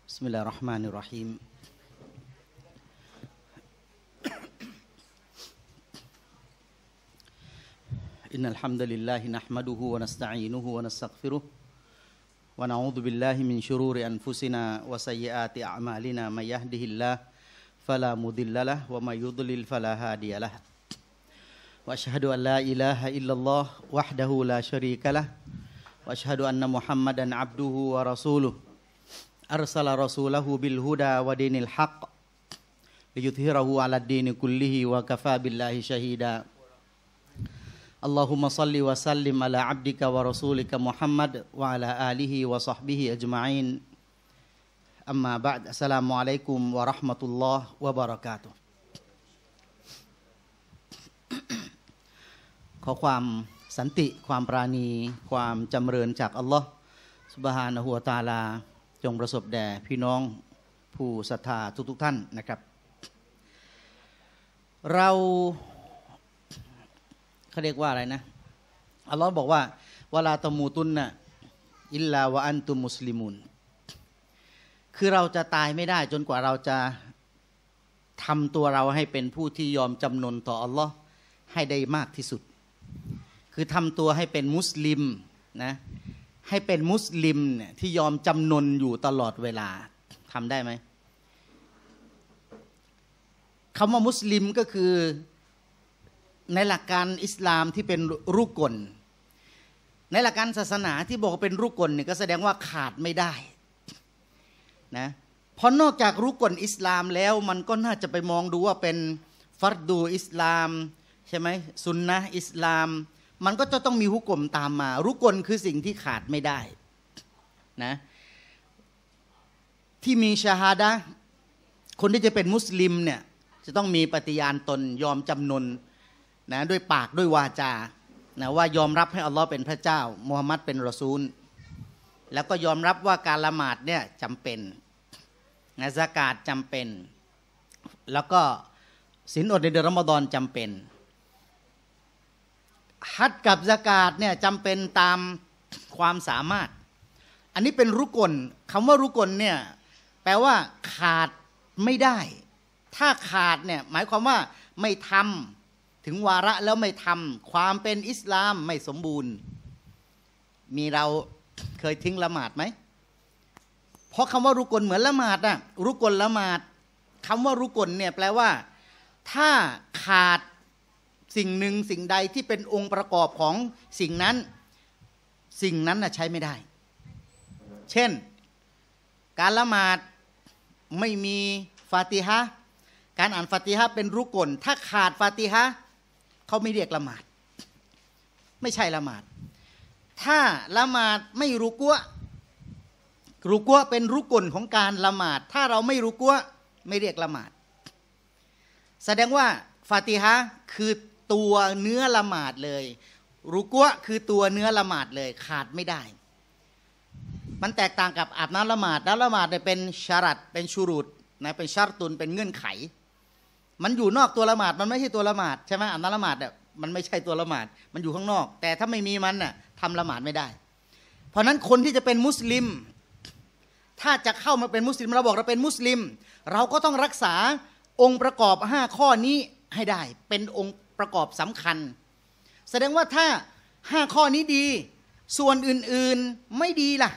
بسم الله الرحمن الرحيم إن الحمد لله نحمده ونستعينه ونستغفره ونعوذ بالله من شرور أنفسنا وسيئات أعمالنا من يهده الله فلا مضل له ومن يضلل فلا هادي له وأشهد أن لا إله إلا الله وحده لا شريك له وأشهد أن محمدا عبده ورسوله أرسل رسوله بالهدى ودين الحق ليظهره على الدين كله وكفى بالله شهيدا اللهم صل وسلم على عبدك ورسولك محمد وعلى آله وصحبه أجمعين أما بعد السلام عليكم ورحمة الله وبركاته ขอความสันติความปราณีความจำเริญจากอัลลอฮฺซุบฮานะฮูวะตะอาลาจงประสบแด่พี่น้องผู้ศรัทธาทุกท่านนะครับเราเขาเรียกว่าอะไรนะอัลลอฮ์บอกว่าวะลาตะมูตุนนะอิลลาวะอันตุมุสลิมุนคือเราจะตายไม่ได้จนกว่าเราจะทำตัวเราให้เป็นผู้ที่ยอมจำนนต่ออัลลอฮ์ให้ได้มากที่สุดคือทำตัวให้เป็นมุสลิมนะให้เป็นมุสลิมเนี่ยที่ยอมจำนนอยู่ตลอดเวลาทำได้ไหมคำว่ามุสลิมก็คือในหลักการอิสลามที่เป็นรุกลในหลักการศาสนาที่บอกว่าเป็นรุกลเนี่ยก็แสดงว่าขาดไม่ได้นะเพราะนอกจากรุกลอิสลามแล้วมันก็น่าจะไปมองดูว่าเป็นฟัรดูอิสลามใช่ไหมซุนนะห์อิสลามมันก็จะต้องมีฮุกมตามมารุกลคือสิ่งที่ขาดไม่ได้นะที่มีชาฮาดะห์คนที่จะเป็นมุสลิมเนี่ยจะต้องมีปฏิญาณตนยอมจำนนนะด้วยปากด้วยวาจานะว่ายอมรับให้อัลลอฮ์เป็นพระเจ้ามุฮัมมัดเป็นรอซูลแล้วก็ยอมรับว่าการละหมาดเนี่ยจำเป็นนะซะกาตจำเป็นแล้วก็ศีลอดในเดือนรอมฎอนจำเป็นฮัจญ์กับซะกาตเนี่ยจำเป็นตามความสามารถอันนี้เป็นรุกลคำว่ารุกลเนี่ยแปลว่าขาดไม่ได้ถ้าขาดเนี่ยหมายความว่าไม่ทำถึงวาระแล้วไม่ทำความเป็นอิสลามไม่สมบูรณ์มีเราเคยทิ้งละหมาดไหมเพราะคำว่ารุกลเหมือนละหมาดนะรุกลละหมาดคำว่ารุกลเนี่ยแปลว่าถ้าขาดสิ่งหนึ่งสิ่งใดที่เป็นองค์ประกอบของสิ่งนั้นน่ะใช้ไม่ได้เช่นการละหมาดไม่มีฟาติฮะห์การอ่านฟาติฮะห์เป็นรุกลถ้าขาดฟาติฮะห์เขาไม่เรียกละหมาดไม่ใช่ละหมาดถ้าละหมาดไม่รุกัวเป็นรุกลของการละหมาดถ้าเราไม่รุกัวไม่เรียกละหมาดแสดงว่าฟาติฮะห์คือตัวเนื้อละหมาดเลยรุกัวคือตัวเนื้อละหมาดเลยขาดไม่ได้มันแตกต่างกับอาบน้ำละหมาดละหมาดเนี่ยเป็นชารัตเป็นชูรุตนะเป็นชาร์ตุนเป็นเงื่อนไขมันอยู่นอกตัวละหมาดมันไม่ใช่ตัวละหมาดใช่ไหมอาบน้ำละหมาดเนี่ยมันไม่ใช่ตัวละหมาดมันอยู่ข้างนอกแต่ถ้าไม่มีมันน่ะทำละหมาดไม่ได้เพราะนั้นคนที่จะเป็นมุสลิมถ้าจะเข้ามาเป็นมุสลิมเราบอกเราเป็นมุสลิมเราก็ต้องรักษาองค์ประกอบ5ข้อนี้ให้ได้เป็นองค์ประกอบสำคัญแสดงว่าถ้า5ข้อนี้ดีส่วนอื่นๆไม่ดีล่ะ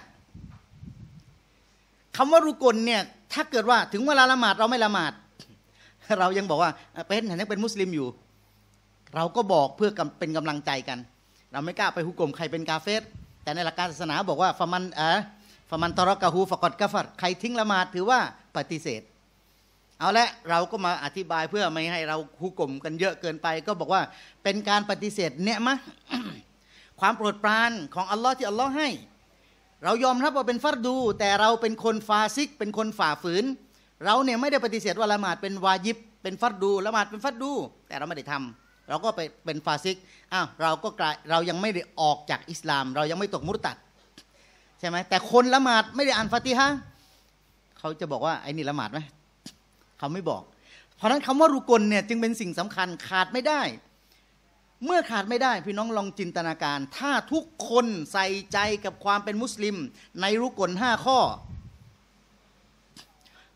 คำว่ารุกลเนี่ยถ้าเกิดว่าถึงเวลาละหมาดเราไม่ละหมาดเรายังบอกว่าเป็นยังเป็นมุสลิมอยู่เราก็บอกเพื่อเป็นกำลังใจกันเราไม่กล้าไปฮุกมใครเป็นกาเฟรแต่ในหลักการศาสนาบอกว่าฟะมันตะรอกะฮูฟะกอดกะฟัรใครทิ้งละหมาดถือว่าปฏิเสธเอาละเราก็มาอธิบายเพื่อไม่ให้เราฮุกมกันเยอะเกินไปก็บอกว่าเป็นการปฏิเสธเนี่ยมะ ความโปรดปรานของอัลลอฮ์ที่อัลลอฮ์ให้เรายอมรับว่าเป็นฟัรดูแต่เราเป็นคนฟาซิกเป็นคนฝ่าฝืนเราเนี่ยไม่ได้ปฏิเสธว่าละหมาดเป็นวาญิบเป็นฟัรดูละหมาดเป็นฟัรดูแต่เราไม่ได้ทำเราก็ไปเป็นฟาซิกเรายังไม่ได้ออกจากอิสลามเรายังไม่ตกมุรตัดใช่ไหมแต่คนละหมาดไม่ได้อ่านฟาติฮะห์เขาจะบอกว่าไอ้นี่ละหมาดไหมเขาไม่บอกเพราะฉะนั้นคำว่ารุกลเนี่ยจึงเป็นสิ่งสำคัญขาดไม่ได้เมื่อขาดไม่ได้พี่น้องลองจินตนาการถ้าทุกคนใส่ใจกับความเป็นมุสลิมในรุกล5ข้อ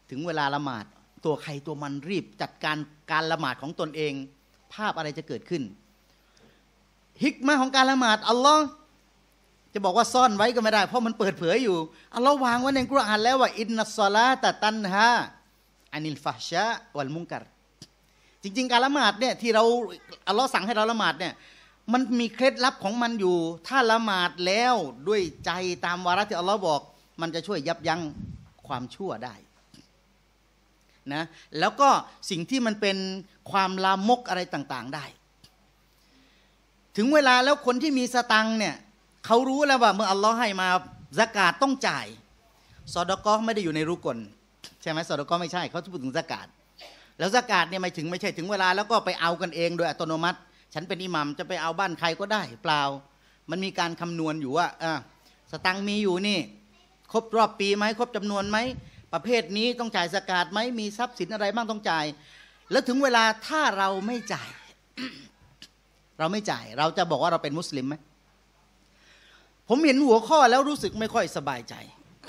ถึงเวลาละหมาดตัวใครตัวมันรีบจัดการละหมาดของตนเองภาพอะไรจะเกิดขึ้นฮิกมะของการละหมาดอัลลอฮ์จะบอกว่าซ่อนไว้ก็ไม่ได้เพราะมันเปิดเผยอยู่อัลลอฮ์วางไว้ในกุรอานแล้วว่าอินนัสศอลาตะตันฮาอานิลฟะฮชะวัลมุนกัรจริงๆการละหมาดเนี่ยที่เราอัลลอฮ์สั่งให้เราละหมาดเนี่ยมันมีเคล็ดลับของมันอยู่ถ้าละหมาดแล้วด้วยใจตามวาระที่อัลลอฮ์บอกมันจะช่วยยับยั้งความชั่วได้นะแล้วก็สิ่งที่มันเป็นความลามกอะไรต่างๆได้ถึงเวลาแล้วคนที่มีสตังค์เนี่ยเขารู้แล้วว่าเมื่ออัลลอฮ์ให้มาซะกาตต้องจ่ายซอดะกอฮ์ไม่ได้อยู่ในรุกลใช่ไหมซอดะกอฮ์ไม่ใช่เขาพูดถึงซะกาตแล้วซะกาตเนี่ยไม่ใช่ถึงเวลาแล้วก็ไปเอากันเองโดยอัตโนมัติฉันเป็นอิหมัมจะไปเอาบ้านใครก็ได้เปล่ามันมีการคำนวณอยู่ว่าสตังค์มีอยู่นี่ครบรอบปีไหมครบจำนวนไหมประเภทนี้ต้องจ่ายซะกาตไหมมีทรัพย์สินอะไรบ้างต้องจ่ายแล้วถึงเวลาถ้าเราไม่จ่าย เราไม่จ่ายเราจะบอกว่าเราเป็นมุสลิมไหมผมเห็นหัวข้อแล้วรู้สึกไม่ค่อยสบายใจ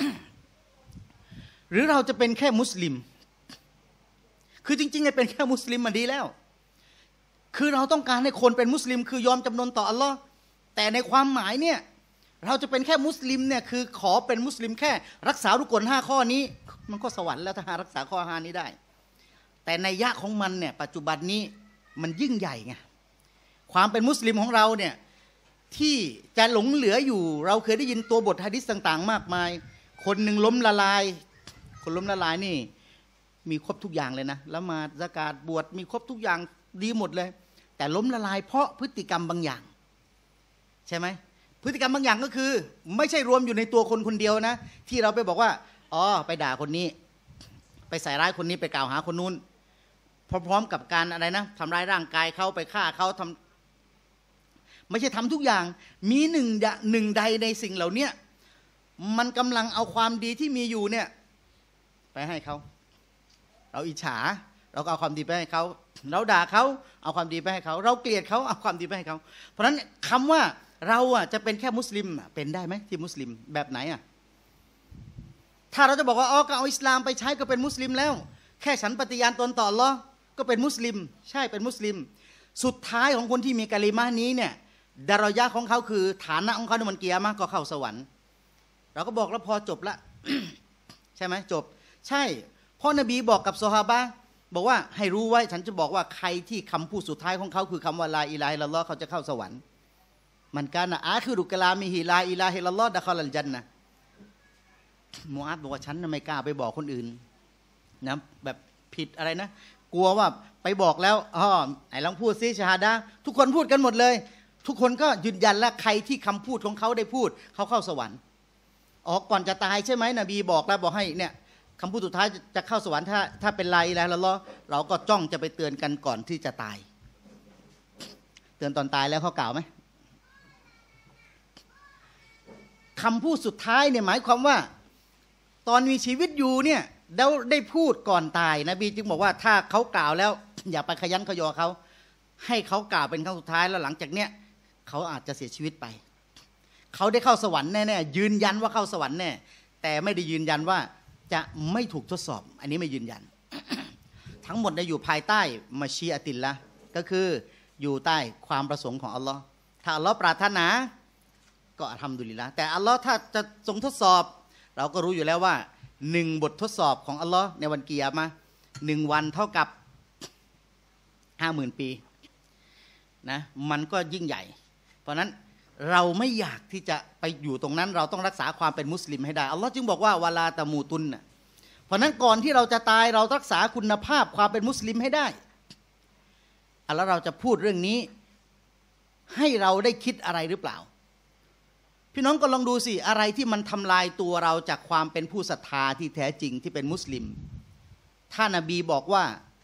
หรือเราจะเป็นแค่มุสลิมคือจริงๆไอ้เป็นแค่มุสลิมมันดีแล้วคือเราต้องการให้คนเป็นมุสลิมคือยอมจำนนต่ออัลลอฮ์แต่ในความหมายเนี่ยเราจะเป็นแค่มุสลิมเนี่ยคือขอเป็นมุสลิมแค่รักษารุกล5ข้อนี้มันก็สวรรค์แล้วถ้ารักษาข้อ5นี้ได้แต่ในยะของมันเนี่ยปัจจุบันนี้มันยิ่งใหญ่ไงความเป็นมุสลิมของเราเนี่ยที่จะหลงเหลืออยู่เราเคยได้ยินตัวบทหะดีษต่างๆมากมายคนหนึ่งล้มละลายคนล้มละลายนี่มีครบทุกอย่างเลยนะละหมาดซะกาตบวชมีครบทุกอย่างดีหมดเลยแต่ล้มละลายเพราะพฤติกรรมบางอย่างใช่ไหมพฤติกรรมบางอย่างก็คือไม่ใช่รวมอยู่ในตัวคนคนเดียวนะที่เราไปบอกว่าอ๋อไปด่าคนนี้ไปใส่ร้ายคนนี้ไปกล่าวหาคนนู้นพร้อมๆกับการอะไรนะทำร้ายร่างกายเขาไปฆ่าเขาทำไม่ใช่ทำทุกอย่างมีหนึ่งใดในสิ่งเหล่านี้มันกำลังเอาความดีที่มีอยู่เนี่ยไปให้เขาเราอิจฉาเราก็เอาความดีไปให้เขาเราด่าเขาเอาความดีไปให้เขาเราเกลียดเขาเอาความดีไปให้เขาเพราะฉะนั้นคำว่าเราจะเป็นแค่มุสลิมเป็นได้ไหมที่มุสลิมแบบไหนถ้าเราจะบอกว่าก็เอาอิสลามไปใช้ก็เป็นมุสลิมแล้วแค่ฉันปฏิญาณตนต่ออัลเลาะห์ก็เป็นมุสลิมใช่เป็นมุสลิมสุดท้ายของคนที่มีกะลิมะห์นี้เนี่ยดารอยะห์ของเขาคือฐานะของเขาในวันกิยามะห์ก็เข้าสวรรค์เราก็บอกแล้วพอจบละ ใช่ไหมจบใช่เพราะนบีบอกกับซอฮาบะห์บอกว่าให้รู้ไว้ฉันจะบอกว่าใครที่คำพูดสุดท้ายของเขาคือคำว่าลาอิลาฮะอิลลัลลอฮ์เขาจะเข้าสวรรค์มันกานะอาคิรุกะลามิฮิลาอิลาฮะอิลลัลลอฮ์ดะคอลัลญันนะห์มูอาซบอกว่าฉันไม่กล้าไปบอกคนอื่นนะแบบผิดอะไรนะกลัวว่าไปบอกแล้วไหนลองพูดซิชะฮาดะห์ทุกคนพูดกันหมดเลยทุกคนก็ยืนยันแล้วใครที่คำพูดของเขาได้พูดเขาเข้าสวรรค์ก่อนจะตายใช่ไหมนบีบอกแล้วบอกให้เนี่ยคำพูดสุดท้ายจะเข้าสวรรค์ถ้าเป็นลาอิลาฮะอิลลัลลอฮ์เราก็จ้องจะไปเตือนกันก่อนที่จะตายเตือนตอนตายแล้วเขากล่าวไหมคำพูดสุดท้ายเนี่ยหมายความว่าตอนมีชีวิตอยู่เนี่ยได้พูดก่อนตายนบีจึงบอกว่าถ้าเขากล่าวแล้วอย่าไปขยันขยอเขาให้เขากล่าวเป็นครั้งสุดท้ายแล้วหลังจากเนี้ยเขาอาจจะเสียชีวิตไปเขาได้เข้าสวรรค์แน่ๆยืนยันว่าเข้าสวรรค์แน่แต่ไม่ได้ยืนยันว่าจะไม่ถูกทดสอบอันนี้ไม่ยืนยัน ทั้งหมดได้อยู่ภายใต้มัชีอะติลละก็คืออยู่ใต้ความประสงค์ของอัลลอฮ์ถ้าอัลลอฮ์ปรารถนาก็อัลฮัมดุลิลละห์แต่อัลลอฮ์ถ้าจะทรงทดสอบเราก็รู้อยู่แล้วว่า1บททดสอบของอัลลอฮ์ในวันกิยามะห์1วันเท่ากับ 50,000 ปีนะมันก็ยิ่งใหญ่เพราะนั้นเราไม่อยากที่จะไปอยู่ตรงนั้นเราต้องรักษาความเป็นมุสลิมให้ได้อัลลอฮ์จึงบอกว่าวะลาตะมูตุนนะเพราะนั้นก่อนที่เราจะตายเรารักษาคุณภาพความเป็นมุสลิมให้ได้แล้วเราจะพูดเรื่องนี้ให้เราได้คิดอะไรหรือเปล่าพี่น้องก็ลองดูสิอะไรที่มันทำลายตัวเราจากความเป็นผู้ศรัทธาที่แท้จริงที่เป็นมุสลิมท่านนบีบอกว่า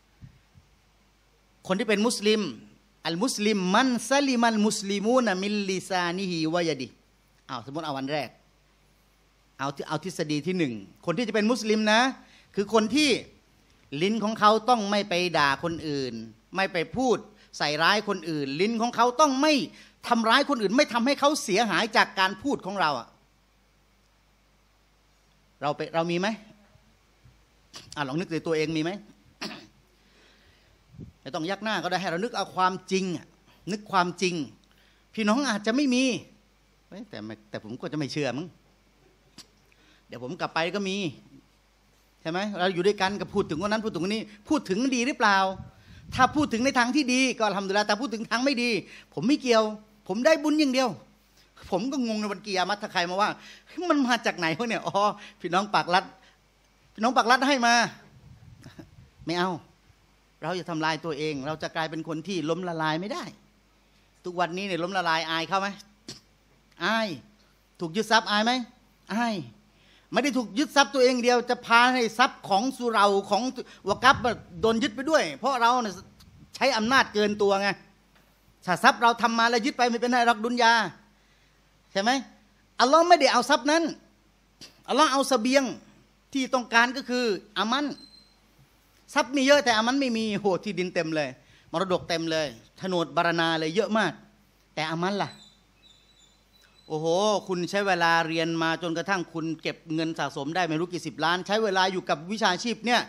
คนที่เป็นมุสลิมอัลมุสลิมมันซะลิมัลมุสลิมูนมิลลิซานิฮิวะยะดิสมมติเอาวันแรกเอาทฤษฎีที่1คนที่จะเป็นมุสลิมนะคือคนที่ลิ้นของเขาต้องไม่ไปด่าคนอื่นไม่ไปพูดใส่ร้ายคนอื่นลิ้นของเขาต้องไม่ทำร้ายคนอื่นไม่ทำให้เขาเสียหายจากการพูดของเราเรามีไหมลองนึกในตัวเองมีไหม ไม่ต้องยักหน้าก็ได้ให้เรานึกเอาความจริงนึกความจริงพี่น้องอาจจะไม่มีแต่ผมก็จะไม่เชื่อมั้งเดี๋ยวผมกลับไปก็มีใช่ไหมเราอยู่ด้วยกันก็พูดถึงคนนั้นพูดถึงคนนี้พูดถึงดีหรือเปล่าถ้าพูดถึงในทางที่ดีก็ทำดูแลแต่พูดถึงทางไม่ดีผมไม่เกี่ยวผมได้บุญอย่างเดียวผมก็งงในวันกิยามะห์ถ้าใครมาว่ามันมาจากไหนวะเนี่ยอ๋อพี่น้องปากรัดให้มาไม่เอาเราจะทำลายตัวเองเราจะกลายเป็นคนที่ล้มละลายไม่ได้ทุกวันนี้เนี่ยล้มละลายอายเขาไหมอายถูกยึดทรัพย์อายไหมอายไม่ได้ถูกยึดทรัพย์ตัวเองเดียวจะพาให้ทรัพย์ของสุเราของวะกัฟโดนยึดไปด้วยเพราะเราเนี่ยใช้อำนาจเกินตัวไงถ้าทรัพย์เราทำมาแล้วยึดไปไม่เป็นไรรักดุนยาใช่ไหมอัลลอฮ์ไม่ได้เอาทรัพย์นั้นอัลลอฮ์เอาเสบียงที่ต้องการก็คืออามันทรัพย์มีเยอะแต่อามันไม่มีโหที่ดินเต็มเลยมรดกเต็มเลยโฉนดบารณาเลยเยอะมากแต่อามันล่ะโอ้โหคุณใช้เวลาเรียนมาจนกระทั่งคุณเก็บเงินสะสมได้ไม่รู้กี่10 ล้านใช้เวลาอยู่กับวิชาชีพเนี่ย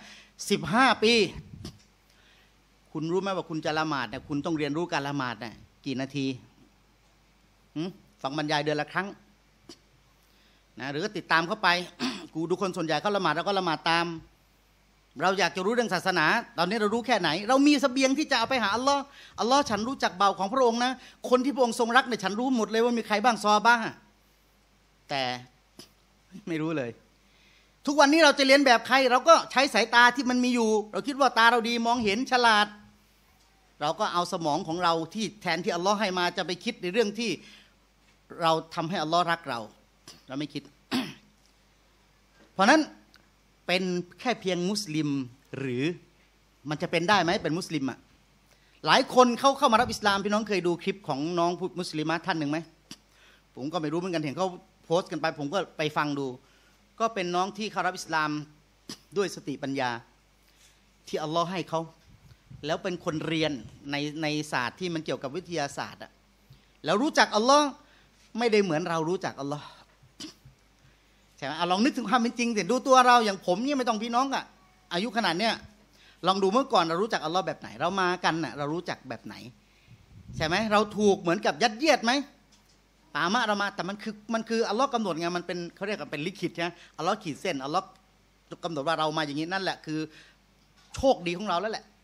15 ปีคุณรู้ไหมว่าคุณจะละหมาดเนี่ยคุณต้องเรียนรู้การละหมาดเนี่ยกี่นาทีฟังบรรยายเดือนละครั้งนะหรือก็ติดตามเข้าไป กูดูคนส่วนใหญ่เขาละหมาดเราก็ละหมาดตามเราอยากจะรู้เรื่องศาสนาตอนนี้เรารู้แค่ไหนเรามีเสบียงที่จะเอาไปหาอัลลอฮ์ฉันรู้จักเบาของพระองค์นะคนที่พระองค์ทรงรักเนี่ยฉันรู้หมดเลยว่ามีใครบ้างซอบ้างแต่ไม่รู้เลยทุกวันนี้เราจะเรียนแบบใครเราก็ใช้สายตาที่มันมีอยู่เราคิดว่าตาเราดีมองเห็นฉลาดเราก็เอาสมองของเราที่แทนที่อัลลอฮ์ให้มาจะไปคิดในเรื่องที่เราทำให้อัลลอฮ์รักเราไม่คิด เพราะนั้นเป็นแค่เพียงมุสลิมหรือมันจะเป็นได้ไหมเป็นมุสลิมหลายคนเข้ามารับอิสลามพี่น้องเคยดูคลิปของน้องมุสลิมท่านหนึ่งไหมผมก็ไม่รู้เหมือนกันเห็นเขาโพสต์กันไปผมก็ไปฟังดูก็เป็นน้องที่เข้ารับอิสลามด้วยสติปัญญาที่อัลลอฮ์ให้เขาแล้วเป็นคนเรียนในศาสตร์ที่มันเกี่ยวกับวิทยาศาสตร์แล้วรู้จักอัลลอฮ์ไม่ได้เหมือนเรารู้จักอัลลอฮ์ใช่ไหมลองนึกถึงความเป็นจริงสิดูตัวเราอย่างผมเนี่ยไม่ต้องพี่น้องอายุขนาดเนี้ยลองดูเมื่อก่อนเรารู้จักอัลลอฮ์แบบไหนเรามากันเรารู้จักแบบไหนใช่ไหมเราถูกเหมือนกับยัดเยียดไหมตามะเรามาแต่มันคืออัลลอฮ์กำหนดไงมันเป็นเขาเรียกกันเป็นลิขิตใช่ไหมอัลลอฮ์ขีดเส้นอัลลอฮ์กำหนดว่าเรามาอย่างนี้นั่นแหละคือโชคดีของเราแล้วแหละ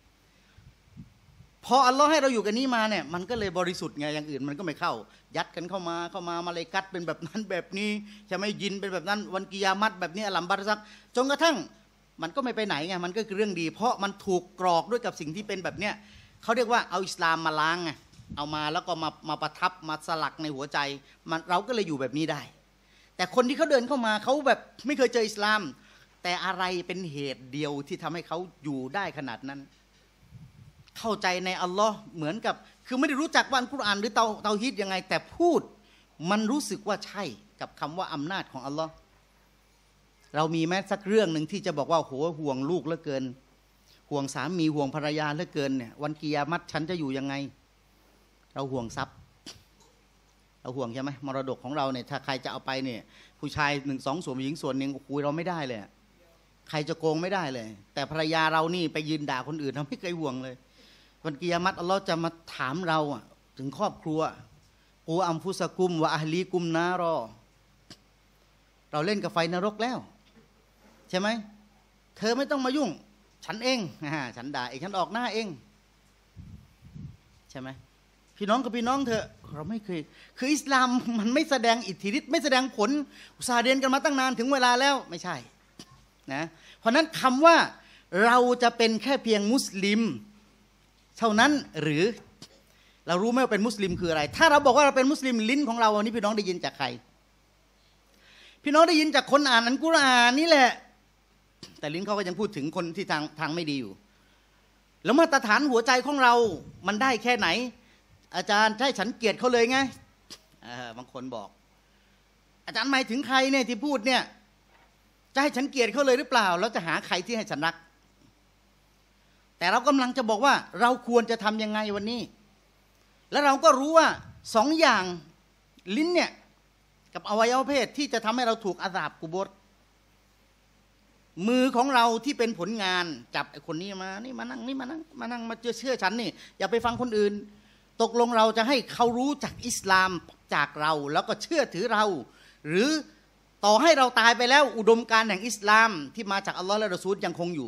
พออัลลอฮ์ให้เราอยู่กันนี้มาเนี่ยมันก็เลยบริสุทธิ์ไงอย่างอื่นมันก็ไม่เข้ายัดกันเข้ามามาเลยกัดเป็นแบบนั้นแบบนี้จะไม่ยินเป็นแบบนั้นวันกิยามัตแบบนี้อัลลัมบาร์ซักจนกระทั่งมันก็ไม่ไปไหนไงมันก็คือเรื่องดีเพราะมันถูกกรอกด้วยกับสิ่งที่เป็นแบบเนี้ยเขาเรียกว่าเอาอิสลามมาล้างไงเอามาแล้วก็มาประทับมาสลักในหัวใจมันเราก็เลยอยู่แบบนี้ได้แต่คนที่เขาเดินเข้ามาเขาแบบไม่เคยเจออิสลามแต่อะไรเป็นเหตุเดียวที่ทำให้เขาอยู่ได้ขนาดนั้นเข้าใจในอัลลอฮ์เหมือนกับคือไม่ได้รู้จักว่าอัลกุรอานหรือเตาฮีดยังไงแต่พูดมันรู้สึกว่าใช่กับคำว่าอำนาจของอัลลอฮ์เรามีแม้สักเรื่องหนึ่งที่จะบอกว่าโหห่วงลูกเหลือเกินห่วงสามีห่วงภรรยาเหลือเกินเนี่ยวันกิยามัตฉันจะอยู่ยังไงเราห่วงทรัพย์เราห่วงใช่ไหมมรดกของเราเนี่ยถ้าใครจะเอาไปเนี่ยผู้ชาย1 2ส่วนผู้หญิงส่วนหนึ่งคุยเราไม่ได้เลยใครจะโกงไม่ได้เลยแต่ภรรยาเรานี่ไปยืนด่าคนอื่นเราไม่เคยห่วงเลยวันกิยามัตอัลลอฮ์จะมาถามเราถึงครอบครัวกูอัมฟุสกุมวะอะฮลีกุมนารอเราเล่นกับไฟนรกแล้วใช่ไหมเธอไม่ต้องมายุ่งฉันเองฉันด่าเองฉันออกหน้าเองใช่ไหมพี่น้องกับพี่น้องเธอเราไม่เคยคืออิสลามมันไม่แสดงอิทธิฤทธิ์ไม่แสดงผลอุตส่าห์เรียนกันมาตั้งนานถึงเวลาแล้วไม่ใช่นะเพราะนั้นคำว่าเราจะเป็นแค่เพียงมุสลิมเท่านั้นหรือเรารู้ไหมว่าเป็นมุสลิมคืออะไรถ้าเราบอกว่าเราเป็นมุสลิมลิ้นของเราวันนี้พี่น้องได้ยินจากใครพี่น้องได้ยินจากคนอ่านอัลกุรอานนี่แหละแต่ลิ้นเขาก็ยังพูดถึงคนที่ทางไม่ดีอยู่แล้วมาตรฐานหัวใจของเรามันได้แค่ไหนอาจารย์ให้ฉันเกลียดเขาเลยไงบางคนบอกอาจารย์หมายถึงใครเนี่ยที่พูดเนี่ยจะให้ฉันเกลียดเขาเลยหรือเปล่าแล้วจะหาใครที่ให้ฉันรักแต่เรากำลังจะบอกว่าเราควรจะทำยังไงวันนี้แล้วเราก็รู้ว่า2 อย่างลิ้นเนี่ยกับอวัยวะเพศที่จะทำให้เราถูกอาซาบกุโบรมือของเราที่เป็นผลงานจับไอ้คนนี้มานี่มานั่งนี่มานั่งมาเชื่อฉันนี่อย่าไปฟังคนอื่นตกลงเราจะให้เขารู้จากอิสลามจากเราแล้วก็เชื่อถือเราหรือต่อให้เราตายไปแล้วอุดมการณ์แห่งอิสลามที่มาจากอัลลอฮ์และรอซูลยังคงอยู่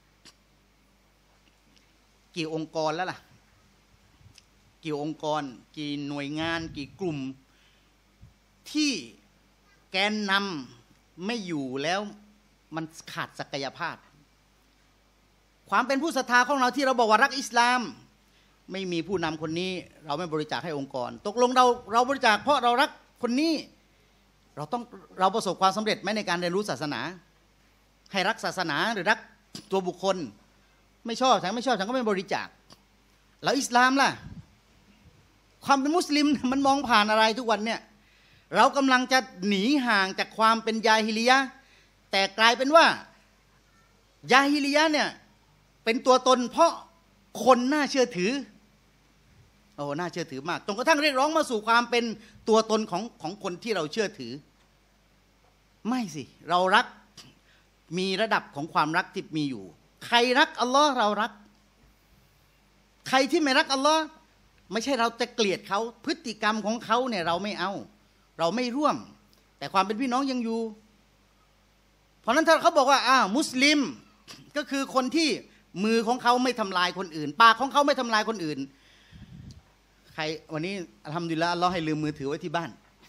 กี่องค์กรแล้วล่ะกี่องค์กรกี่หน่วยงานกี่กลุ่มที่แกนนำไม่อยู่แล้วมันขาดศักยภาพความเป็นผู้ศรัทธาของเราที่เราบอกว่ารักอิสลามไม่มีผู้นำคนนี้เราไม่บริจาคให้องค์กรตกลงเราบริจาคเพราะเรารักคนนี้เราประสบความสำเร็จไหมในการเรียนรู้ศาสนาให้รักศาสนาหรือรักตัวบุคคลไม่ชอบฉันก็ไม่บริจาคแล้วอิสลามล่ะความเป็นมุสลิมมันมองผ่านอะไรทุกวันเนี่ยเรากำลังจะหนีห่างจากความเป็นยาฮิลิยะห์แต่กลายเป็นว่ายาฮิลิยะห์เนี่ยเป็นตัวตนเพราะคนน่าเชื่อถือโอ้น่าเชื่อถือมากจนกระทั่งเรียกร้องมาสู่ความเป็นตัวตนของคนที่เราเชื่อถือไม่สิเรารักมีระดับของความรักที่มีอยู่ใครรักอัลลอฮ์เรารักใครที่ไม่รักอัลลอฮ์ไม่ใช่เราจะเกลียดเขาพฤติกรรมของเขาเนี่ยเราไม่เอาเราไม่ร่วมแต่ความเป็นพี่น้องยังอยู่เพราะนั้นถ้าเขาบอกว่ามุสลิมก็คือคนที่มือของเขาไม่ทำลายคนอื่นปากของเขาไม่ทำลายคนอื่นใครวันนี้อัลฮัมดุลิลละห์อัลเลาะห์ให้ลืมมือถือไว้ที่บ้าน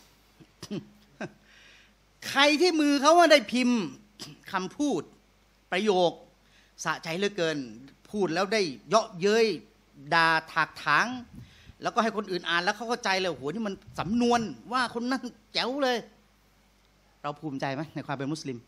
ใครที่มือเขาว่าได้พิมพ์คำพูดประโยคสะใจเหลือเกินพูดแล้วได้เยาะเย้ยด่าถากถางแล้วก็ให้คนอื่นอ่านแล้วเขาเข้าใจเลยโหนี่มันสำนวนว่าคนนั้นแจ๋วเลยเราภูมิใจไหมในความเป็นมุสลิม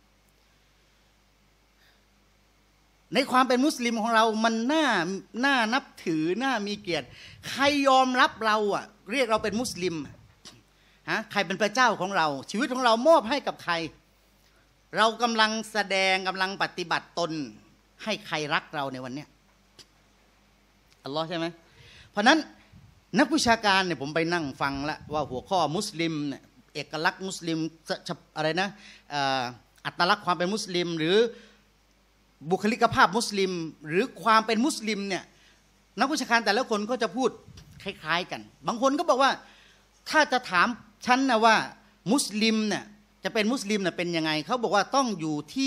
ในความเป็นมุสลิมของเรามันน่านับถือน่ามีเกียรติใครยอมรับเราเรียกเราเป็นมุสลิมใครเป็นพระเจ้าของเราชีวิตของเรามอบให้กับใครเรากำลังแสดงกำลังปฏิบัติตนให้ใครรักเราในวันนี้อัลลอฮ์ใช่ไหมเพราะนั้นนักวิชาการเนี่ยผมไปนั่งฟังแล้วว่าหัวข้อมุสลิมเนี่ยเอกลักษณ์มุสลิมอะไรนะอัตลักษณ์ความเป็นมุสลิมหรือบุคลิกภาพมุสลิมหรือความเป็นมุสลิมเนี่ยนักวิชาการแต่ละคนก็จะพูดคล้ายๆกันบางคนก็บอกว่าถ้าจะถามฉันนะว่ามุสลิมเนี่ยจะเป็นมุสลิมเนี่ยเป็นยังไงเขาบอกว่าต้องอยู่ที่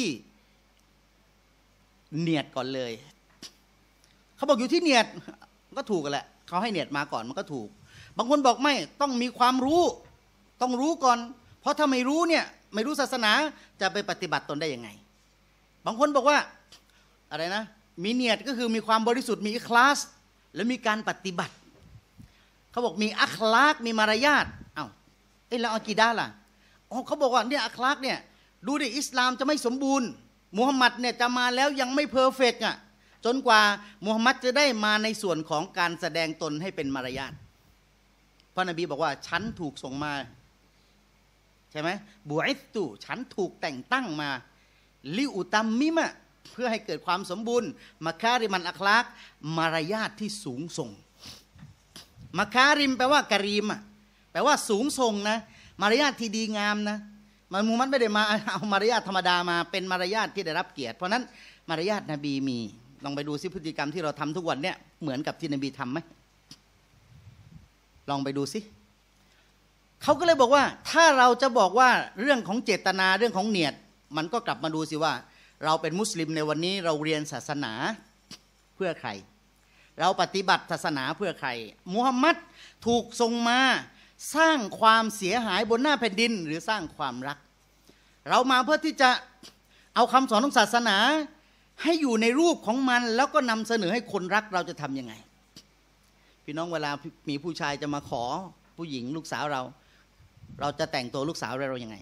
เนียดก่อนเลยเขาบอกอยู่ที่เนียดก็ถูกกันแหละเขาให้เนียดมาก่อนมันก็ถูกบางคนบอกไม่ต้องมีความรู้ต้องรู้ก่อนเพราะถ้าไม่รู้เนี่ยไม่รู้ศาสนาจะไปปฏิบัติตนได้ยังไงบางคนบอกว่าอะไรนะมีเนียดก็คือมีความบริสุทธิ์มีอิคลาสและมีการปฏิบัติเขาบอกมีอัคลากมีมารยาทแล้วอากีดะห์ล่ะเขาบอกว่าเนี่ยอัคลากเนี่ยดูดิอิสลามจะไม่สมบูรณ์มุฮัมมัดเนี่ยจะมาแล้วยังไม่เพอร์เฟกต์จนกว่ามุฮัมมัดจะได้มาในส่วนของการแสดงตนให้เป็นมารยาทเพราะนบีบอกว่าฉันถูกส่งมาใช่ไหมบุอิสตุฉันถูกแต่งตั้งมาลิอุตัมมิมะเพื่อให้เกิดความสมบูรณ์มัคาริมันอัคลากมารยาทที่สูงส่งมัคาริมแปลว่ากะรีมแปลว่าสูงส่งนะมารยาทที่ดีงามนะมุฮัมมัดไม่ได้มาเอามารยาทธรรมดามาเป็นมารยาทที่ได้รับเกียรติเพราะนั้นมารยาทนบีมีลองไปดูซิพฤติกรรมที่เราทำทุกวันเนี่ยเหมือนกับที่นบีทำไหมลองไปดูซิเขาก็เลยบอกว่าถ้าเราจะบอกว่าเรื่องของเจตนาเรื่องของเนียดมันก็กลับมาดูสิว่าเราเป็นมุสลิมในวันนี้เราเรียนศาสนาเพื่อใครเราปฏิบัติศาสนาเพื่อใครมุฮัมมัดถูกส่งมาสร้างความเสียหายบนหน้าแผ่นดินหรือสร้างความรักเรามาเพื่อที่จะเอาคำสอนของศาสนาให้อยู่ในรูปของมันแล้วก็นำเสนอให้คนรักเราจะทำยังไงพี่น้องเวลามีผู้ชายจะมาขอผู้หญิงลูกสาวเราจะแต่งตัวลูกสาวเรายังไง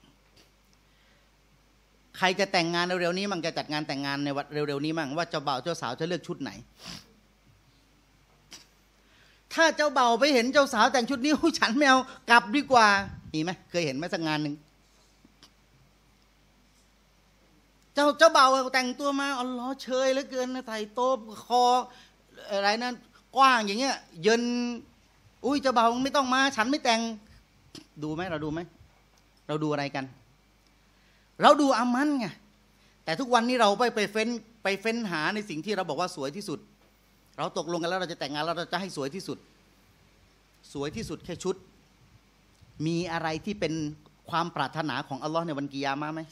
ใครจะแต่งงานเร็วๆนี้มั่งจะจัดงานแต่งงานในวัดเร็วๆนี้มั่งว่าเจ้าบ่าวเจ้าสาวจะเลือกชุดไหนถ้าเจ้าบ่าวไปเห็นเจ้าสาวแต่งชุดนี้ฉันไม่เอากลับดีกว่ามีไหมเคยเห็นไหมสักงานหนึ่งเจ้าบ่าวแต่งตัวมาอ๋อล้อเชยเหลือเกินนะไถ่โต๊ะคออะไรนั่นกว้างอย่างเงี้ยเยินเจ้าบ่าวไม่ต้องมาฉันไม่แต่งดูไหมเราดูไหมเราดูอะไรกันเราดูอามันไงแต่ทุกวันนี้เราไปเฟ้นหาในสิ่งที่เราบอกว่าสวยที่สุดเราตกลงกันแล้วเราจะแต่งงานแล้วเราจะให้สวยที่สุดแค่ชุดมีอะไรที่เป็นความปรารถนาของอัลลอฮ์ในวันกิยามะห์ไหม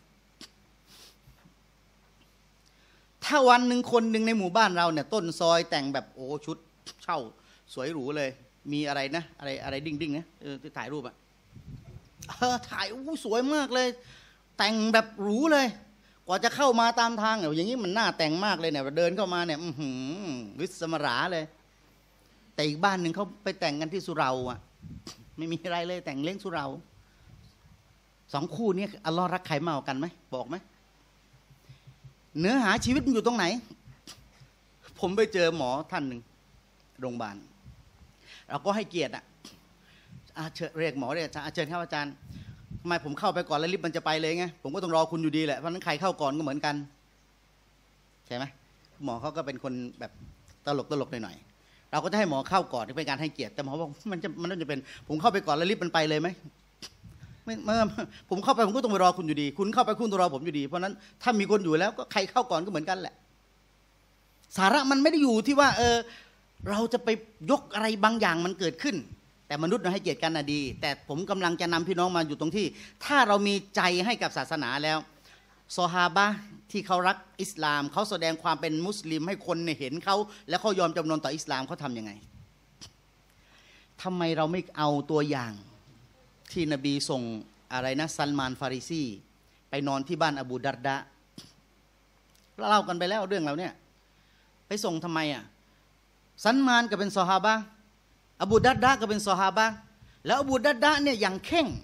ถ้าวันหนึ่งคนหนึ่งในหมู่บ้านเราเนี่ยต้นซอยแต่งแบบโอ้ชุดเช่าสวยหรูเลยมีอะไรนะอะไรดิ้งนะที่ถ่ายรูปอะถ่ายสวยมากเลยแต่งแบบหรูเลยกว่าจะเข้ามาตามทางอย่างนี้มันน่าแต่งมากเลยเนี่ยเดินเข้ามาเนี่ยวิสมราเลยแต่อีกบ้านหนึ่งเขาไปแต่งกันที่สุเหร่าอ่ะไม่มีอะไรเลยแต่งเลี้ยงสุเหร่าสองคู่นี้อัลลอฮ์รักใครมากกว่ากันไหมบอกไหมเนื้อหาชีวิตมันอยู่ตรงไหนผมไปเจอหมอท่านหนึ่งโรงพยาบาลเราก็ให้เกียรติเรียกหมอเรียกเชิญครับอาจารย์ทำไมผมเข้าไปก่อนแล้วลิฟต์มันจะไปเลยไงผมก็ต้องรอคุณอยู่ดีแหละเพราะนั้นใครเข้าก่อนก็เหมือนกันใช่ไหมหมอเขาก็เป็นคนแบบตลกหน่อยๆเราก็จะให้หมอเข้าก่อนเป็นการให้เกียรติแต่หมอบอกมันต้องจะเป็นผมเข้าไปก่อนแล้วลิฟต์มันไปเลยไหมไม่ผมเข้าไปผมก็ต้องไปรอคุณอยู่ดีคุณเข้าไปคุณต้องรอผมอยู่ดีเพราะนั้นถ้ามีคนอยู่แล้วก็ใครเข้าก่อนก็เหมือนกันแหละสาระมันไม่ได้อยู่ที่ว่าเราจะไปยกอะไรบางอย่างมันเกิดขึ้นแต่มนุษย์เราให้เกียรติกันนะดีแต่ผมกำลังจะนำพี่น้องมาอยู่ตรงที่ถ้าเรามีใจให้กับศาสนาแล้วซอฮาบะห์ที่เขารักอิสลามเขาแสดงความเป็นมุสลิมให้คนเห็นเขาแล้วเขายอมจำนนต่ออิสลามเขาทำยังไงทำไมเราไม่เอาตัวอย่างที่นบีส่งอะไรนะซัลมานฟาริซีไปนอนที่บ้านอบูดัรดะเราเล่ากันไปแล้วเรื่องเราเนี่ยไปส่งทำไมซัลมานก็เป็นซอฮาบะห์อบูดัรดะก็เป็นซอฮาบะห์แล้วอบูดัรดะเนี่ยอย่างเข่ง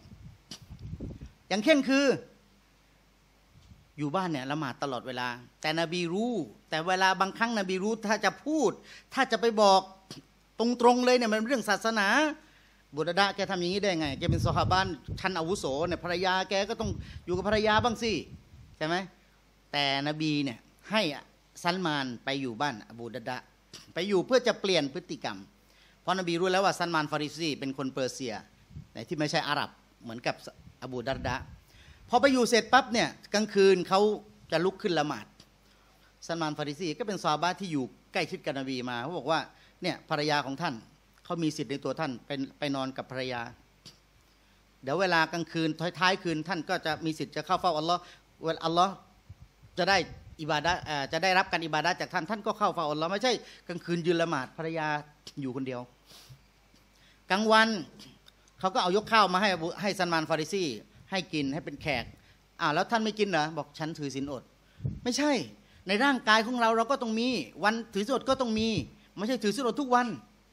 คืออยู่บ้านเนี่ยละหมาดตลอดเวลาแต่นบีรู้แต่เวลาบางครั้งนบีรู้ถ้าจะพูดถ้าจะไปบอกตรงๆเลยเนี่ยมันเรื่องศาสนาบุตรดาแกทำอย่างนี้ได้ไงแกเป็นซอฮาบะห์ชั้นอาวุโสเนี่ยภรรยาแกก็ต้องอยู่กับภรรยาบ้างสิใช่ไหมแต่นบีเนี่ยให้ซัลมานไปอยู่บ้านอบูดัรดะไปอยู่เพื่อจะเปลี่ยนพฤติกรรมเพราะนบีรู้แล้วว่าซัลมานฟาริซีเป็นคนเปอร์เซียที่ไม่ใช่อาหรับเหมือนกับอบูดัรดะพอไปอยู่เสร็จปั๊บเนี่ยกลางคืนเขาจะลุกขึ้นละหมาดซัลมานฟาริซีก็เป็นซอฮาบะห์ที่อยู่ใกล้ชิดกับนบีมาเขาบอกว่าเนี่ยภรรยาของท่านเขามีสิทธิ์ในตัวท่านไปนอนกับภรรยาเดี๋ยวเวลากลางคืนท้ายคืนท่านก็จะมีสิทธิ์จะเข้าเฝ้าอัลลอฮ์เวลาอัลลอฮ์จะได้อิบาดะห์จะได้รับการอิบาดะห์จากท่านก็เข้าเฝ้าอัลลอฮ์ไม่ใช่กลางคืนยืนละหมาดภรรยาอยู่คนเดียวกลางวันเขาก็เอายกข้าวมาให้ซัลมานฟาริซีให้กินให้เป็นแขกแล้วท่านไม่กินเหรอบอกฉันถือศีลอดไม่ใช่ในร่างกายของเราก็ต้องมีวันถือศีลอดก็ต้องมีไม่ใช่ถือศีลอดทุกวัน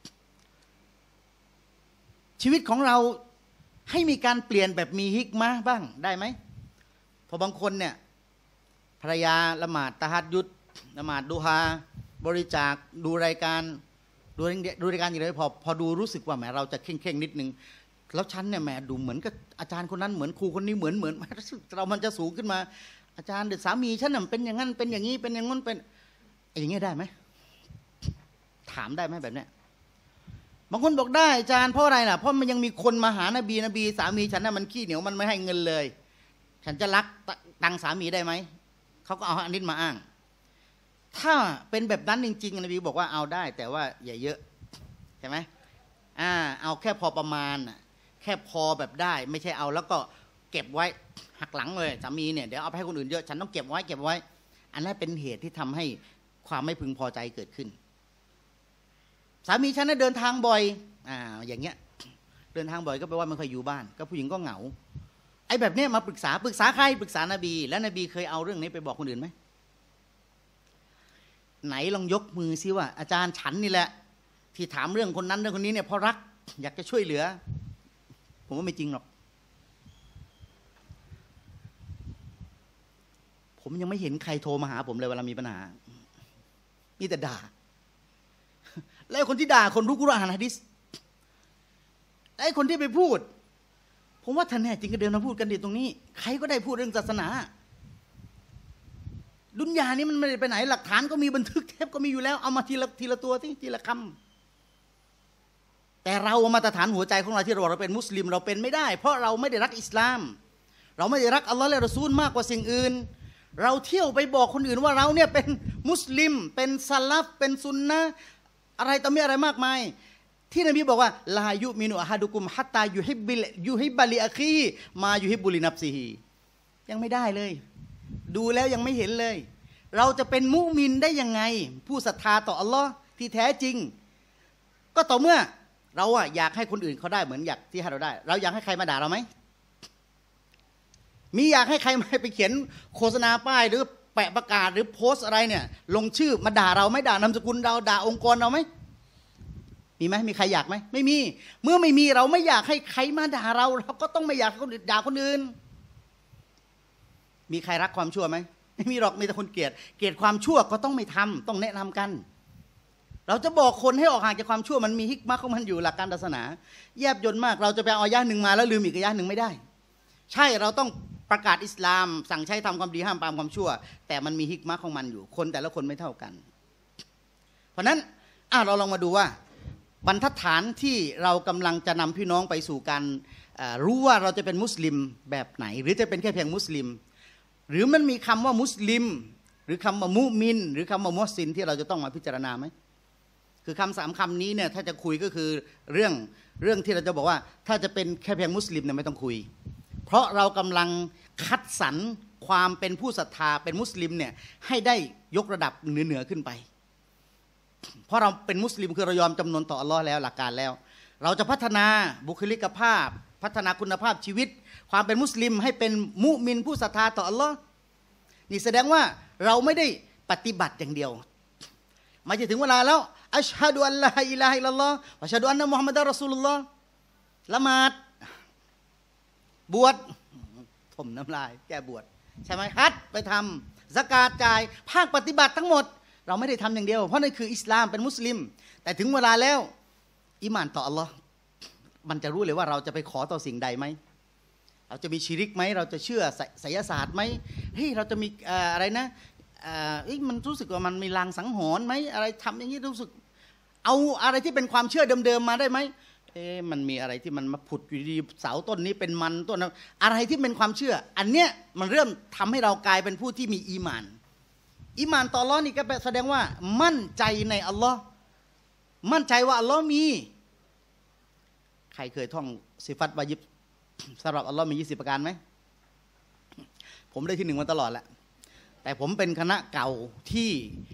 ชีวิตของเราให้มีการเปลี่ยนแบบมีฮิกมะห์บ้างได้ไหมพอบางคนเนี่ยภรรยาละหมาดตะฮัดยุดละหมาดดูฮาบริจาคดูรายการอย่างไรพอดูรู้สึกว่าแหมเราจะเข่งนิดนึงแล้วฉันเนี่ยแหมดูเหมือนกับอาจารย์คนนั้นเหมือนครูคนนี้เหมือนเรามันจะสูงขึ้นมาอาจารย์เด็กสามีฉันน่ะเป็นอย่างนั้นเป็นอย่างนี้เป็นอย่างนั้นเป็นอย่างนี้ได้ไหมถามได้ไหมแบบเนี้ยบางคนบอกได้อาจารย์เพราะอะไรล่ะเพราะมันยังมีคนมาหานบีสามีฉันน่ะมันขี้เหนียวมันไม่ให้เงินเลยฉันจะรักตังสามีได้ไหมเขาก็เอาอันนี้มาอ้างถ้าเป็นแบบนั้นจริงๆนบีบอกว่าเอาได้แต่ว่าอย่าเยอะใช่ไหมเอาแค่พอประมาณแค่พอแบบได้ไม่ใช่เอาแล้วก็เก็บไว้หักหลังเลยสามีเนี่ยเดี๋ยวเอาไปให้คนอื่นเยอะฉันต้องเก็บไว้อันนั้นเป็นเหตุที่ทำให้ความไม่พึงพอใจเกิดขึ้นสามีฉันน่ะเดินทางบ่อยอย่างเงี้ยเดินทางบ่อยก็แปลว่าไม่ค่อยอยู่บ้านก็ผู้หญิงก็เหงาไอ้แบบเนี้ยมาปรึกษาใครปรึกษานบีแล้วนบีเคยเอาเรื่องนี้ไปบอกคนอื่นไหมไหนลองยกมือซิว่าอาจารย์ฉันนี่แหละที่ถามเรื่องคนนั้นเรื่องคนนี้เนี่ยเพราะรักอยากจะช่วยเหลือผมว่าไม่จริงหรอกผมยังไม่เห็นใครโทรมาหาผมเลยเวลามีปัญหามีแต่ด่าแล้วคนที่ด่าคนรู้กุรอานหะดีษไอ้คนที่ไปพูดผมว่าท่านแน่จริงก็เดินมาพูดกันดิตรงนี้ใครก็ได้พูดเรื่องศาสนาดุนยานี้มันไม่ได้ไปไหนหลักฐานก็มีบันทึกเทปก็มีอยู่แล้วเอามาทีละตัวทีละคำแต่เรามาตรฐานหัวใจของเราที่เราเป็นมุสลิมเราเป็นไม่ได้เพราะเราไม่ได้รักอิสลามเราไม่ได้รักอัลลอฮ์และรอซูลมากกว่าสิ่งอื่นเราเที่ยวไปบอกคนอื่นว่าเราเนี่ยเป็นมุสลิมเป็นซะลัฟเป็นซุนนะห์อะไรต่อมีอะไรมากมายที่นบีบอกว่าลายุมินุอะฮะดุกุมฮัตตายุฮิบบะลิอะคีมายุฮิบบุลินับซิฮียังไม่ได้เลยดูแล้วยังไม่เห็นเลยเราจะเป็นมุมินได้ยังไงผู้ศรัทธาต่ออัลลอฮ์ที่แท้จริงก็ต่อเมื่อเราอยากให้คนอื่นเขาได้เหมือนอยากที่ให้เราได้เราอยากให้ใครมาด่าเราไหมมีอยากให้ใครมาไปเขียนโฆษณาป้ายหรือแปะประกาศหรือโพสอะไรเนี่ยลงชื่อมาด่าเราไหมด่านามสกุลเราด่าองค์กรเราไหมมีไหมมีใครอยากไหมไม่มีเมื่อไม่มีเราไม่อยากให้ใครมาด่าเราเราก็ต้องไม่อยากให้คนอื่นด่าคนอื่นมีใครรักความชั่วไหมไม่มีหรอกมีแต่คนเกลียดความชั่วก็ต้องไม่ทำต้องแนะนำกันเราจะบอกคนให้ออกห่างจากความชั่วมันมีฮิกมะของมันอยู่หลักการศาสนาแยบยลมากเราจะไปเอาอายะห์หนึ่งมาแล้วลืมอีกอายะห์หนึ่งไม่ได้ใช่เราต้องประกาศอิสลามสั่งใช้ทำความดีห้ามปรามความชั่วแต่มันมีฮิกมะของมันอยู่คนแต่ละคนไม่เท่ากันเพราะนั้นเราลองมาดูว่าบรรทัดฐานที่เรากำลังจะนำพี่น้องไปสู่การรู้ว่าเราจะเป็นมุสลิมแบบไหนหรือจะเป็นแค่เพียงมุสลิมหรือมันมีคำว่ามุสลิมหรือคำว่ามุมินหรือคำว่ามุสลิมที่เราจะต้องมาพิจารณาไหมคือคำสามคำนี้เนี่ยถ้าจะคุยก็คือเรื่องที่เราจะบอกว่าถ้าจะเป็นแค่เพียงมุสลิมเนี่ยไม่ต้องคุยเพราะเรากำลังคัดสรรความเป็นผู้ศรัทธาเป็นมุสลิมเนี่ยให้ได้ยกระดับเหนือขึ้นไปเพราะเราเป็นมุสลิมคือเรายอมจำนนต่ออัลลอฮ์แล้วหลักการแล้วเราจะพัฒนาบุคลิกภาพพัฒนาคุณภาพชีวิตความเป็นมุสลิมให้เป็นมุมินผู้ศรัทธาต่ออัลลอฮ์นี่แสดงว่าเราไม่ได้ปฏิบัติอย่างเดียวมาจะถึงเวลาแล้วอัชฮะดุอัลลอฮฺอิลาฮะอิลลัลลอฮฺวะอัชฮะดุอันนะมุฮัมมัดรอซูลุลลอฮ์ละหมาดบวชถมน้ำลายแก้บวชใช่ไหมฮัจญ์ไปทำซะกาตจ่ายภาคปฏิบัติทั้งหมดเราไม่ได้ทำอย่างเดียวเพราะนั่นคืออิสลามเป็นมุสลิมแต่ถึงเวลาแล้วอิมานต่ออัลลอฮ์มันจะรู้เลยว่าเราจะไปขอต่อสิ่งใดไหมเราจะมีชิริกไหมเราจะเชื่อไสยศาสตร์ไหมเฮ้ยเราจะมีอะไรนะมันรู้สึกว่ามันมีลางสังหรณ์ไหมอะไรทำอย่างนี้รู้สึกเอาอะไรที่เป็นความเชื่อเดิมๆมาได้ไหมมันมีอะไรที่มันมาผุดอยู่ดีเสาต้นนี้เป็นมันต้นนั้นอะไรที่เป็นความเชื่ออันเนี้ยมันเริ่มทำให้เรากลายเป็นผู้ที่มีอีหม่านต่ออัลลอฮ์นี่ก็แสดงว่ามั่นใจในอัลลอฮ์มั่นใจว่าอัลลอฮ์มีใครเคยท่องซิฟัตวาญิบสำหรับอัลลอฮ์มี20ประการไหมผมได้ที่1มาตลอดแหละแต่ผมเป็นคณะเก่าที่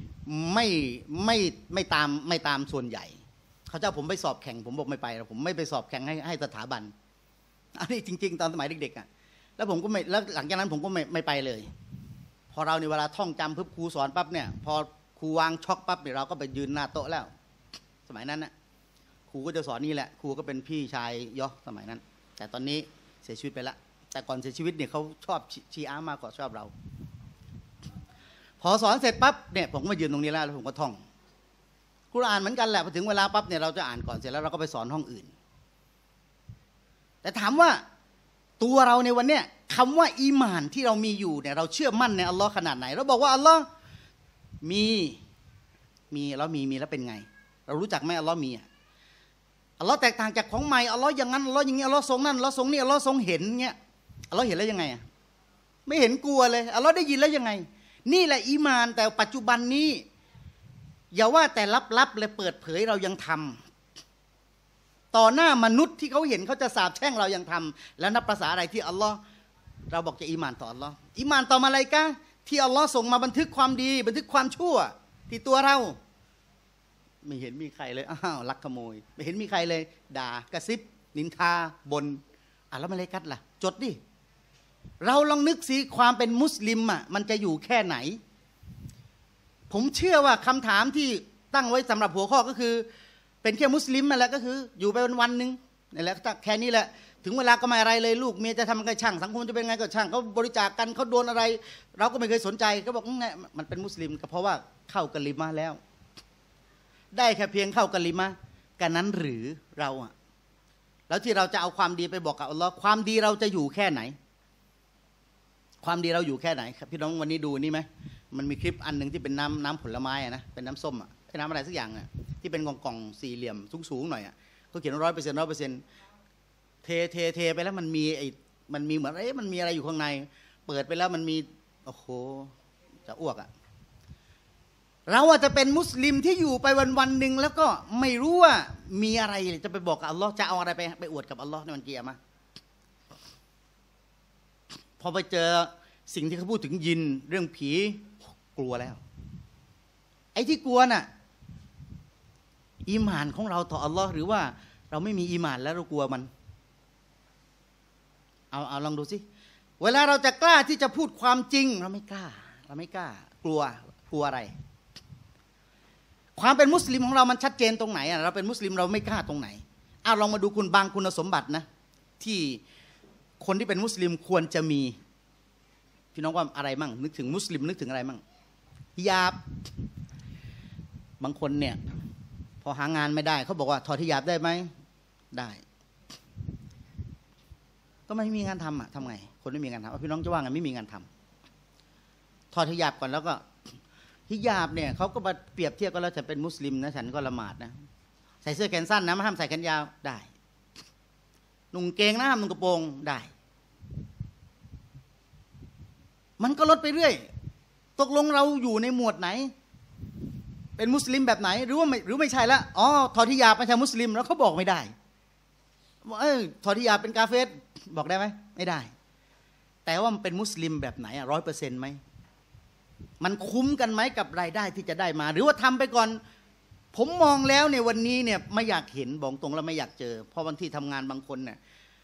ไม่ตามส่วนใหญ่เขาเจ้าผมไปสอบแข่งผมบอกไม่ไปผมไม่ไปสอบแข่งให้สถาบันอันนี้จริงๆตอนสมัยเด็กๆแล้วผมก็ไม่แล้วหลังจากนั้นผมก็ไม่ไปเลยพอเราในเวลาท่องจำปุ๊บครูสอนปั๊บเนี่ยพอครูวางช็อกปั๊บเนี่ยเราก็ไปยืนหน้าโต๊ะแล้วสมัยนั้นนะครูก็จะสอนนี่แหละครูก็เป็นพี่ชายยอสมัยนั้นแต่ตอนนี้เสียชีวิตไปแล้วแต่ก่อนเสียชีวิตเนี่ยเขาชอบชีอะห์มากกว่าชอบเราพอสอนเสร็จปั๊บเนี่ยผมก็มายืนตรงนี้แล้วผมก็ท่องกุรอานเหมือนกันแหละพอถึงเวลาปั๊บเนี่ยเราจะอ่านก่อนเสร็จแล้วเราก็ไปสอนห้องอื่นแต่ถามว่าตัวเราในวันเนี้ยคำว่าอีหม่านที่เรามีอยู่เนี่ยเราเชื่อมั่นในอัลลอฮ์ขนาดไหนเราบอกว่าอัลลอฮ์มีแล้วมีแล้วเป็นไงเรารู้จักไหมอัลลอฮ์มีอัลลอฮ์แตกต่างจากของใหม่อัลลอฮ์อย่างนั้นอัลลอฮ์อย่างนี้อัลลอฮ์ทรงนั่นอัลลอฮ์ทรงนี่อัลลอฮ์ทรงเห็นเงี้ยอัลลอฮ์เห็นแล้วยังไงไม่เห็นกลัวเลยอัลลอฮ์ได้ยินแล้วยังไงนี่แหละอีหม่านแต่ปัจจุบันนี้อย่าว่าแต่ลับๆเลยเปิดเผยเรายังทำต่อหน้ามนุษย์ที่เขาเห็นเขาจะสาปแช่งเรายังทำแล้วนับภาษาอะไรที่อัลลอฮ์เราบอกจะอีหม่านต่ออัลลอฮ์อีหม่านต่อมาอะไรกะที่อัลลอฮ์ส่งมาบันทึกความดีบันทึกความชั่วที่ตัวเราไม่เห็นมีใครเลยลักขโมยไม่เห็นมีใครเลยด่ากระซิบนินทาบ่นแล้วมาเลกัตล่ะจดดิเราลองนึกสิความเป็นมุสลิมมันจะอยู่แค่ไหนผมเชื่อว่าคำถามที่ตั้งไว้สำหรับหัวข้อก็คือเป็นแค่มุสลิมนั่นแหละก็คืออยู่ไปวันๆนึงนี่แหละแค่นี้แหละถึงเวลาก็ไม่อะไรเลยลูกเมียจะทำไงช่างสังคมจะเป็นไงก็ช่างเขาบริจาคกันเขาโดนอะไรเราก็ไม่เคยสนใจก็บอกเนี่ยมันเป็นมุสลิมก็เพราะว่าเข้ากะลิมะแล้วได้แค่เพียงเข้ากะลิมะกันนั้นหรือเราแล้วที่เราจะเอาความดีไปบอกกับอัลลอฮ์ความดีเราจะอยู่แค่ไหนความดีเราอยู่แค่ไหนครับพี่น้องวันนี้ดูนี่ไหมมันมีคลิปอันหนึ่งที่เป็นน้ำผลไม้นะเป็นน้ำส้มเป็นน้ำอะไรสักอย่างที่เป็นกล่องสี่เหลี่ยมสูงๆหน่อยเขาเขียน100%เทไปแล้วมันมีเหมือนมันมีอะไรอยู่ข้างในเปิดไปแล้วมันมีโอ้โหจะอ้วกอ่ะเราอาจจะเป็นมุสลิมที่อยู่ไปวันหนึ่งแล้วก็ไม่รู้ว่ามีอะไรจะไปบอกกับอัลลอฮ์จะเอาอะไรไปอวดกับอัลลอฮ์ในวันเกียรติพอไปเจอสิ่งที่เขาพูดถึงยินเรื่องผีกลัวแล้วไอ้ที่กลัวน่ะอีหม่านของเราต่ออัลลอฮ์หรือว่าเราไม่มีอีหม่านแล้วเรากลัวมันเอาลองดูสิเวลาเราจะกล้าที่จะพูดความจริงเราไม่กล้ากลัวอะไรความเป็นมุสลิมของเรามันชัดเจนตรงไหนอ่ะเราเป็นมุสลิมเราไม่กล้าตรงไหนลองมาดูคุณบางคุณสมบัตินะที่คนที่เป็นมุสลิมควรจะมีพี่น้องว่าอะไรมั่งนึกถึงมุสลิมนึกถึงอะไรมั่งฮิญาบบางคนเนี่ยพอหางานไม่ได้เขาบอกว่าถอดฮิญาบได้ไหมได้ก็ไม่มีงานทำอ่ะทำไงคนไม่มีงานทำพี่น้องจะว่าไงไม่มีงานทำถอดฮิญาบก่อนแล้วก็ฮิญาบเนี่ยเขาก็มาเปรียบเทียบกันแล้วฉันเป็นมุสลิมนะฉันก็ละหมาดนะใส่เสื้อแขนสั้นนะไม่ห้ามใส่แขนยาวได้นุ่งเกงนะห้ามนุ่งกระโปรงได้มันก็ลดไปเรื่อยตกลงเราอยู่ในหมวดไหนเป็นมุสลิมแบบไหนหรือไม่ใช่ละถอดฮิญาบไม่ใช่มุสลิมแล้วเขาบอกไม่ได้ถอดฮิญาบเป็นกาเฟรบอกได้ไหมไม่ได้แต่ว่ามันเป็นมุสลิมแบบไหน100%ไหมมันคุ้มกันไหมกับรายได้ที่จะได้มาหรือว่าทำไปก่อนผมมองแล้วเนี่ยวันนี้เนี่ยไม่อยากเห็นบอกตรงแล้วไม่อยากเจอเพราะวันที่ทำงานบางคนเนี่ย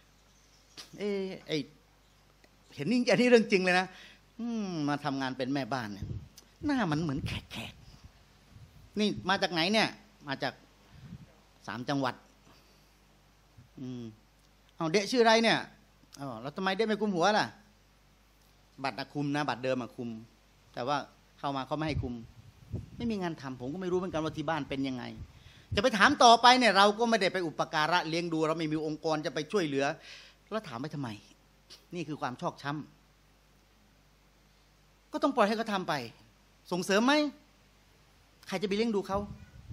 เห็นนี่อันนี้เรื่องจริงเลยนะมาทำงานเป็นแม่บ้านเนี่ยหน้ามันเหมือนแขกนี่มาจากไหนเนี่ยมาจาก3 จังหวัดเอาเดะชื่ออะไรเนี่ยแล้วทำไมเดะไม่คุมหัวล่ะบัตรคุมนะบัตรเดิมคุมแต่ว่าเข้ามาเขาไม่ให้คุมไม่มีงานทำผมก็ไม่รู้เหมือนกันว่าที่บ้านเป็นยังไงจะไปถามต่อไปเนี่ยเราก็ไม่ได้ไปอุปการะเลี้ยงดูเราไม่มีองค์กรจะไปช่วยเหลือแล้วถามไปทำไมนี่คือความชอกช้ำก็ต้องปล่อยให้เขาทำไปส่งเสริมไหมใครจะไปเลี้ยงดูเขา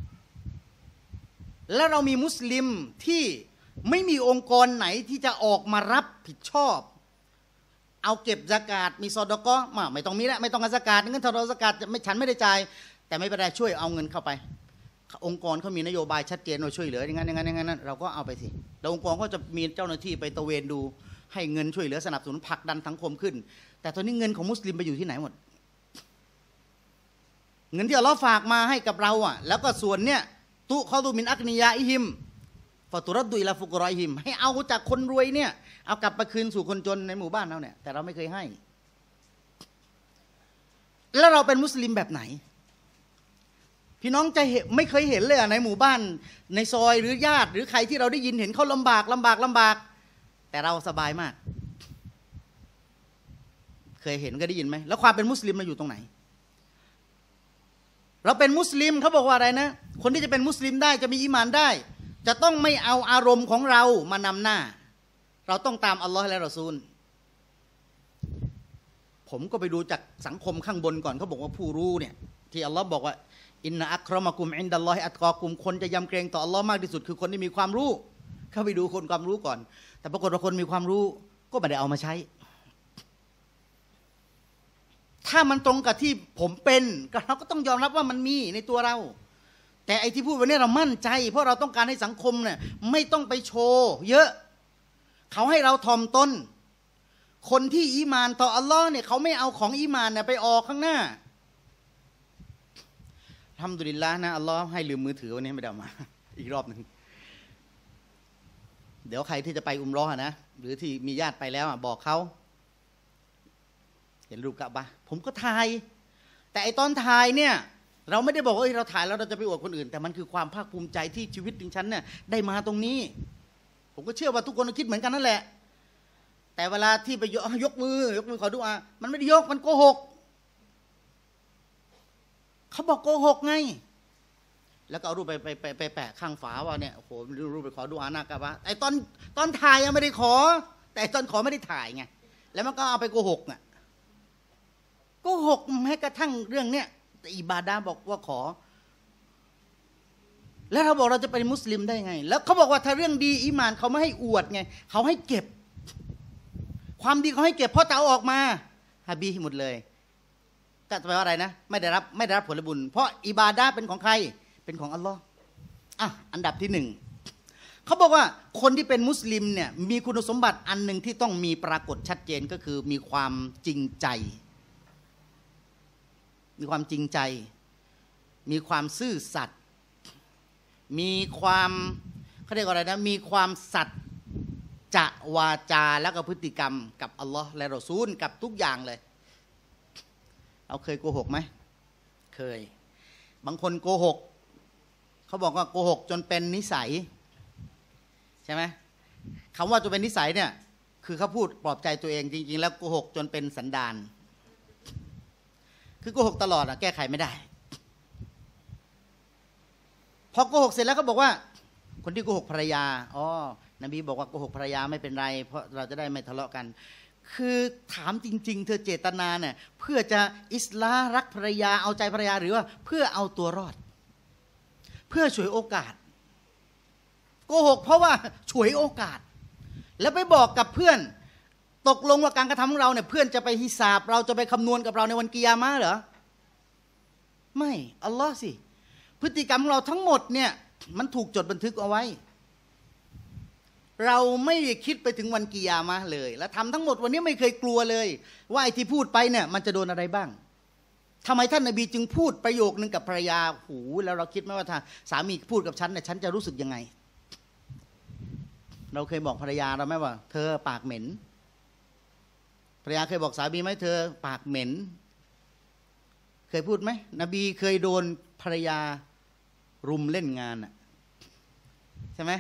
แล้วเรามีมุสลิมที่ไม่มีองค์กรไหนที่จะออกมารับผิดชอบเอาเก็บซะกาตมีซอดะกอไม่ต้องมีแล้วไม่ต้องซะกาตเงินทอดซะกาตฉันไม่ได้จ่ายแต่ไม่เป็นไรช่วยเอาเงินเข้าไปองค์กรเขามีนโยบายชัดเจนว่าช่วยเหลืออย่างนั้นเราก็เอาไปสิแล้วองค์กรก็จะมีเจ้าหน้าที่ไปตระเวนดูให้เงินช่วยเหลือสนับสนุนผลักดันสังคมขึ้นแต่ตอนนี้เงินของมุสลิมไปอยู่ที่ไหนหมดเงินที่อัลเลาะห์ฝากมาให้กับเราแล้วก็ส่วนเนี้ยตุคอดูมินอักนียาอิฮิมฟะตุรัดดุอิลาฟุกรออิฮิมให้เอาจากคนรวยเนี่ยเอากลับไปคืนสู่คนจนในหมู่บ้านเราเนี่ยแต่เราไม่เคยให้แล้วเราเป็นมุสลิมแบบไหนพี่น้องจะไม่เคยเห็นเลยในหมู่บ้านในซอยหรือญาติหรือใครที่เราได้ยินเห็นเขาลำบากแต่เราสบายมากเคยเห็นก็ได้ยินไหมแล้วความเป็นมุสลิมมันอยู่ตรงไหนเราเป็นมุสลิมเขาบอกว่าอะไรนะคนที่จะเป็นมุสลิมได้จะมีอีหม่านได้จะต้องไม่เอาอารมณ์ของเรามานำหน้าเราต้องตามอัลลอฮ์และรอซูลผมก็ไปดูจากสังคมข้างบนก่อนเขาบอกว่าผู้รู้เนี่ยที่อัลลอฮ์บอกว่าอินนะอักรอมะกุมอินดัลลอฮิอัตกอกุมคนจะยำเกรงต่ออัลลอฮ์มากที่สุดคือคนที่มีความรู้เข้าไปดูคนความรู้ก่อนแต่ปรากฏว่าคนมีความรู้ก็ไม่ได้เอามาใช้ถ้ามันตรงกับที่ผมเป็นเราก็ต้องยอมรับว่ามันมีในตัวเราแต่ไอ้ที่พูดวันนี้เรามั่นใจเพราะเราต้องการให้สังคมเนี่ยไม่ต้องไปโชว์เยอะเขาให้เราถ่อมตนคนที่อีมานต่ออัลลอฮ์เนี่ยเขาไม่เอาของอีมานเนี่ยไปออกข้างหน้าอัลฮัมดุลิลละห์นะอัลลอฮ์ให้ลืมมือถือวันนี้ไม่ได้มาอีกรอบหนึ่งเดี๋ยวใครที่จะไปอุมเราะห์นะหรือที่มีญาติไปแล้วบอกเขาเห็นรูปกะบะผมก็ถ่ายแต่ไอตอนถ่ายเนี่ยเราไม่ได้บอกว่าเราถ่ายแล้วเราจะไปอวดคนอื่นแต่มันคือความภาคภูมิใจที่ชีวิตของฉันเนี่ยได้มาตรงนี้ผมก็เชื่อว่าทุกคนคิดเหมือนกันนั่นแหละแต่เวลาที่ไปยกมือขอดุอามันไม่ได้ยกมันโกหกเขาบอกโกหกไงแล้วก็เอารูปไปแปะข้างฝาว่าเนี่ยโอ้โหรูปไปขอดุอาหน้ากะบะไอตอนถ่ายยังไม่ได้ขอแต่ตอนขอไม่ได้ถ่ายไงแล้วมันก็เอาไปโกหกน่ะโกหกแม้กระทั่งเรื่องเนี้ยแต่อิบาดะห์บอกว่าขอแล้วเราบอกเราจะเป็นมุสลิมได้ไงแล้วเขาบอกว่าถ้าเรื่องดีอีหม่านเขาไม่ให้อวดไงเขาให้เก็บความดีเขาให้เก็บเพราะเตาออกมาฮะบีหมดเลยก็แปลว่าอะไรนะไม่ได้รับผลบุญเพราะอิบาดะห์เป็นของใครเป็นของอัลลอฮ์อันดับที่หนึ่งเขาบอกว่าคนที่เป็นมุสลิมเนี่ยมีคุณสมบัติอันหนึ่งที่ต้องมีปรากฏชัดเจนก็คือมีความจริงใจมีความจริงใจมีความซื่อสัตย์มีความเขาเรียกว่าอะไรนะมีความสัตย์จะวาจาแล้วก็พฤติกรรมกับอัลลอฮ์และรอซูลกับทุกอย่างเลยเราเคยโกหกไหมเคยบางคนโกหกเขาบอกว่าโกหกจนเป็นนิสัยใช่ไหมคำว่าจนเป็นนิสัยเนี่ยคือเขาพูดปลอบใจตัวเองจริงๆแล้วโกหกจนเป็นสันดานคือโกหกตลอดแก้ไขไม่ได้พอโกหกเสร็จแล้วก็บอกว่าคนที่โกหกภรรยานบีบอกว่าโกหกภรรยาไม่เป็นไรเพราะเราจะได้ไม่ทะเลาะกันคือถามจริงๆเธอเจตนาเนี่ยเพื่อจะอิสลาห์รักภรรยาเอาใจภรรยาหรือว่าเพื่อเอาตัวรอดเพื่อฉวยโอกาสโกหกเพราะว่าฉวยโอกาสแล้วไปบอกกับเพื่อนตกลงว่าการกระทำของเราเนี่ยเพื่อนจะไปฮิซาบเราจะไปคำนวณกับเราในวันกิยามะห์เหรอไม่อัลลอฮ์สิพฤติกรรมของเราทั้งหมดเนี่ยมันถูกจดบันทึกเอาไว้เราไม่ได้คิดไปถึงวันกิยามะห์เลยและทำทั้งหมดวันนี้ไม่เคยกลัวเลยว่าไอ้ที่พูดไปเนี่ยมันจะโดนอะไรบ้างทำไมท่านนบีจึงพูดประโยคนึงกับภรรยาหูแล้วเราคิดไหมว่าถ้าสามีพูดกับฉันเนี่ยฉันจะรู้สึกยังไงเราเคยบอกภรรยาเราไหมว่าเธอปากเหม็นภรรยาเคยบอกสามีไหมเธอปากเหม็นเคยพูดไหมนบีเคยโดนภรรยารุมเล่นงานใช่ไหม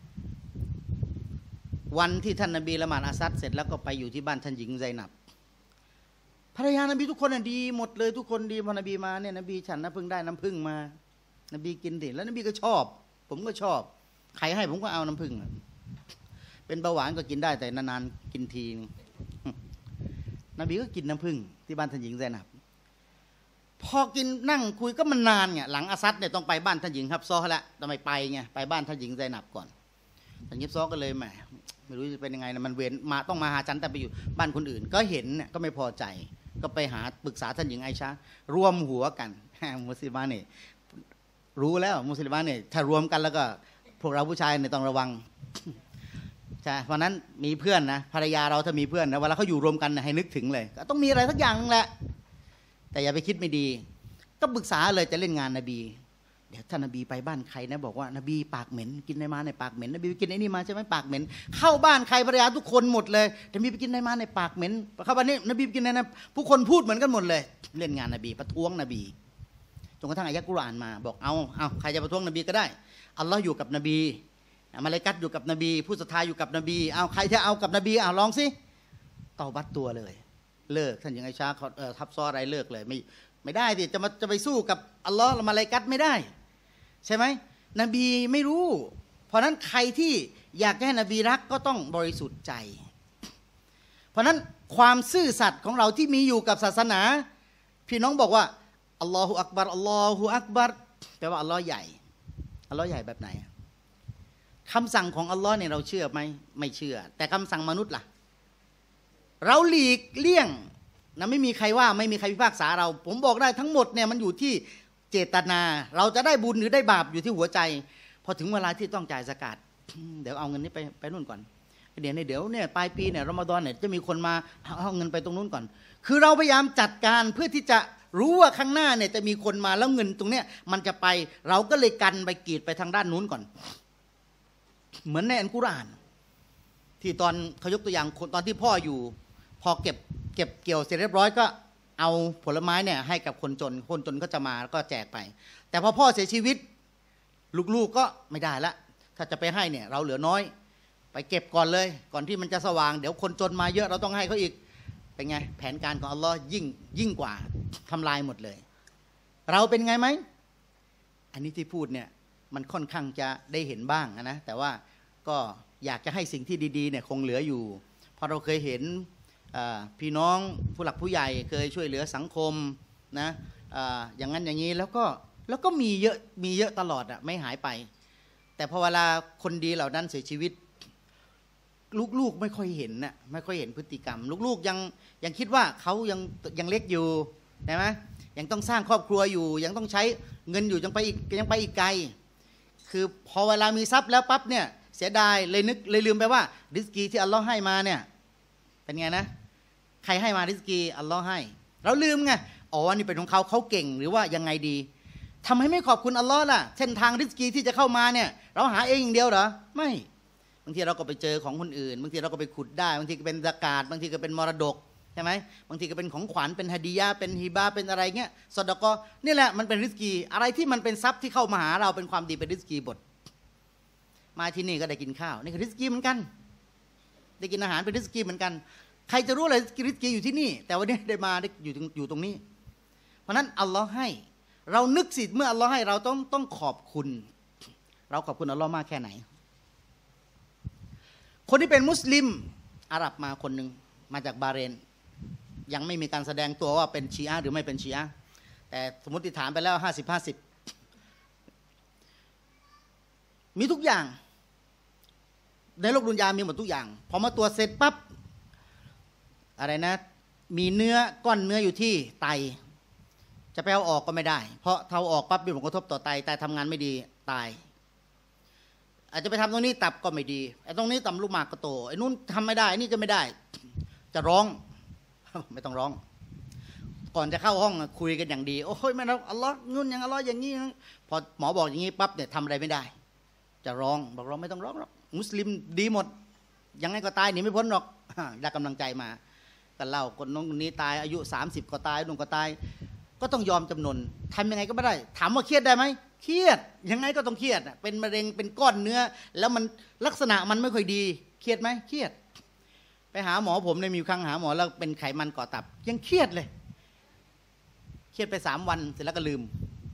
วันที่ท่านนบีละหมาดอาซัดเสร็จแล้วก็ไปอยู่ที่บ้านท่านหญิงไซนับภรรยานบีทุกคนดีหมดเลยทุกคนดีพอนบีมาเนี่ยนบีฉันนะเพิ่งได้น้ำผึ้งมานบีกินดิแล้วนบีก็ชอบผมก็ชอบใครให้ผมก็เอาน้ำผึ้งเป็นเบาหวานก็กินได้แต่นานๆกินทีนบีก็กินน้ำผึ้งที่บ้านท่านหญิงไซนับพอกินนั่งคุยก็มันนานไงหลังอาซัดเนี่ยต้องไปบ้านท่านหญิงครับซอแล้วทำไมไปไงไปบ้านท่านหญิงไซนับก่อนท่านยิบซอก็เลยแหมไม่รู้จะเป็นยังไงนะมันเวียนมาต้องมาหาฉันแต่ไปอยู่บ้านคนอื่นก็เห็นเนี่ยก็ไม่พอใจก็ไปหาปรึกษาท่านหญิงไอชารวมหัวกันมุสลิมเนี่ยรู้แล้วมุสลิมเนี่ยถ้ารวมกันแล้วก็พวกเราผู้ชายเนี่ยต้องระวังใช่เพราะนั้นมีเพื่อนนะภรรยาเราถ้ามีเพื่อนนะเวลาเขาอยู่รวมกันให้นึกถึงเลยก็ต้องมีอะไรสักอย่างนึงแหละแต่อย่าไปคิดไม่ดีก็ปรึกษาเลยจะเล่นงานนบีเดี๋ยวท่านนบีไปบ้านใครนะบอกว่านบีปากเหม็นกินในมาในปากเหม็นนบีไปกินไอ้นี่มาใช่ไหมปากเหม็นเข้าบ้านใครภรรยาทุกคนหมดเลยนบีไปกินในมาในปากเหม็นเข้าบ้านนี้นบีไปกินในนั้นผู้คนพูดเหมือนกันหมดเลยเล่นงานนบีประท้วงนบีจนกระทั่งอายะกุรอานมาบอกเอาใครจะประท้วงนบีก็ได้อัลลอฮ์อยู่กับนบีมาเลาอิกะฮ์อยู่กับนบีผู้ศรัทธาอยู่กับนบีเอาใครจะเอากับนบีลองสิเตาบัตตัวเลยเลิกท่านอย่างไอชาเขาทับซ้ออะไรเลิกเลยไม่ได้ดิจะไปสู้กับอัลลอฮ์มาเลาอิกะฮ์ไม่ได้ใช่ไหมนบีไม่รู้เพราะนั้นใครที่อยากให้นบีรักก็ต้องบริสุทธิ์ใจเพราะนั้นความซื่อสัตย์ของเราที่มีอยู่กับศาสนาพี่น้องบอกว่าอัลลอฮฺอักบัรอัลลอฮฺอักบัรแปลว่าอัลลอฮ์ใหญ่อัลลอฮ์ใหญ่แบบไหนคำสั่งของอัลลอฮ์เนี่ยเราเชื่อไหมไม่เชื่อแต่คำสั่งมนุษย์ล่ะเราหลีกเลี่ยงนะไม่มีใครว่าไม่มีใครพิพากษาเราผมบอกได้ทั้งหมดเนี่ยมันอยู่ที่เจตนาเราจะได้บุญหรือได้บาปอยู่ที่หัวใจพอถึงเวลาที่ต้องจ่ายซะกาตเดี๋ยวเอาเงินนี้ไปนู่นก่อนเดี๋ยวเนี่ยปลายปีเนี่ยรอมฎอนเนี่ยจะมีคนมาเอาเงินไปตรงนู้นก่อนคือเราพยายามจัดการเพื่อที่จะรู้ว่าข้างหน้าเนี่ยจะมีคนมาแล้วเงินตรงเนี้ยมันจะไปเราก็เลยกันไปกีดไปทางด้านนู้นก่อนเหมือนในอัลกุรอานที่ตอนเขายกตัวอย่างตอนที่พ่ออยู่พอเก็บเกี่ยวเสร็จเรียบร้อยก็เอาผลไม้เนี่ยให้กับคนจนก็จะมาก็แจกไปแต่พอพ่อเสียชีวิตลูกๆก็ไม่ได้ละถ้าจะไปให้เนี่ยเราเหลือน้อยไปเก็บก่อนเลยก่อนที่มันจะสว่างเดี๋ยวคนจนมาเยอะเราต้องให้เขาอีกเป็นไงแผนการของอัลลอฮ์ยิ่งกว่าทำลายหมดเลยเราเป็นไงไหมอันนี้ที่พูดเนี่ยมันค่อนข้างจะได้เห็นบ้างนะแต่ว่าก็อยากจะให้สิ่งที่ดีๆเนี่ยคงเหลืออยู่เพราะเราเคยเห็นพี่น้องผู้หลักผู้ใหญ่เคยช่วยเหลือสังคมนะอย่างนั้นอย่างนี้แล้วก็มีเยอะตลอดไม่หายไปแต่พอเวลาคนดีเหล่านั้นเสียชีวิตลูกๆไม่ค่อยเห็นพฤติกรรมลูกๆยังคิดว่าเขายังเล็กอยู่ใช่ไหมยังต้องสร้างครอบครัวอยู่ยังต้องใช้เงินอยู่ยังไปอีกไกลคือพอเวลามีทรัพย์แล้วปั๊บเนี่ยเสียดายเลยลืมไปว่าริสกีที่อัลลอฮ์ให้มาเนี่ยเป็นไงนะใครให้มาริสกีอัลลอฮ์ให้เราลืมไงอ๋อนี่เป็นของเขาเก่งหรือว่ายังไงดีทำให้ไม่ขอบคุณอัลลอฮ์ล่ะเส้นทางริสกีที่จะเข้ามาเนี่ยเราหาเองอย่างเดียวเหรอไม่บางทีเราก็ไปเจอของคนอื่นบางทีเราก็ไปขุดได้บางทีก็เป็นซะกาตบางทีก็เป็นมรดกใช่ไหมบางทีก็เป็นของขวัญเป็นฮะดียะห์เป็นฮิบาเป็นอะไรเงี้ยซอดะกอนี่แหละมันเป็นริสกีอะไรที่มันเป็นทรัพย์ที่เข้ามาหาเราเป็นความดีเป็นริสกีบทมาที่นี่ก็ได้กินข้าวนี่คือริสกีเหมือนกันได้กินอาหารเป็นริสกีเหมือนกันใครจะรู้อะไรริสกีอยู่ที่นี่แต่วันนี้ได้มาได้อยู่ตรงนี้เพราะนั้นอัลลอฮ์ให้เรานึกสิเมื่ออัลลอฮ์ให้เราต้องขอบคุณเราขอบคุณอัลลอฮ์มากแค่ไหนคนที่เป็นมุสลิมอาหรับมาคนหนึ่งมาจากบาห์เรนยังไม่มีการแสดงตัวว่าเป็นชีอะห์หรือไม่เป็นชีอะห์แต่สมมติฐานไปแล้ว50-50มีทุกอย่างในโลกดุนยามีหมดทุกอย่างพอมาตรวจเสร็จปั๊บอะไรนะมีก้อนเนื้ออยู่ที่ไตจะไปเอาออกก็ไม่ได้เพราะเท้าออกปั๊บมีผลกระทบต่อไตทำงานไม่ดีตายอาจจะไปทำตรงนี้ตับก็ไม่ดีไอ้ตรงนี้ต่ำลูกหมากก็โตไอ้นู้นทำไม่ได้ไอ้นี่จะไม่ได้จะร้องไม่ต้องร้องก่อนจะเข้าห้องคุยกันอย่างดีโอ้ยแม่เราอัลลอฮ์นู่นอย่างอัลลอฮ์อย่างนี้พอหมอบอกอย่างนี้ปั๊บเนี่ยทำอะไรไม่ได้จะร้องบอกร้องไม่ต้องร้องหรอกมุสลิมดีหมดยังไงก็ตายหนีไม่พ้นหรอกได้กำลังใจมากันเล่าคนน้องคนนี้ตายอายุ30ก็ตายนุ่งก็ตายก็ต้องยอมจำนนทำยังไงก็ไม่ได้ถามว่าเครียดได้ไหมเครียดยังไงก็ต้องเครียดเป็นมะเร็งเป็นก้อนเนื้อแล้วมันลักษณะมันไม่ค่อยดีเครียดไหมเครียดไปหาหมอผมเนี่ยมีครั้งหาหมอแล้วเป็นไขมันก่อตับยังเครียดเลยเครียดไป3 วันเสร็จแล้วก็ลืม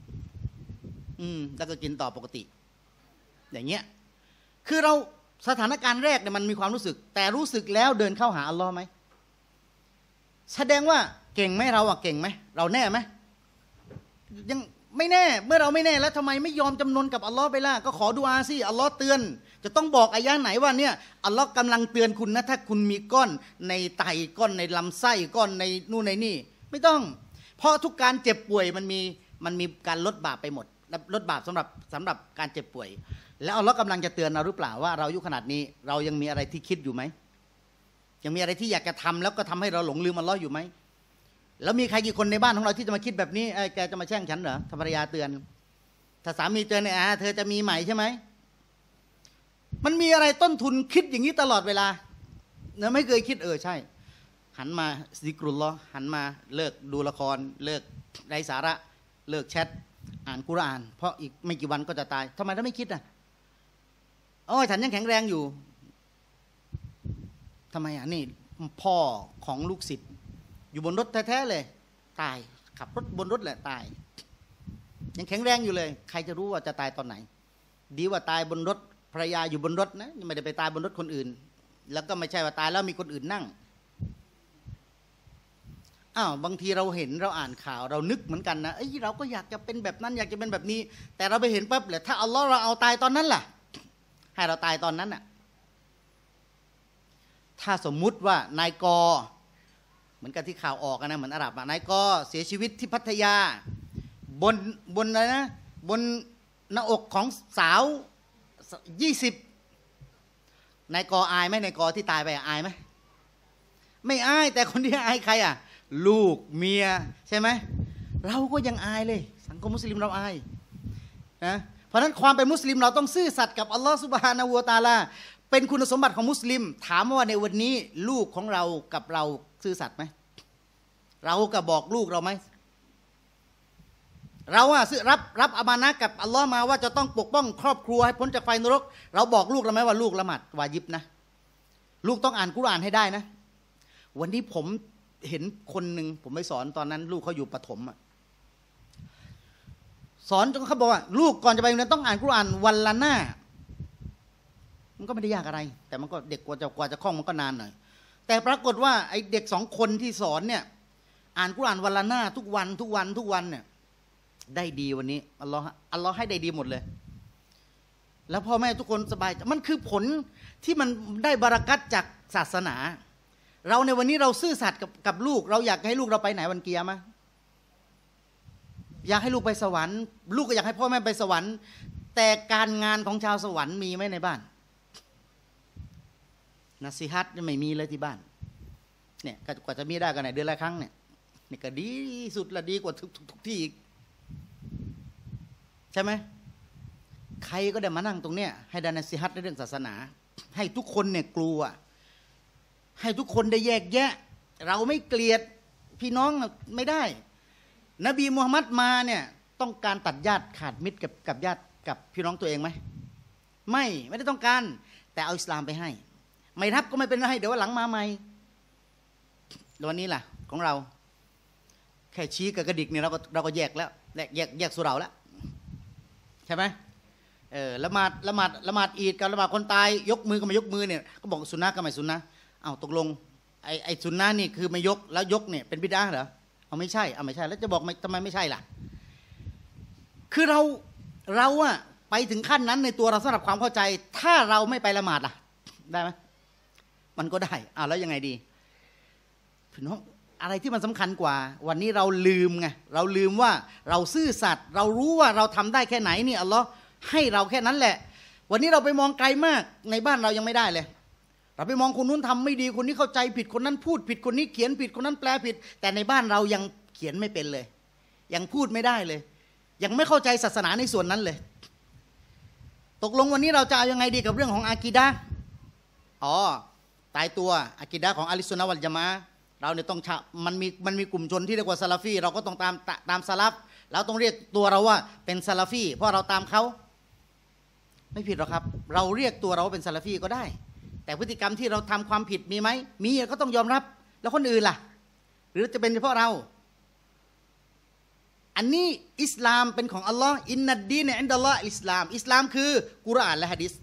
แล้วก็กินต่อปกติอย่างเงี้ยคือเราสถานการณ์แรกเนี่ยมันมีความรู้สึกแต่รู้สึกแล้วเดินเข้าหาอัลลอฮ์ไหมแสดงว่าเก่งไหมเราเก่งไหมเราแน่ไหมยังไม่แน่เมื่อเราไม่แน่แล้วทำไมไม่ยอมจำนนกับอัลลอฮ์ไปล่ะก็ขอดุอาสิอัลลอฮ์เตือนจะต้องบอกอายะห์ไหนว่าเนี่ยอัลลอฮ์กำลังเตือนคุณนะถ้าคุณมีก้อนในไตก้อนในลำไส้ก้อนในนู่นในนี่ไม่ต้องเพราะทุกการเจ็บป่วยมันมีการลดบาปไปหมดลดบาปสำหรับการเจ็บป่วยแล้วอัลลอฮ์กำลังจะเตือนเราหรือเปล่าว่าเราอายุขนาดนี้เรายังมีอะไรที่คิดอยู่ไหมยังมีอะไรที่อยากจะทำแล้วก็ทำให้เราหลงลืมอัลลอฮ์อยู่ไหมแล้วมีใครกี่คนในบ้านของเราที่จะมาคิดแบบนี้แกจะมาแช่งฉันเหรอถ้าภรรยาเตือนถ้าสามีเตือนเนี่ยเธอจะมีใหม่ใช่ไหมมันมีอะไรต้นทุนคิดอย่างนี้ตลอดเวลาเนอะไม่เคยคิดใช่หันมาซิกรุลลอฮ์หันมาเลิกดูละครเลิกไร้สาระเลิกแชทอ่านกุรอานเพราะอีกไม่กี่วันก็จะตายทำไมเราไม่คิดฉันยังแข็งแรงอยู่ทำไมนี่พ่อของลูกศิษย์อยู่บนรถแท้ๆเลยตายขับรถบนรถแหละตายยังแข็งแรงอยู่เลยใครจะรู้ว่าจะตายตอนไหนดีว่าตายบนรถภรรยาอยู่บนรถนะไม่ได้ไปตายบนรถคนอื่นแล้วก็ไม่ใช่ว่าตายแล้วมีคนอื่นนั่งบางทีเราเห็นเราอ่านข่าวเรานึกเหมือนกันนะเราก็อยากจะเป็นแบบนั้นอยากจะเป็นแบบนี้แต่เราไปเห็นปั๊บเลยถ้าอัลลอฮ์เราเอาตายตอนนั้นล่ะให้เราตายตอนนั้นน่ะถ้าสมมุติว่านายกเหมือนกับที่ข่าวออกนะเหมือนอาหรับนายกเสียชีวิตที่พัทยาบนอะไรนะบนหน้าอกของสาว20นายกอายไหมนายกที่ตายไปอายไหมไม่อายแต่คนที่อายใครลูกเมียใช่ไหมเราก็ยังอายเลยสังคมมุสลิมเราอายนะเพราะฉะนั้นความเป็นมุสลิมเราต้องซื่อสัตย์กับอัลลอฮฺซุบฮานะฮูวะตะอาลาเป็นคุณสมบัติของมุสลิมถามว่าในวันนี้ลูกของเรากับเราซื่อสัตย์ไหมเรากับบอกลูกเราไหมเรารับอามานะห์กับอัลลอฮ์มาว่าจะต้องปกป้องครอบครัวให้พ้นจากไฟนรกเราบอกลูกเราไหมว่าลูกละหมาดวาญิบนะลูกต้องอ่านกุรอานให้ได้นะวันนี้ผมเห็นคนหนึ่งผมไปสอนตอนนั้นลูกเขาอยู่ประถมสอนจนเขาบอกว่าลูกก่อนจะไปโรงเรียนต้องอ่านกุรอานวันละหน้ามันก็ไม่ได้ยากอะไรแต่มันก็เด็กกว่าจะคล่องมันก็นานหน่อยแต่ปรากฏว่าไอ้เด็ก2 คนที่สอนเนี่ยอ่านกุรอานวันละหน้าทุกวันเนี่ยได้ดีวันนี้อัลลอฮ์ให้ได้ดีหมดเลยแล้วพ่อแม่ทุกคนสบายมันคือผลที่มันได้บารอกัตจากศาสนาเราในวันนี้เราซื่อสัตย์กับลูกเราอยากให้ลูกเราไปไหนวันเกียร์มะอยากให้ลูกไปสวรรค์ลูกก็อยากให้พ่อแม่ไปสวรรค์แต่การงานของชาวสวรรค์มีไหมในบ้านนัสซีฮัตไม่มีเลยที่บ้านเนี่ยกว่าจะมีได้กันไหนเดือนละครั้งเนี่ยนี่ก็ดีสุดละดีกว่าทุกที่อีกใช่ไหมใครก็ได้มานั่งตรงเนี้ยให้ได้นัสซีฮัตในเรื่องศาสนาให้ทุกคนเนี่ยกลัวให้ทุกคนได้แยกแยะเราไม่เกลียดพี่น้องไม่ได้นบีมูฮัมมัดมาเนี่ยต้องการตัดญาติขาดมิตรกับญาติกับพี่น้องตัวเองไหมไม่ได้ต้องการแต่เอาอิสลามไปให้ไม่รับก็ไม่เป็นไรเดี๋ยววันหลังมาใหม่วันนี้ล่ะของเราแค่ชี้กับกระดิกเนี่ยเราก็แยกแล้วแยกสุเหร่าแล้วใช่ไหมละหมาดอีดกับละหมาดคนตายยกมือก็ไม่ยกมือเนี่ยก็บอกสุนนะก็ไม่สุนนะเอาตกลงไอ้สุนนะนี่คือไม่ยกแล้วยกเนี่ยเป็นบิดอะห์เหรอเอาไม่ใช่แล้วจะบอกทำไมไม่ใช่ล่ะคือเราอะไปถึงขั้นนั้นในตัวเราสำหรับความเข้าใจถ้าเราไม่ไปละหมาดล่ะได้ไหมมันก็ได้แล้วยังไงดีพี่น้องอะไรที่มันสำคัญกว่าวันนี้เราลืมไงเราลืมว่าเราซื่อสัตย์เรารู้ว่าเราทำได้แค่ไหนนี่อัลลอฮ์ให้เราแค่นั้นแหละวันนี้เราไปมองไกลมากในบ้านเรายังไม่ได้เลยเราไปมองคนนู้นทำไม่ดีคนนี้เข้าใจผิดคนนั้นพูดผิดคนนี้เขียนผิดคนนั้นแปลผิดแต่ในบ้านเรายังเขียนไม่เป็นเลยยังพูดไม่ได้เลยยังไม่เข้าใจศาสนาในส่วนนั้นเลยตกลงวันนี้เราจะเอายังไงดีกับเรื่องของอากีดะห์ตายตัวอากีดะห์ของอะลิซุนนะฮ์วัลญะมาอะห์เราเนี่ยต้องมันมีกลุ่มชนที่เรียกว่าซะลาฟีเราก็ต้องตามซะลัฟเราต้องเรียกตัวเราว่าเป็นซะลาฟีเพราะเราตามเขาไม่ผิดหรอกครับเราเรียกตัวเราว่าเป็นซะลาฟีก็ได้แต่พฤติกรรมที่เราทำความผิดมีไหมมีก็ต้องยอมรับแล้วคนอื่นล่ะหรือจะเป็นเฉพาะเราอันนี้อิสลามเป็นของอัลลอฮ์อินนัดดีนอินดัลลอฮ์อิสลามคือกุรอานและหะดีษ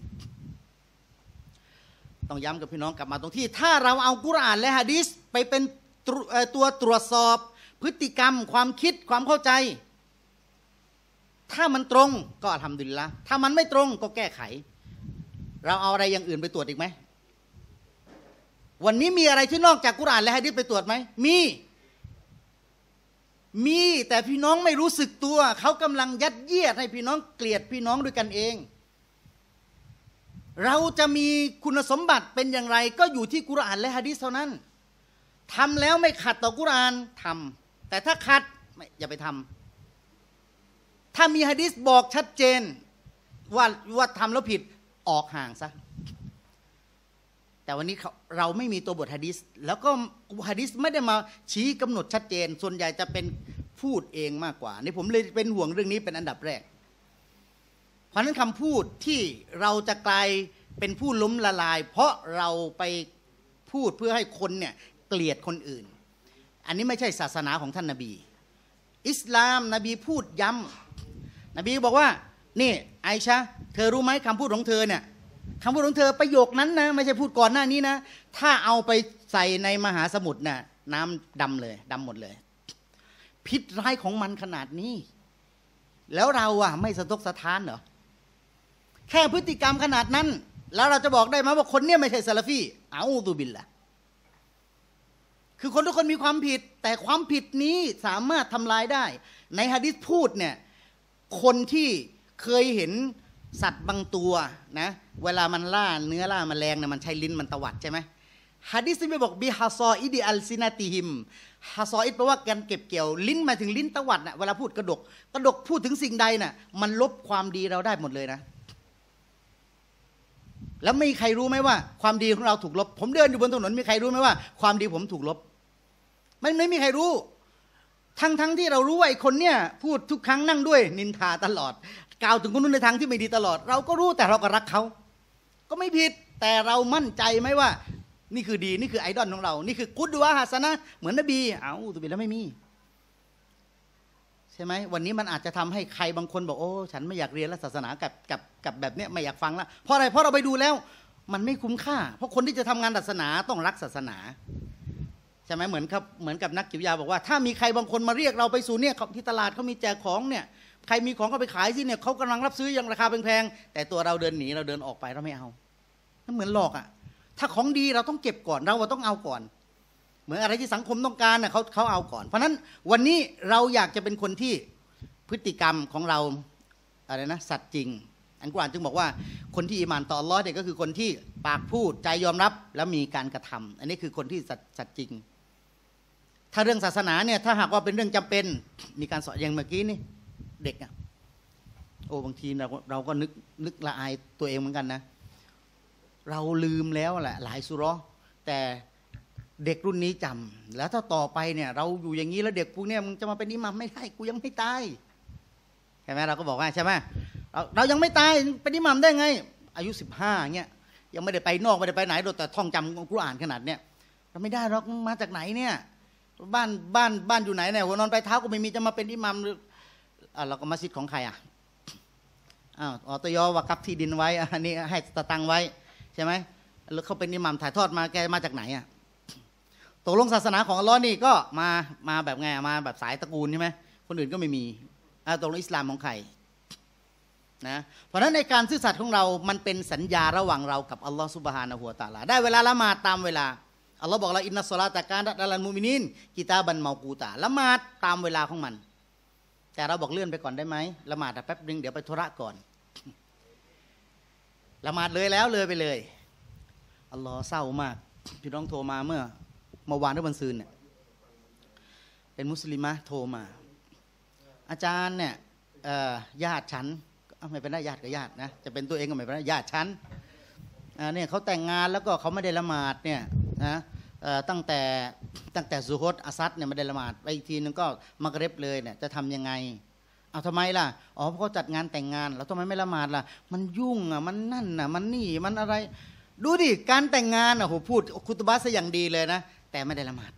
ต้องย้ำกับพี่น้องกลับมาตรงที่ถ้าเราเอากุรอานและหะดีษไปเป็นตัวตรวจสอบพฤติกรรมความคิดความเข้าใจถ้ามันตรงก็อัลฮัมดุลิลละห์ถ้ามันไม่ตรงก็แก้ไขเราเอาอะไรอย่างอื่นไปตรวจอีกไหมวันนี้มีอะไรที่นอกจากกุรอานและหะดีษไปตรวจไหมมีแต่พี่น้องไม่รู้สึกตัวเขากำลังยัดเยียดให้พี่น้องเกลียดพี่น้องด้วยกันเองเราจะมีคุณสมบัติเป็นอย่างไรก็อยู่ที่กุรอานและหะดีษเท่านั้นทำแล้วไม่ขัดต่อกุรอานทำแต่ถ้าขัดอย่าไปทำถ้ามีหะดีษบอกชัดเจนว่าทำแล้วผิดออกห่างซะแต่วันนี้เราไม่มีตัวบทหะดีษแล้วก็หะดีษไม่ได้มาชี้กำหนดชัดเจนส่วนใหญ่จะเป็นพูดเองมากกว่านี่ผมเลยเป็นห่วงเรื่องนี้เป็นอันดับแรกเพราะนั้นคำพูดที่เราจะกลายเป็นผู้ล้มละลายเพราะเราไปพูดเพื่อให้คนเนี่ยเกลียดคนอื่นอันนี้ไม่ใช่ศาสนาของท่านนบีอิสลามนบีพูดย้ำนบีบอกว่านี่ไอชะเธอรู้ไหมคำพูดของเธอเนี่ยคำพูดของเธอประโยคนั้นนะไม่ใช่พูดก่อนหน้านี้นะถ้าเอาไปใส่ในมหาสมุทรน่ะน้ำดำเลยดำหมดเลยพิษร้ายของมันขนาดนี้แล้วเราไม่สะทกสะท้านเหรอแค่พฤติกรรมขนาดนั้นแล้วเราจะบอกได้ไหมว่าคนเนี้ยไม่ใช่ซะลาฟีเอาตุบิลละคือคนทุกคนมีความผิดแต่ความผิดนี้สามารถทำลายได้ในหะดีษพูดเนี่ยคนที่เคยเห็นสัตว์บางตัวนะเวลามันล่าเนื้อล่าแมลงเนี่ยมันใช้ลิ้นมันตวัดใช่ไหมหะดีษที่บอกบิฮาซออิดิอัลซินาติฮิมฮาซออิดแปลว่าการเก็บเกี่ยวลิ้นหมายถึงลิ้นตวัดน่ะเวลาพูดกระดกพูดถึงสิ่งใดน่ะมันลบความดีเราได้หมดเลยนะแล้วไม่มีใครรู้ไหมว่าความดีของเราถูกลบผมเดินอยู่บนถนนมีใครรู้ไหมว่าความดีผมถูกลบไม่มีใครรู้ทั้งที่เรารู้ว่าไอ้คนเนี่ยพูดทุกครั้งนั่งด้วยนินทาตลอดกล่าวถึงคนนู้นในทางที่ไม่ดีตลอดเราก็รู้แต่เราก็รักเขาก็ไม่ผิดแต่เรามั่นใจไหมว่านี่คือดีนี่คือไอดอลของเรานี่คือกุดวะฮะซะนะเหมือนนบีตัวบิดแล้วไม่มีใช่ไหมวันนี้มันอาจจะทำให้ใครบางคนบอกโอ้ฉันไม่อยากเรียนแล้วศาสนากับแบบเนี้ยไม่อยากฟังแล้วเพราะอะไรเพราะเราไปดูแล้วมันไม่คุ้มค่าเพราะคนที่จะทำงานศาสนาต้องรักศาสนาใช่ไหมเหมือนกับนักจิตวิทยาบอกว่าถ้ามีใครบางคนมาเรียกเราไปสู่เนี่ยที่ตลาดเขามีแจกของเนี่ยใครมีของก็ไปขายสิเนี่ยเขากำลังรับซื้ออย่างราคาแพงๆแต่ตัวเราเดินหนีเราเดินออกไปเราไม่เอานั่นเหมือนหลอกถ้าของดีเราต้องเก็บก่อนเราต้องเอาก่อนเหมือนอะไรที่สังคมต้องการเขาเอาก่อนเพราะนั้นวันนี้เราอยากจะเป็นคนที่พฤติกรรมของเราอะไรนะสัตย์จริงอันกุรอานจึงบอกว่าคนที่อีหม่านต่ออัลเลาะห์เนี่ยก็คือคนที่ปากพูดใจยอมรับแล้วมีการกระทำอันนี้คือคนที่สัตย์จริงถ้าเรื่องศาสนาเนี่ยถ้าหากว่าเป็นเรื่องจำเป็นมีการสอนอย่างเมื่อกี้นี่เด็กอะโอ้บางทีเราก็นึกละอายตัวเองเหมือนกันนะเราลืมแล้วแหละหลายสุเราะห์แต่เด็กรุ่นนี้จำแล้วถ้าต่อไปเนี่ยเราอยู่อย่างนี้แล้วเด็กพวกเนี้ยมึงจะมาเป็นอิหมัมไม่ได้กูยังไม่ตายใช่ไหมเราก็บอกว่าใช่ไหมเรายังไม่ตายเป็นอิหมัมได้ไงอายุ15เงี้ยยังไม่ได้ไปนอกไม่ได้ไปไหนโดยแต่ท่องจำกุรอานขนาดเนี้ยเราไม่ได้หรอกมาจากไหนเนี่ยบ้านอยู่ไหนเนี่ยหัวนอนไปเท้าก็ไม่มีจะมาเป็นอิหมัมเราก็มัสยิดของใครตยว่ากับที่ดินไว้อันนี้ให้ตะตังไว้ใช่ไหมแล้วเขาเป็นอิหมัมถ่ายทอดมาแกมาจากไหนตกลงศาสนาของอัลเลาะห์นี่ก็มาแบบไงมาแบบสายตระกูลใช่ไหมคนอื่นก็ไม่มีตกลงอิสลามของใครนะเพราะฉะนั้นในการซื่อสัตย์ของเรามันเป็นสัญญาระหว่างเรากับอัลลอฮฺซุบฮานะฮูวะตะอาลาได้เวลาละหมาดตามเวลาอัลลอฮ์บอกเราอินนัสศอลาตะกานะอัลลมุมินีนกิตาบันเมากูตาละหมาดตามเวลาของมันแต่เราบอกเลื่อนไปก่อนได้ไหมละหมาดแป๊บนึงเดี๋ยวไปธุระก่อนละหมาดเลยแล้วเลยไปเลยอัลลอฮ์เศร้ามากพี่น้องโทรมาเมื่อวานหรือวันซืนเนี่ยเป็นมุสลิมะโทรมาอาจารย์เนี่ยญาติฉันไม่เป็นได้ญาติกับญาตินะจะเป็นตัวเองก็ไม่เป็นได้ญาติฉันเนี่ยเขาแต่งงานแล้วก็เขาไม่ได้ละหมาดเนี่ยนะตั้งแต่ซุฮรอัสซัดเนี่ยไม่ได้ละหมาดไปอีกทีนึงก็มักริบเลยเนี่ยจะทำยังไงเอาทำไมล่ะอ๋อเพราะเขาจัดงานแต่งงานแล้วทำไมไม่ละหมาดล่ะมันยุ่งมันนั่นมันนี่มันอะไรดูดิการแต่งงานโหพูดคุตบะซะอย่างดีเลยนะแต่ไม่ได้ละหมาด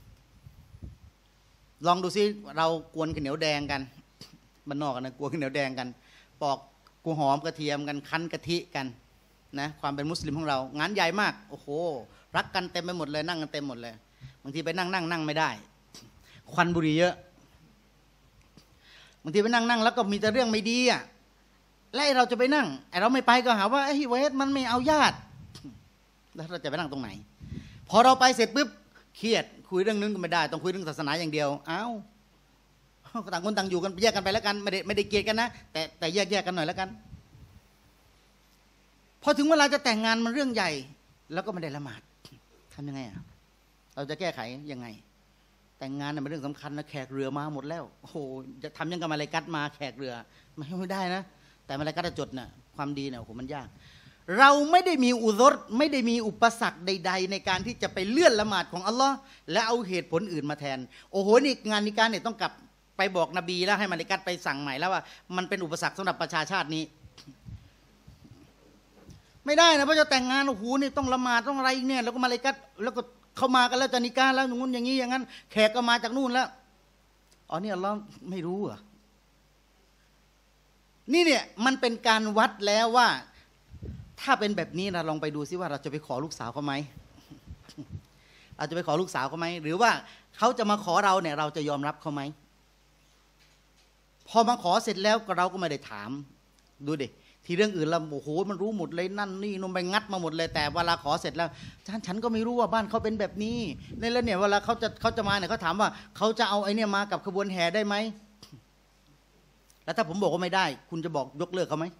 ลองดูซิเรากวนข้าวเหนียวแดงกันบ้านนอกกันนะกวนข้าวเหนียวแดงกันปอกกุ้งหอมกระเทียมกันคั้นกะทิกันนะความเป็นมุสลิมของเรางานใหญ่มากโอ้โหรักกันเต็มไปหมดเลยนั่งกันเต็มหมดเลยบางทีไปนั่งไม่ได้ควันบุหรี่เยอะบางทีไปนั่งแล้วก็มีแต่เรื่องไม่ดีแล้วเราจะไปนั่งเราไม่ไปก็หาว่าไอ้เวทมันไม่เอาญาติแล้วเราจะไปนั่งตรงไหนพอเราไปเสร็จปุ๊บเครียดคุยเรื่องนึงก็ไม่ได้ต้องคุยเรื่องศาสนาอย่างเดียวต่างคนต่างอยู่กันแยกกันไปแล้วกันไม่ได้เกลียดกันนะแต่แยกกันหน่อยแล้วกันพอถึงเวลาจะแต่งงานมันเรื่องใหญ่แล้วก็ไม่ได้ละหมาดทำยังไงเราจะแก้ไขยังไงแต่งงานเป็นเรื่องสำคัญนะแขกเรือมาหมดแล้วโอ้โหจะทำยังกับมาลาอิกัตมาแขกเรือไม่ได้นะแต่มาลาอิกัตจะจดนะความดีเนี่ยโอ้โหมันยากเราไม่ได้มีอุซรไม่ได้มีอุปสรรคใดๆในการที่จะไปเลื่อนละหมาดของอัลลอฮ์และเอาเหตุผลอื่นมาแทนโอ้โหนี่งานนิกายเนี่ยต้องกลับไปบอกนบีแล้วให้มาลาอิกัตไปสั่งใหม่แล้วว่ามันเป็นอุปสรรคสำหรับประชาชาตินี้ไม่ได้นะเพราะจะแต่งงานโอ้โหนี่ต้องละหมาดต้องอะไรอีกเนี่ยแล้วก็มาลาอิกัตแล้วก็เข้ามากันแล้วจะนิกายแล้วอย่างงู้นอย่างนี้อย่างนั้นแขกก็มาจากนู่นแล้วอ๋อนี่อัลลอฮ์ไม่รู้เหรอนี่เนี่ยมันเป็นการวัดแล้วว่าถ้าเป็นแบบนี้เราลองไปดูซิว่าเราจะไปขอลูกสาวเขาไหมเราจะไปขอลูกสาวเขาไหมหรือว่าเขาจะมาขอเราเนี่ยเราจะยอมรับเขาไหมพอมาขอเสร็จแล้วเราก็ไม่ได้ถามดูดิที่เรื่องอื่นเราโอ้โหมันรู้หมดเลยนั่นนี่นุ่มไปงัดมาหมดเลยแต่เวลาขอเสร็จแล้วฉันก็ไม่รู้ว่าบ้านเขาเป็นแบบนี้ในแล้วเนี่ยเวลาเขาจะมาเนี่ยเขาถามว่าเขาจะเอาไอ้เนี่ยมากับขบวนแห่ได้ไหมแล้วถ้าผมบอกว่าไม่ได้คุณจะบอกยกเลิกเขาไหม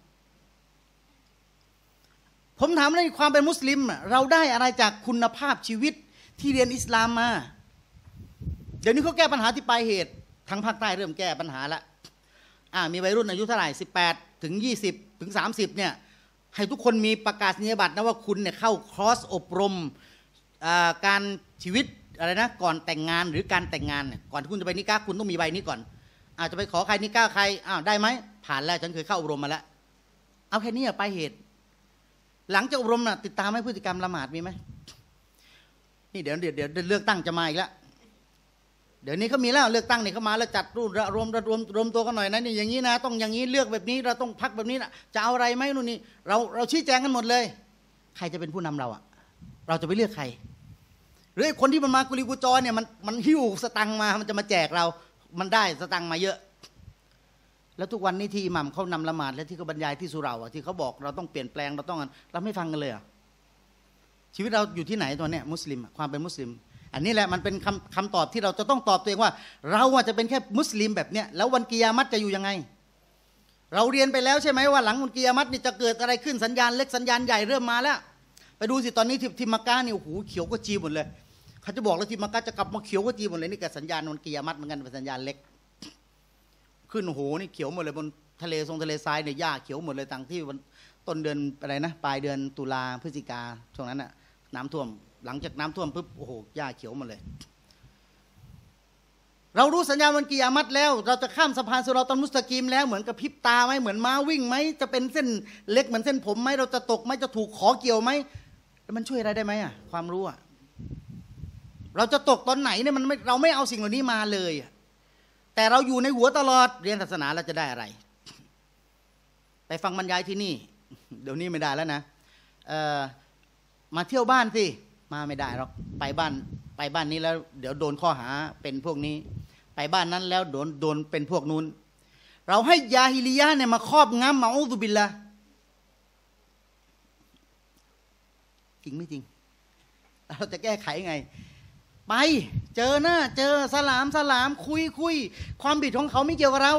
ผมถามในความเป็นมุสลิมเราได้อะไรจากคุณภาพชีวิตที่เรียนอิสลามมาเดี๋ยวนี้เขาแก้ปัญหาที่ปลายเหตุทางภาคใต้เริ่มแก้ปัญหาละมีวัยรุ่นอายุเท่าไหร่18 ถึง 20 ถึง 30เนี่ยให้ทุกคนมีประกาศนียบัตรนะว่าคุณเนี่ยเข้าคอร์สอบรมการชีวิตอะไรนะก่อนแต่งงานหรือการแต่งงานเนี่ยก่อนที่คุณจะไปนิกาคุณต้องมีใบนี้ก่อนจะไปขอใครนิกาใครได้ไหมผ่านแล้วฉันเคยเข้าอบรมมาแล้วเอาแค่นี้ปลายเหตุหลังจากอบรมติดตามไหมพฤติกรรมละหมาดมีไหมนี่เดี๋ยวเลือกตั้งจะมาอีกแล้วเดี๋ยวนี้เขามีแล้วเลือกตั้งเนี่ยเขามาแล้วจัดรวมตัวกันหน่อยนะนี่อย่างนี้นะต้องอย่างนี้เลือกแบบนี้เราต้องพักแบบนี้นะจะเอาอะไรไหมนู่นนี่เราชี้แจงกันหมดเลยใครจะเป็นผู้นำเราจะไปเลือกใครหรือคนที่มันมากุลีกุจอเนี่ยมันหิ้วสตังมามันจะมาแจกเรามันได้สตังมาเยอะแล้วทุกวันนี้ที่อิหมัมเขานำละหมาดและที่เขาบรรยายที่สุเหร่าที่เขาบอกเราต้องเปลี่ยนแปลงเราไม่ฟังกันเลยชีวิตเราอยู่ที่ไหนตัวเนี้ยมุสลิมความเป็นมุสลิมอันนี้แหละมันเป็นคำตอบที่เราจะต้องตอบตัวเองว่าเราจะเป็นแค่มุสลิมแบบเนี้ยแล้ววันกิยามัตจะอยู่ยังไงเราเรียนไปแล้วใช่ไหมว่าหลังวันกิยามัตนี่จะเกิดอะไรขึ้นสัญญาณเล็กสัญญาณใหญ่เริ่มมาแล้วไปดูสิตอนนี้ที่มักกะนี่โอ้โหเขียวก็จีหมดเลยเขาจะบอกแล้วที่มักกะจะกลับมาเขียวก็จีหมดเลยนี่ก็สัญญาณวันกิยามัตเหมือนกันเป็นสัญญาณเล็กขึ้นโอ้โหนี่เขียวหมดเลยบนทะเลทรายเนี่ยหญ้าเขียวหมดเลยต่างที่วันต้นเดือนอะไรนะปลายเดือนตุลาพฤศจิกาช่วงนั้นน่ะน้ำท่วมหลังจากน้ำท่วมปุ๊บโอ้โหหญ้าเขียวหมดเลยเรารู้สัญญาณวันกิยามัตแล้วเราจะข้ามสะพานสุเราะตอลมุสตะกีมแล้วเหมือนกับพริบตาไหมเหมือนม้าวิ่งไหมจะเป็นเส้นเล็กเหมือนเส้นผมไหมเราจะตกไหมจะถูกขอเกี่ยวไหมมันช่วยอะไรได้ไหมอะความรู้อะเราจะตกตอนไหนเนี่ยมันเราไม่เอาสิ่งเหล่านี้มาเลยแต่เราอยู่ในหัวตลอดเรียนศาสนาเราจะได้อะไรไปฟังบรรยายที่นี่เดี๋ยวนี้ไม่ได้แล้วนะมาเที่ยวบ้านสิมาไม่ได้หรอกไปบ้านนี้แล้วเดี๋ยวโดนข้อหาเป็นพวกนี้ไปบ้านนั้นแล้วโดนเป็นพวกนู้นเราให้ยาฮิลิยะห์เนี่ยมาครอบงำมาอูซุบิลละจริงไม่จริงเราจะแก้ไขไงไปเจอหน้าเจอสลามคุยความผิดของเขาไม่เกี่ยวกับเรา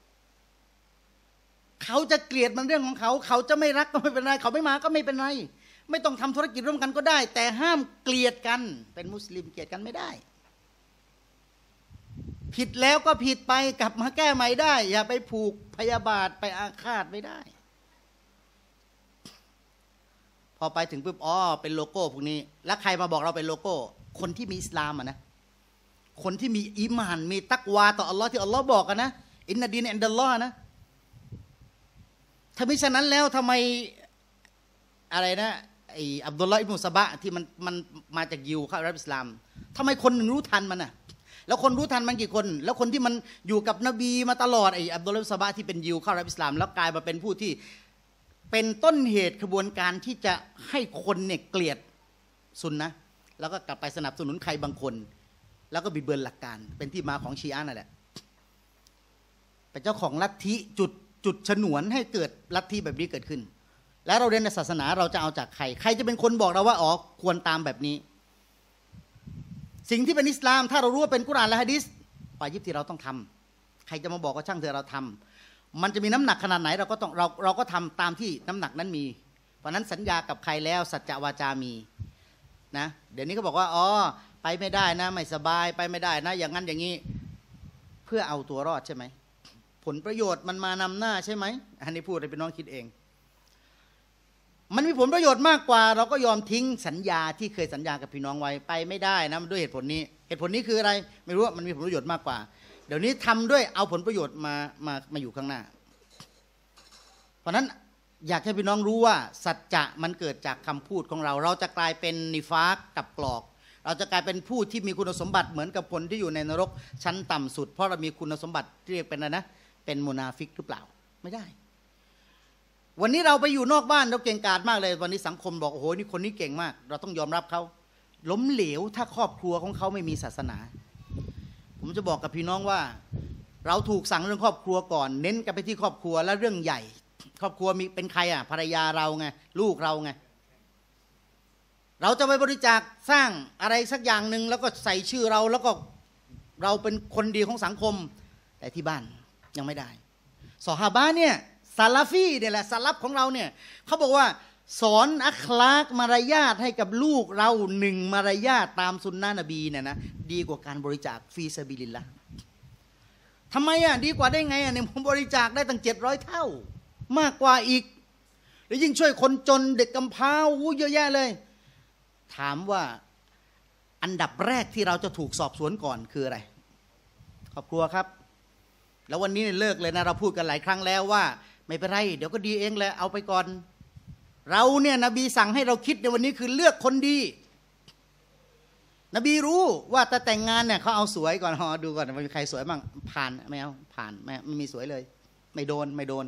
เขาจะเกลียดมันเรื่องของเขาเขาจะไม่รักก็ไม่เป็นไรเขาไม่มาก็ไม่เป็นไรไม่ต้องทำธุรกิจร่วมกันก็ได้แต่ห้ามเกลียดกันเป็นมุสลิมเกลียดกันไม่ได้ผิดแล้วก็ผิดไปกลับมาแก้ใหม่ได้อย่าไปผูกพยาบาทไปอาฆาตไม่ได้พอไปถึงปุ๊บอ๋อเป็นโลโก้พวกนี้แล้วใครมาบอกเราเป็นโลโก้คนที่มีอิสลามอ่ะนะคนที่มีอีหม่านมีตักวาต่ออัลลอฮ์ที่อัลลอฮ์บอกกันนะอินนัดดีนอินดัลลอฮ์นะถ้ามิฉะนั้นแล้วทำไมอะไรนะไอ้อับดุลลาห์อิบนุซะบะที่มันมาจากยิวเข้ารับอิสลามทำไมคนหนึ่งรู้ทันมันน่ะแล้วคนรู้ทันมันกี่คนแล้วคนที่มันอยู่กับนบีมาตลอดไอ้อับดุลลาห์อิบนุซะบะที่เป็นยิวเข้ารับอิสลามแล้วกลายมาเป็นผู้ที่เป็นต้นเหตุขบวนการที่จะให้คนเนี่ยเกลียดซุนนะแล้วก็กลับไปสนับสนุนใครบางคนแล้วก็บิดเบือนหลักการเป็นที่มาของชีอะห์นั่นแหละเป็นเจ้าของลัทธิจุดฉนวนให้เกิดลัทธิแบบนี้เกิดขึ้นแล้วเราเรียนในศาสนาเราจะเอาจากใครจะเป็นคนบอกเราว่าอ๋อควรตามแบบนี้สิ่งที่เป็นอิสลามถ้าเรารู้ว่าเป็นกุรอานและหะดีษวาญิบที่เราต้องทำใครจะมาบอกว่าช่างเถอะเราทำมันจะมีน้ำหนักขนาดไหนเราก็ทำตามที่น้ำหนักนั้นมีเพราะนั้นสัญญากับใครแล้วสัจจะวาจามีนะเดี๋ยวนี้เขาบอกว่าอ๋อไปไม่ได้นะไม่สบายไปไม่ได้นะอย่างนั้นอย่างนี้เพื่อเอาตัวรอดใช่ไหมผลประโยชน์มันมานำหน้าใช่ไหมอันนี้พูดให้พี่น้องคิดเองมันมีผลประโยชน์มากกว่าเราก็ยอมทิ้งสัญญาที่เคยสัญญากับพี่น้องไว้ไปไม่ได้นะด้วยเหตุผลนี้คืออะไรไม่รู้ว่ามันมีผลประโยชน์มากกว่าเดี๋ยวนี้ทำด้วยเอาผลประโยชน์มาอยู่ข้างหน้าเพราะนั้นอยากให้พี่น้องรู้ว่าสัจจะมันเกิดจากคำพูดของเราจะกลายเป็นนิฟากกับกรอกเราจะกลายเป็นผู้ที่มีคุณสมบัติเหมือนกับคนที่อยู่ในนรกชั้นต่ำสุดเพราะเรามีคุณสมบัติที่เรียกเป็นอะไรนะเป็นมุนาฟิกหรือเปล่าไม่ได้วันนี้เราไปอยู่นอกบ้านเราเก่งกาจมากเลยวันนี้สังคมบอกโอ้โหนี่คนนี้เก่งมากเราต้องยอมรับเขาล้มเหลวถ้าครอบครัวของเขาไม่มีศาสนาผมจะบอกกับพี่น้องว่าเราถูกสั่งเรื่องครอบครัวก่อนเน้นกันไปที่ครอบครัวและเรื่องใหญ่ครอบครัวมีเป็นใครอ่ะภรรยาเราไงลูกเราไงเราจะไปบริจาคสร้างอะไรสักอย่างหนึ่งแล้วก็ใส่ชื่อเราแล้วก็เราเป็นคนดีของสังคมแต่ที่บ้านยังไม่ได้ซอฮาบะห์เนี่ยซาลาฟีเนี่ยแหละซาลัฟของเราเนี่ยเขาบอกว่าสอนอัคลากมารยาทให้กับลูกเราหนึ่งมารยาทตามสุนนะนบีเนี่ยนะดีกว่าการบริจาคฟีซาบิลิลละห์ทำไมอ่ะดีกว่าได้ไงอ่ะเนี่ยผมบริจาคได้ตั้ง700เท่ามากกว่าอีกแล้วยิ่งช่วยคนจนเด็กกำพร้าเยอะแยะเลยถามว่าอันดับแรกที่เราจะถูกสอบสวนก่อนคืออะไรครอบครัวครับแล้ววันนี้เลิกเลยนะเราพูดกันหลายครั้งแล้วว่าไม่เป็นไรเดี๋ยวก็ดีเองแหละเอาไปก่อนเราเนี่ยนบีสั่งให้เราคิดในวันนี้คือเลือกคนดีนบีรู้ว่าแต่แต่งงานเนี่ยเขาเอาสวยก่อนดูก่อนว่ามีใครสวยบ้างผ่านไม่เอาผ่านไม่มีสวยเลยไม่โดน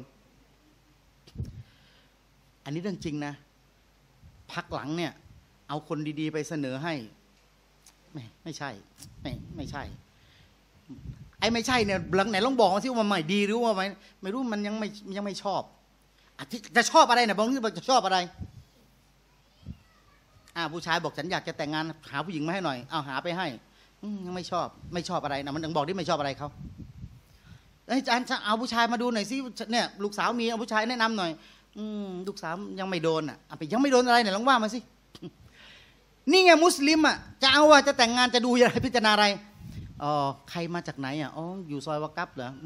อันนี้เรื่องจริงนะพักหลังเนี่ยเอาคนดีๆไปเสนอให้ไม่ใช่ไม่ใช่ไอ้ไม่ใช่เนี่ยหลังไหนลองบอกมาสิว่ามันไม่ดีหรือว่าไม่รู้มันยังไม่ชอบจะชอบอะไรเนี่ยบางทีจะชอบอะไรผู้ชายบอกฉันอยากจะแต่งงานหาผู้หญิงมาให้หน่อยเอาหาไปให้ยังไม่ชอบอะไรนะมันยังบอกที่ไม่ชอบอะไรเขาอาจารย์เอาผู้ชายมาดูหน่อยสิเนี่ยลูกสาวมีเอาผู้ชายแนะนำหน่อยลูกสาวยังไม่โดนไปยังไม่โดนอะไรเนี่ยลองว่ามาสินี่ไงมุสลิมจะเอาจะแต่งงานจะดูอะไรพิจารณาอะไรใครมาจากไหนอยู่ซอยวากับเหรอ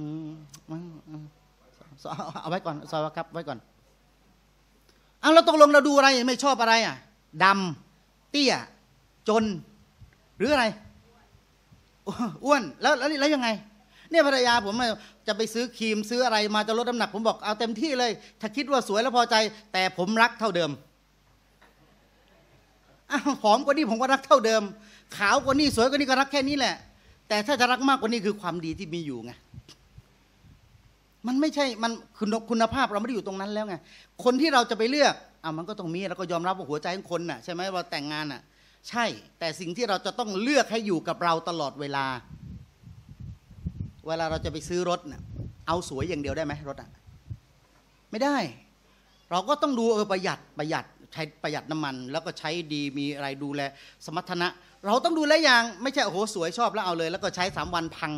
เอาไว้ก่อนซอยวากับไว้ก่อนเราตกลงเราดูอะไรไม่ชอบอะไรดำเตี้ยจนหรืออะไรอ้วนแล้วยังไงเนี่ยภรรยาผมจะไปซื้อครีมซื้ออะไรมาจะลดน้ำหนักผมบอกเอาเต็มที่เลยถ้าคิดว่าสวยแล้วพอใจแต่ผมรักเท่าเดิมผอมกว่านี้ผมก็รักเท่าเดิมขาวกว่านี้สวยกว่านี้ก็รักแค่นี้แหละแต่ถ้าจะรักมากกว่านี้คือความดีที่มีอยู่ไงมันไม่ใช่มันคุณภาพเราไม่ได้อยู่ตรงนั้นแล้วไงคนที่เราจะไปเลือกมันก็ต้องมีแล้วก็ยอมรับว่าหัวใจของคนใช่ไหมว่าแต่งงานใช่แต่สิ่งที่เราจะต้องเลือกให้อยู่กับเราตลอดเวลาเราจะไปซื้อรถเอาสวยอย่างเดียวได้ไหมรถไม่ได้เราก็ต้องดูประหยัดใช้ประหยัดน้ำมันแล้วก็ใช้ดีมีอะไรดูแลสมรรถนะเราต้องดูหลายอย่างไม่ใช่โอ้โหสวยชอบแล้วเอาเลยแล้วก็ใช้3 วันพัง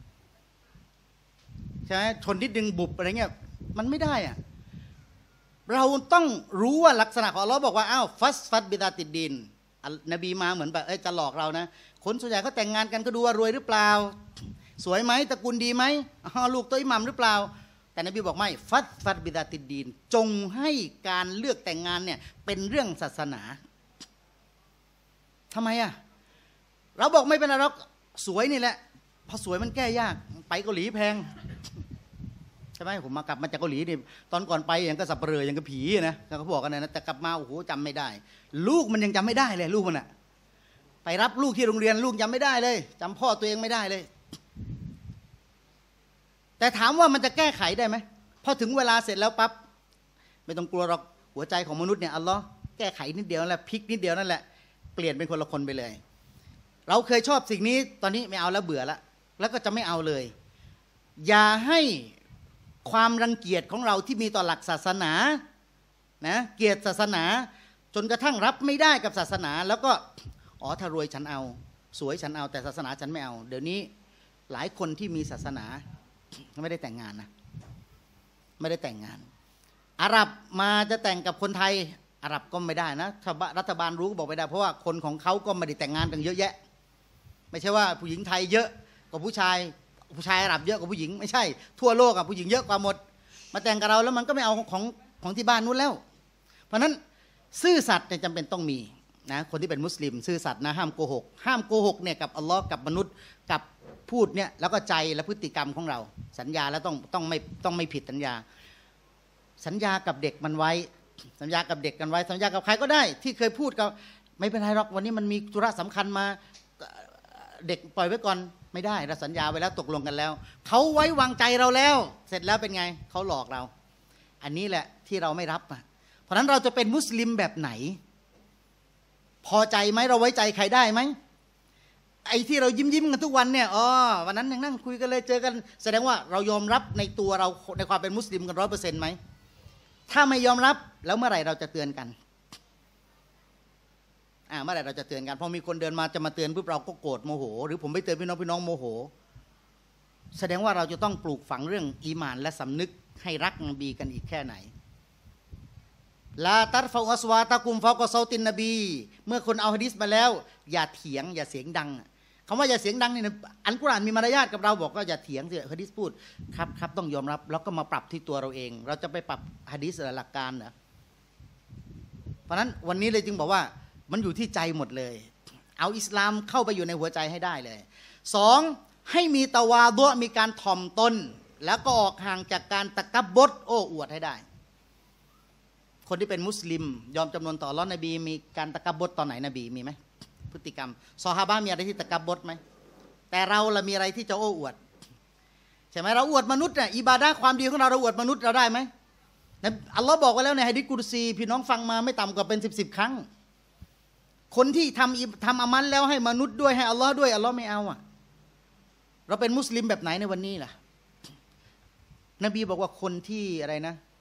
ใช่ไหมชนนิดนึงบุบอะไรเงี้ยมันไม่ได้เราต้องรู้ว่าลักษณะของอัลเลาะห์บอกว่าฟัดบิดาติดดินนบีมาเหมือนแบบจะหลอกเรานะคนส่วนใหญ่เขาแต่งงานกันก็ดูว่ารวยหรือเปล่าสวยไหมตระกูลดีไหมลูกตัวอิหมัมหรือเปล่าแต่นบีบอกไม่ฟัดบิดาติดดินจงให้การเลือกแต่งงานเนี่ยเป็นเรื่องศาสนาทำไมเราบอกไม่เป็นไรหรอกสวยนี่แหละพอสวยมันแก้ยากไปเกาหลีแพงใช่ไหมผมกลับมาจากเกาหลีนี่ตอนก่อนไปอย่างก็สับเปลืออย่างก็ผีนะเขาบอกกันนะแต่กลับมาโอ้โหจำไม่ได้ลูกมันยังจำไม่ได้เลยลูกมันไปรับลูกที่โรงเรียนลูกจำไม่ได้เลยจำพ่อตัวเองไม่ได้เลยแต่ถามว่ามันจะแก้ไขได้ไหมพอถึงเวลาเสร็จแล้วปั๊บไม่ต้องกลัวหรอกหัวใจของมนุษย์เนี่ยอัลลอฮ์แก้ไขนิดเดียวนั่นแหละพลิกนิดเดียวนั่นแหละเปลี่ยนเป็นคนละคนไปเลยเราเคยชอบสิ่งนี้ตอนนี้ไม่เอาแล้วเบื่อแล้วก็จะไม่เอาเลยอย่าให้ความรังเกียจของเราที่มีต่อหลักศาสนานะเกลียดศาสนาจนกระทั่งรับไม่ได้กับศาสนาแล้วก็ถ้ารวยฉันเอาสวยฉันเอาแต่ศาสนาฉันไม่เอาเดี๋ยวนี้หลายคนที่มีศาสนาไม่ได้แต่งงานนะไม่ได้แต่งงานอาหรับมาจะแต่งกับคนไทยอาหรับก็ไม่ได้นะรัฐบาลรู้ก็บอกไม่ได้เพราะว่าคนของเขาก็ไม่ได้แต่งงานกันเยอะแยะไม่ใช่ว่าผู้หญิงไทยเยอะกว่าผู้ชายอาหรับเยอะกว่าผู้หญิงไม่ใช่ทั่วโลกผู้หญิงเยอะกว่าหมดมาแต่งกับเราแล้วมันก็ไม่เอาของที่บ้านนู้นแล้วเพราะนั้นซื่อสัตย์จำเป็นต้องมีนะคนที่เป็นมุสลิมซื่อสัตย์นะห้ามโกหกเนี่ยกับอัลลอฮ์กับมนุษย์กับพูดเนี่ยแล้วก็ใจและพฤติกรรมของเราสัญญาแล้วต้องไม่ผิดสัญญากับเด็กมันไว้สัญญากับเด็กกันไว้สัญญากับใครก็ได้ที่เคยพูดกับไม่เป็นไรหรอกวันนี้มันมีธุระสำคัญมาเด็กปล่อยไว้ก่อนไม่ได้เราสัญญาไว้แล้วตกลงกันแล้วเขาไว้วางใจเราแล้วเสร็จแล้วเป็นไงเขาหลอกเราอันนี้แหละที่เราไม่รับเพราะฉะนั้นเราจะเป็นมุสลิมแบบไหนพอใจไหมเราไว้ใจใครได้ไหมไอ้ที่เรายิ้มกันทุกวันเนี่ยวันนั้นยังนั่งคุยกันเลยเจอกันแสดงว่าเรายอมรับในตัวเราในความเป็นมุสลิมกัน100%ไหมถ้าไม่ยอมรับแล้วเมื่อไหร่เราจะเตือนกันเมื่อไหร่เราจะเตือนกันพอมีคนเดินมาจะมาเตือนปุ๊บเราก็โกรธโมโหหรือผมไปเตือนพี่น้องโมโหแสดงว่าเราจะต้องปลูกฝังเรื่องอีหม่านและสำนึกให้รักนบีกันอีกแค่ไหนลาตัรฟะอัสวาตะกุมฟาวกะซอตินนบีเมื่อคนเอาหะดีษมาแล้วอย่าเถียงอย่าเสียงดังคำว่าอย่าเสียงดังนี่อัลกุรอานมีมารยาทกับเราบอกว่าอย่าเถียงสิหะดีษพูดครับต้องยอมรับแล้วก็มาปรับที่ตัวเราเองเราจะไปปรับหะดีษหลักการนะเพราะนั้นวันนี้เลยจึงบอกว่ามันอยู่ที่ใจหมดเลยเอาอิสลามเข้าไปอยู่ในหัวใจให้ได้เลย2ให้มีตะวาดุมีการถ่อมตนแล้วก็ออกห่างจากการตะกับบดโอ้อวดให้ได้คนที่เป็นมุสลิมยอมจำนวนต่ออัลเลาะห์นบีมีการตะกับบดตอนไหนนบีมีไหมพฤติกรรมซอฮาบะห์มีอะไรที่ตะกับบดไหมแต่เราละมีอะไรที่จะโอ้อวดใช่ไหมเราอวดมนุษย์อิบาดะห์ความดีของเราอวดมนุษย์เราได้ไหมอัลลอฮ์บอกไว้แล้วในหะดีษกุรซีพี่น้องฟังมาไม่ต่ำกว่าเป็น10 ครั้งคนที่ทำอามัลแล้วให้มนุษย์ด้วยให้อัลลอฮ์ด้วยอัลลอฮ์ไม่เอาเราเป็นมุสลิมแบบไหนในวันนี้ล่ะนบีบอกว่าคนที่อะไรนะค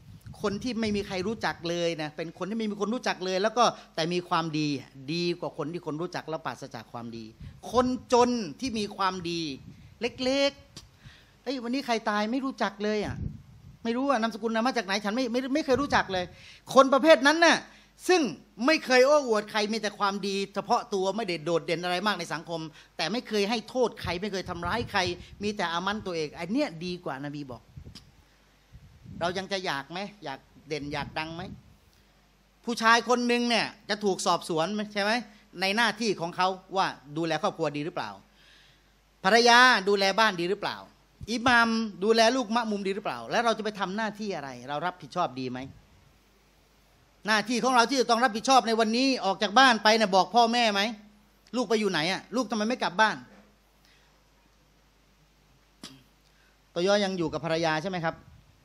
คนที่ไม่มีใครรู้จักเลยนะเป็นคนที่ไม่มีคนรู้จักเลยแล้วก็แต่มีความดีดีกว่าคนที่คนรู้จักแล้วปราศจากความดีคนจนที่มีความดีเล็กๆเฮ้ยวันนี้ใครตายไม่รู้จักเลยอ่ะไม่รู้อ่ะนามสกุลมาจากไหนฉันไม่เคยรู้จักเลยคนประเภทนั้นน่ะซึ่งไม่เคยโอ้อวดใครมีแต่ความดีเฉพาะตัวไม่ได้โดดเด่นอะไรมากในสังคมแต่ไม่เคยให้โทษใครไม่เคยทำร้ายใครมีแต่อามันตัวเองไอ้เนี้ยดีกว่านบีบอกเรายังจะอยากไหมอยากเด่นอยากดังไหมผู้ชายคนหนึ่งเนี่ยจะถูกสอบสวนใช่ไหมในหน้าที่ของเขาว่าดูแลครอบครัวดีหรือเปล่าภรรยาดูแลบ้านดีหรือเปล่าอิหมัมดูแลลูกมะมุมดีหรือเปล่าแล้วเราจะไปทำหน้าที่อะไรเรารับผิดชอบดีไหมหน้าที่ของเราที่จะต้องรับผิดชอบในวันนี้ออกจากบ้านไปเนี่ยบอกพ่อแม่ไหมลูกไปอยู่ไหนอ่ะลูกทำไมไม่กลับบ้านตัวยอยังอยู่กับภรรยาใช่ไหมครับ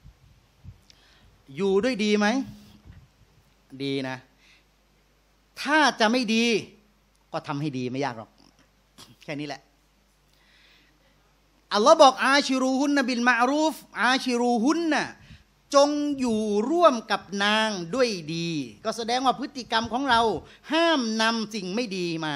อยู่ด้วยดีไหมดีนะถ้าจะไม่ดีก็ทำให้ดีไม่ยากหรอกแค่นี้แหละอัลลอฮ์บอกอาชิรูฮุนนะบิลมะรูฟอาชิรูฮุนนะจงอยู่ร่วมกับนางด้วยดีก็แสดงว่าพฤติกรรมของเราห้ามนำสิ่งไม่ดีมา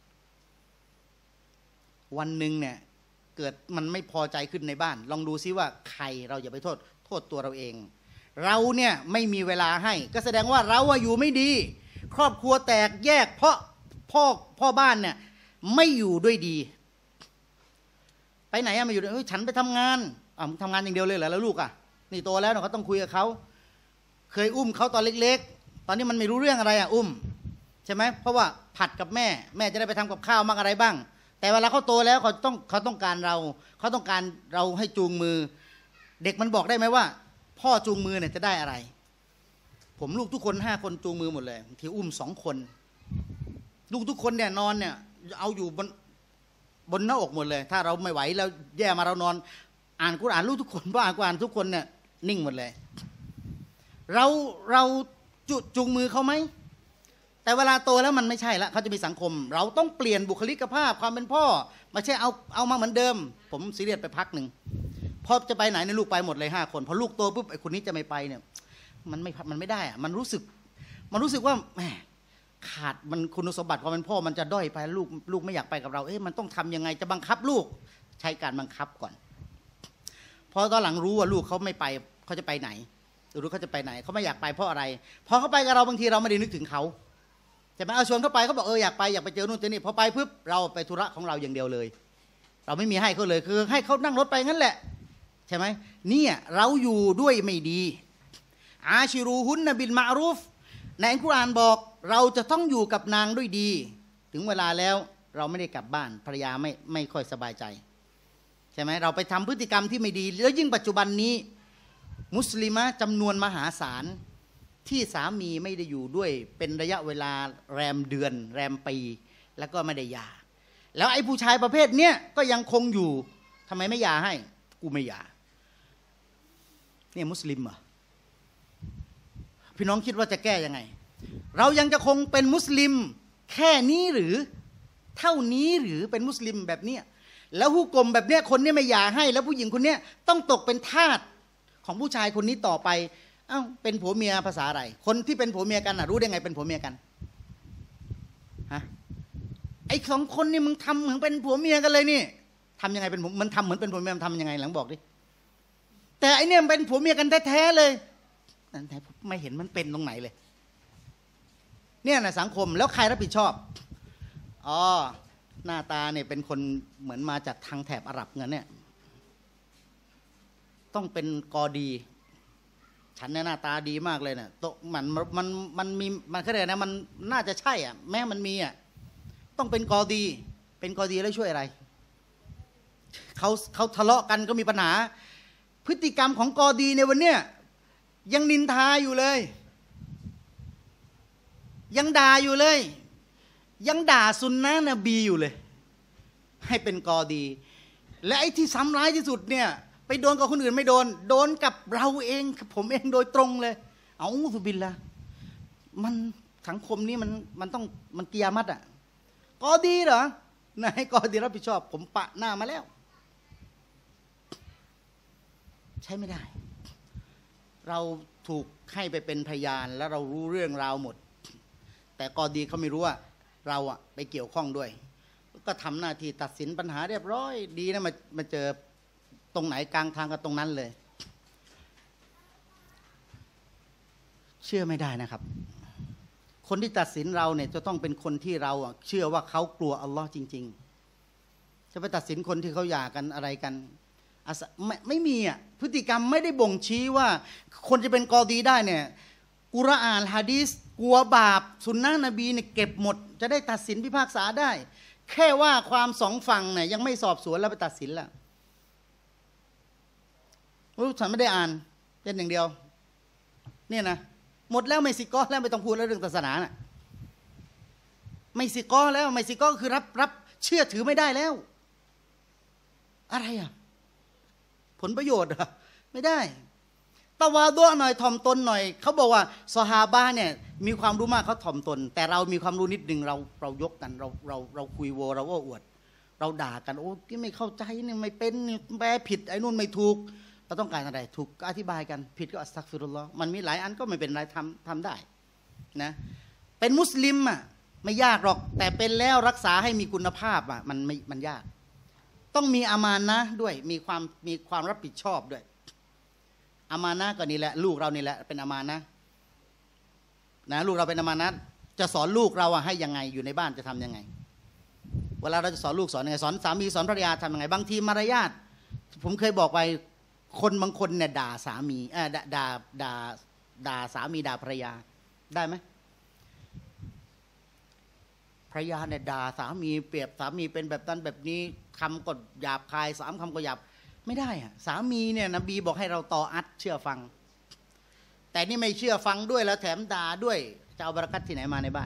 วันหนึ่งเนี่ยเกิดมันไม่พอใจขึ้นในบ้านลองดูซิว่าใครเราอย่าไปโทษตัวเราเองเราเนี่ยไม่มีเวลาให้ก็แสดงว่าเราอยู่ไม่ดีครอบครัวแตกแยกเพราะพ่อบ้านเนี่ยไม่อยู่ด้วยดีไปไหนมาอยู่ฉันไปทำงานทำงานอย่างเดียวเลยเหรอแล้วลูกนี่โตแล้วเขาต้องคุยกับเขาเคยอุ้มเขาตอนเล็กๆตอนนี้มันไม่รู้เรื่องอะไรอุ้มใช่ไหมเพราะว่าผัดกับแม่จะได้ไปทำกับข้าวมั่งอะไรบ้างแต่เวลาเขาโตแล้วเขาต้องการเขาต้องการเราให้จูงมือเด็กมันบอกได้ไหมว่าพ่อจูงมือเนี่ยจะได้อะไรผมลูกทุกคน5 คนจูงมือหมดเลยที่อุ้ม2 คนลูกทุกคนเนี่ยนอนเนี่ยเอาอยู่บนหน้าอกหมดเลยถ้าเราไม่ไหวแล้วแย่มาเรานอนอ่านกุรอานลูกทุกคนเพราะอ่านกุรอานทุกคนเนี่ยนิ่งหมดเลยเราจูงมือเขาไหมแต่เวลาโตแล้วมันไม่ใช่ละเขาจะมีสังคมเราต้องเปลี่ยนบุคลิกภาพความเป็นพ่อไม่ใช่เอามาเหมือนเดิมผมซีเรียสไปพักหนึ่งพอจะไปไหนเนี่ยลูกไปหมดเลย5 คนพอลูกโตปุ๊บไอ้คนนี้จะไม่ไปเนี่ยมันไม่ได้อะมันรู้สึกว่าแหมขาดมันคุณสมบัติความเป็นพ่อมันจะด้อยไปลูกไม่อยากไปกับเรามันต้องทำยังไงจะบังคับลูกใช้การบังคับก่อนพอตอนหลังรู้ว่าลูกเขาไม่ไปเขาจะไปไหนรู้เขาจะไปไหนเขาไม่อยากไปเพราะอะไรพอเขาไปกับเราบางทีเราไม่ได้นึกถึงเขาแต่มาเอาชวนเขาไปเขาบอกอยากไปเจอนู่นเจอนี่พอไปปุ๊บเราไปธุระของเราอย่างเดียวเลยเราไม่มีให้เขาเลยคือให้เขานั่งรถไปงั้นแหละใช่ไหมเนี่ยเราอยู่ด้วยไม่ดีอาชิรูฮุนนะบิลมะรูฟในอัลกุรอานบอกเราจะต้องอยู่กับนางด้วยดีถึงเวลาแล้วเราไม่ได้กลับบ้านภรรยาไม่ค่อยสบายใจใช่ไหมเราไปทำพฤติกรรมที่ไม่ดีแล้วยิ่งปัจจุบันนี้มุสลิมะจำนวนมหาศาลที่สามีไม่ได้อยู่ด้วยเป็นระยะเวลาแรมเดือนแรมปีแล้วก็ไม่ได้หย่าแล้วไอ้ผู้ชายประเภทเนี้ยก็ยังคงอยู่ทำไมไม่หย่าให้กูไม่หย่าเนี่ยมุสลิมเหรอพี่น้องคิดว่าจะแก้ยังไงเรายังจะคงเป็นมุสลิมแค่นี้หรือเท่านี้หรือเป็นมุสลิมแบบเนี้ยแล้วฮุกมแบบเนี้ยคนนี้ไม่หย่าให้แล้วผู้หญิงคนเนี้ยต้องตกเป็นทาสของผู้ชายคนนี้ต่อไปเป็นผัวเมียภาษาอะไรคนที่เป็นผัวเมียกันรู้ได้ไงเป็นผัวเมียกันฮะไอ้2 คนนี่มึงทำเหมือนเป็นผัวเมียกันเลยนี่ทำยังไงเป็นมันทำเหมือนเป็นผัวเมียมันทำยังไงหลังบอกดิแต่ไอ้เนี่ยเป็นผัวเมียกันแท้ๆเลยนั่นไม่เห็นมันเป็นตรงไหนเลยเนี่ยนะสังคมแล้วใครรับผิดชอบหน้าตาเนี่ยเป็นคนเหมือนมาจากทางแถบอาหรับเงี้ยเนี่ยต้องเป็นกอดีฉันเนี่ยหน้าตาดีมากเลยเนี่ยโตมันมีมันแค่ไหนนะมันน่าจะใช่แม้มันมีต้องเป็นกอดีแล้วช่วยอะไรเขาทะเลาะกันก็มีปัญหาพฤติกรรมของกอดีในวันเนี้ยยังนินทาอยู่เลยยังด่าอยู่เลยยังด่าซุนนะนบีอยู่เลยให้เป็นกอดีและไอ้ที่ซ้ำร้ายที่สุดเนี่ยไปโดนกับคนอื่นไม่โดนกับเราเองผมเองโดยตรงเลยเอาซุบิลละมันสังคมนี้มันกิยามัตกอดีเหรอนายกอดีรับผิดชอบผมปะหน้ามาแล้วใช้ไม่ได้เราถูกให้ไปเป็นพยานแล้วเรารู้เรื่องราวหมดแต่กอดีเขาไม่รู้ว่าเราอะไปเกี่ยวข้องด้วยก็ทำหน้าที่ตัดสินปัญหาเรียบร้อยดีนะมาเจอตรงไหนกลางทางกับตรงนั้นเลยเชื่อไม่ได้นะครับคนที่ตัดสินเราเนี่ยจะต้องเป็นคนที่เราอะเชื่อว่าเขากลัวอัลลอฮ์จริงๆจะไปตัดสินคนที่เขาหย่ากันอะไรกันไม่มีอ่ะพฤติกรรมไม่ได้บ่งชี้ว่าคนจะเป็นกอดีได้เนี่ยกุรอานหะดีษกลัวบาปสุนนะนบีเนี่ยเก็บหมดจะได้ตัดสินพิพากษาได้แค่ว่าความสองฝั่งเนี่ยยังไม่สอบสวนแล้วไปตัดสินแล้วฉันไม่ได้อ่านเป็นอย่างเดียวเนี่ยนะหมดแล้วไม่ซิกอแล้วไม่ต้องพูดแล้วเรื่องศาสนาน่ะไม่ซิกอแล้วไม่ซิกอคือรับเชื่อถือไม่ได้แล้วอะไรอ่ะผลประโยชน์เหรอไม่ได้ตะวาดุหน่อยถ่อมตนหน่อยเขาบอกว่าซอฮาบะห์เนี่ยมีความรู้มากเขาถ่อมตนแต่เรามีความรู้นิดนึงเรายกกันเราคุยโวเราว่าอวดเราด่ากันโอ้ที่ไม่เข้าใจเนี่ยไม่เป็นแปลผิดไอ้นู่นไม่ถูกเราต้องการอะไรถูกก็อธิบายกันผิดก็อัสตัฆฟิรุลลอฮ์มันมีหลายอันก็ไม่เป็นไรทำได้นะเป็นมุสลิมอ่ะไม่ยากหรอกแต่เป็นแล้วรักษาให้มีคุณภาพอ่ะมันยากต้องมีอามานะห์ด้วยมีความรับผิดชอบด้วยอามานะห์ก็นี่แหละลูกเรานี่แหละเป็นอามานะห์นะลูกเราเป็นอามานะห์จะสอนลูกเราอะให้ยังไงอยู่ในบ้านจะทํำยังไงเวลาเราจะสอนลูกสอนยังไงสอนสามีสอนภรรยาทำยังไงบางทีมารยาทผมเคยบอกไปคนบางคนเนี่ยด่าสามีด่าสามีด่าภรรยาได้ไหมภรรยาเนี่ยด่าสามีเปรียบสามีเป็นแบบนั้นแบบนี้คำก็หยาบคาย3 คำก็หยาบไม่ได้อะสามีเนี่ยนบีบอกให้เราตออัดเชื่อฟังแต่นี่ไม่เชื่อฟังด้วยแล้วแถมด่าด้วยจะเอาบารอกัตที่ไหนมาในบ้าน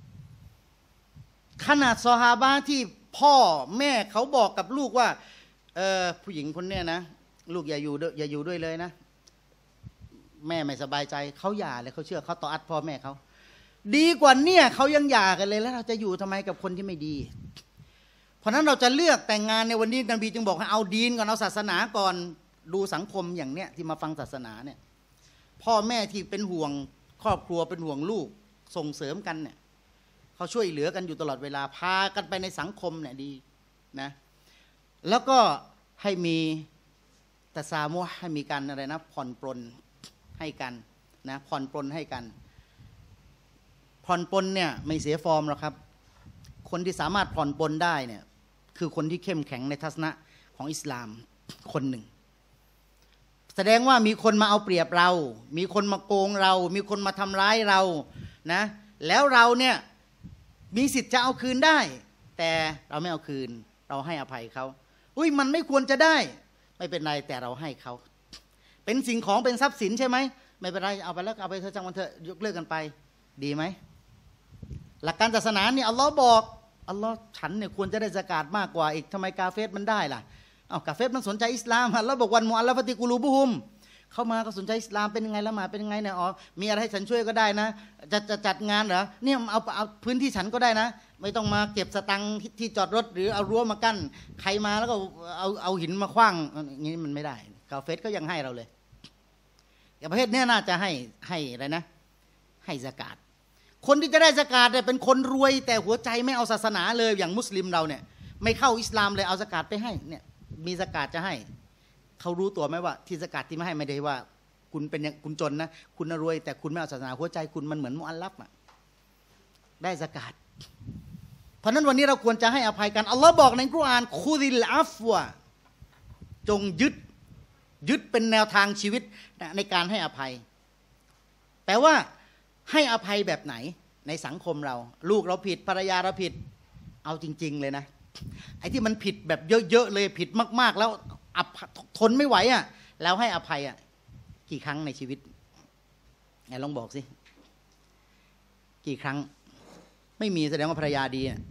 ขนาดซอฮาบะห์ที่พ่อแม่เขาบอกกับลูกว่าผู้หญิงคนเนี้ยนะลูกอย่าอยู่ด้วยเลยนะแม่ไม่สบายใจเขาหย่าเลยเขาเชื่อเขาตออัดพ่อแม่เขาดีกว่าเนี่ยเขายังหย่ากันเลยแล้วเราจะอยู่ทำไมกับคนที่ไม่ดีเพราะนั้นเราจะเลือกแต่งงานในวันนี้นบีจึงบอกให้เอาดีนก่อนเอาศาสนาก่อนดูสังคมอย่างเนี้ยที่มาฟังศาสนาเนี่ยพ่อแม่ที่เป็นห่วงครอบครัวเป็นห่วงลูกส่งเสริมกันเนี่ยเขาช่วยเหลือกันอยู่ตลอดเวลาพากันไปในสังคมเนี่ยดีนะแล้วก็ให้มีตะซามุฮ์ให้มีการอะไรนะผ่อนปรนให้กันนะผ่อนปรนให้กันผ่อนปรนเนี่ยไม่เสียฟอร์มหรอกครับคนที่สามารถผ่อนปรนได้เนี่ยคือคนที่เข้มแข็งในทัศนะของอิสลามคนหนึ่งแสดงว่ามีคนมาเอาเปรียบเรามีคนมาโกงเรามีคนมาทำร้ายเรานะแล้วเราเนี่ยมีสิทธิ์จะเอาคืนได้แต่เราไม่เอาคืนเราให้อภัยเขาอุ้ยมันไม่ควรจะได้ไม่เป็นไรแต่เราให้เขาเป็นสิ่งของเป็นทรัพย์สินใช่ไหมไม่เป็นไรเอาไปแล้วเอาไปเถอะจังวันเถอะยกเลิกกันไปดีไหมหลักการศาสนาเนี่ยอัลลอฮ์บอกอัลลอฮ์ฉันเนี่ยควรจะได้ซะกาตมากกว่าอีกทำไมกาเฟสมันได้ล่ะกาเฟสมันสนใจอิสลามอัลลอฮ์บอกวันมุอัลลฟะติกุลูบุฮุมเข้ามาก็สนใจอิสลามเป็นยังไงละหมาดเป็นยังไงเนี่ยมีอะไรให้ฉันช่วยก็ได้นะจะจัดงานเหรอเนี่ยเอาพื้นที่ฉันก็ได้นะไม่ต้องมาเก็บสตังค์ที่จอดรถหรือเอารั้วมากั้นใครมาแล้วก็เอาหินมาขว้างอย่างนี้มันไม่ได้กาเฟสก็ยังให้เราเลยแต่ประเภทนี้น่าจะให้อะไรนะให้ซะกาตคนที่จะได้ซะกาตเนี่ยเป็นคนรวยแต่หัวใจไม่เอาศาสนาเลยอย่างมุสลิมเราเนี่ยไม่เข้าอิสลามเลยเอาซะกาตไปให้เนี่ยมีซะกาตจะให้เขารู้ตัวไหมว่าที่ซะกาตที่ไม่ให้ไม่ได้ว่าคุณเป็นคุณจนนะคุณรวยแต่คุณไม่เอาศาสนาหัวใจคุณมันเหมือนมุอัลลัฟได้ซะกาตเพราะนั้นวันนี้เราควรจะให้อภัยกันอัลลอฮ์บอกในกุรอานคุดิลอัฟวะจงยึดเป็นแนวทางชีวิตในการให้อภัยแปลว่าให้อภัยแบบไหนในสังคมเราลูกเราผิดภรรยาเราผิดเอาจริงๆเลยนะไอ้ที่มันผิดแบบเยอะๆเลยผิดมากๆแล้วทนไม่ไหวอ่ะแล้วให้อภัยอ่ะกี่ครั้งในชีวิตไหนลองบอกสิกี่ครั้งไม่มีแสดงว่าภรรยาดีอ่ะ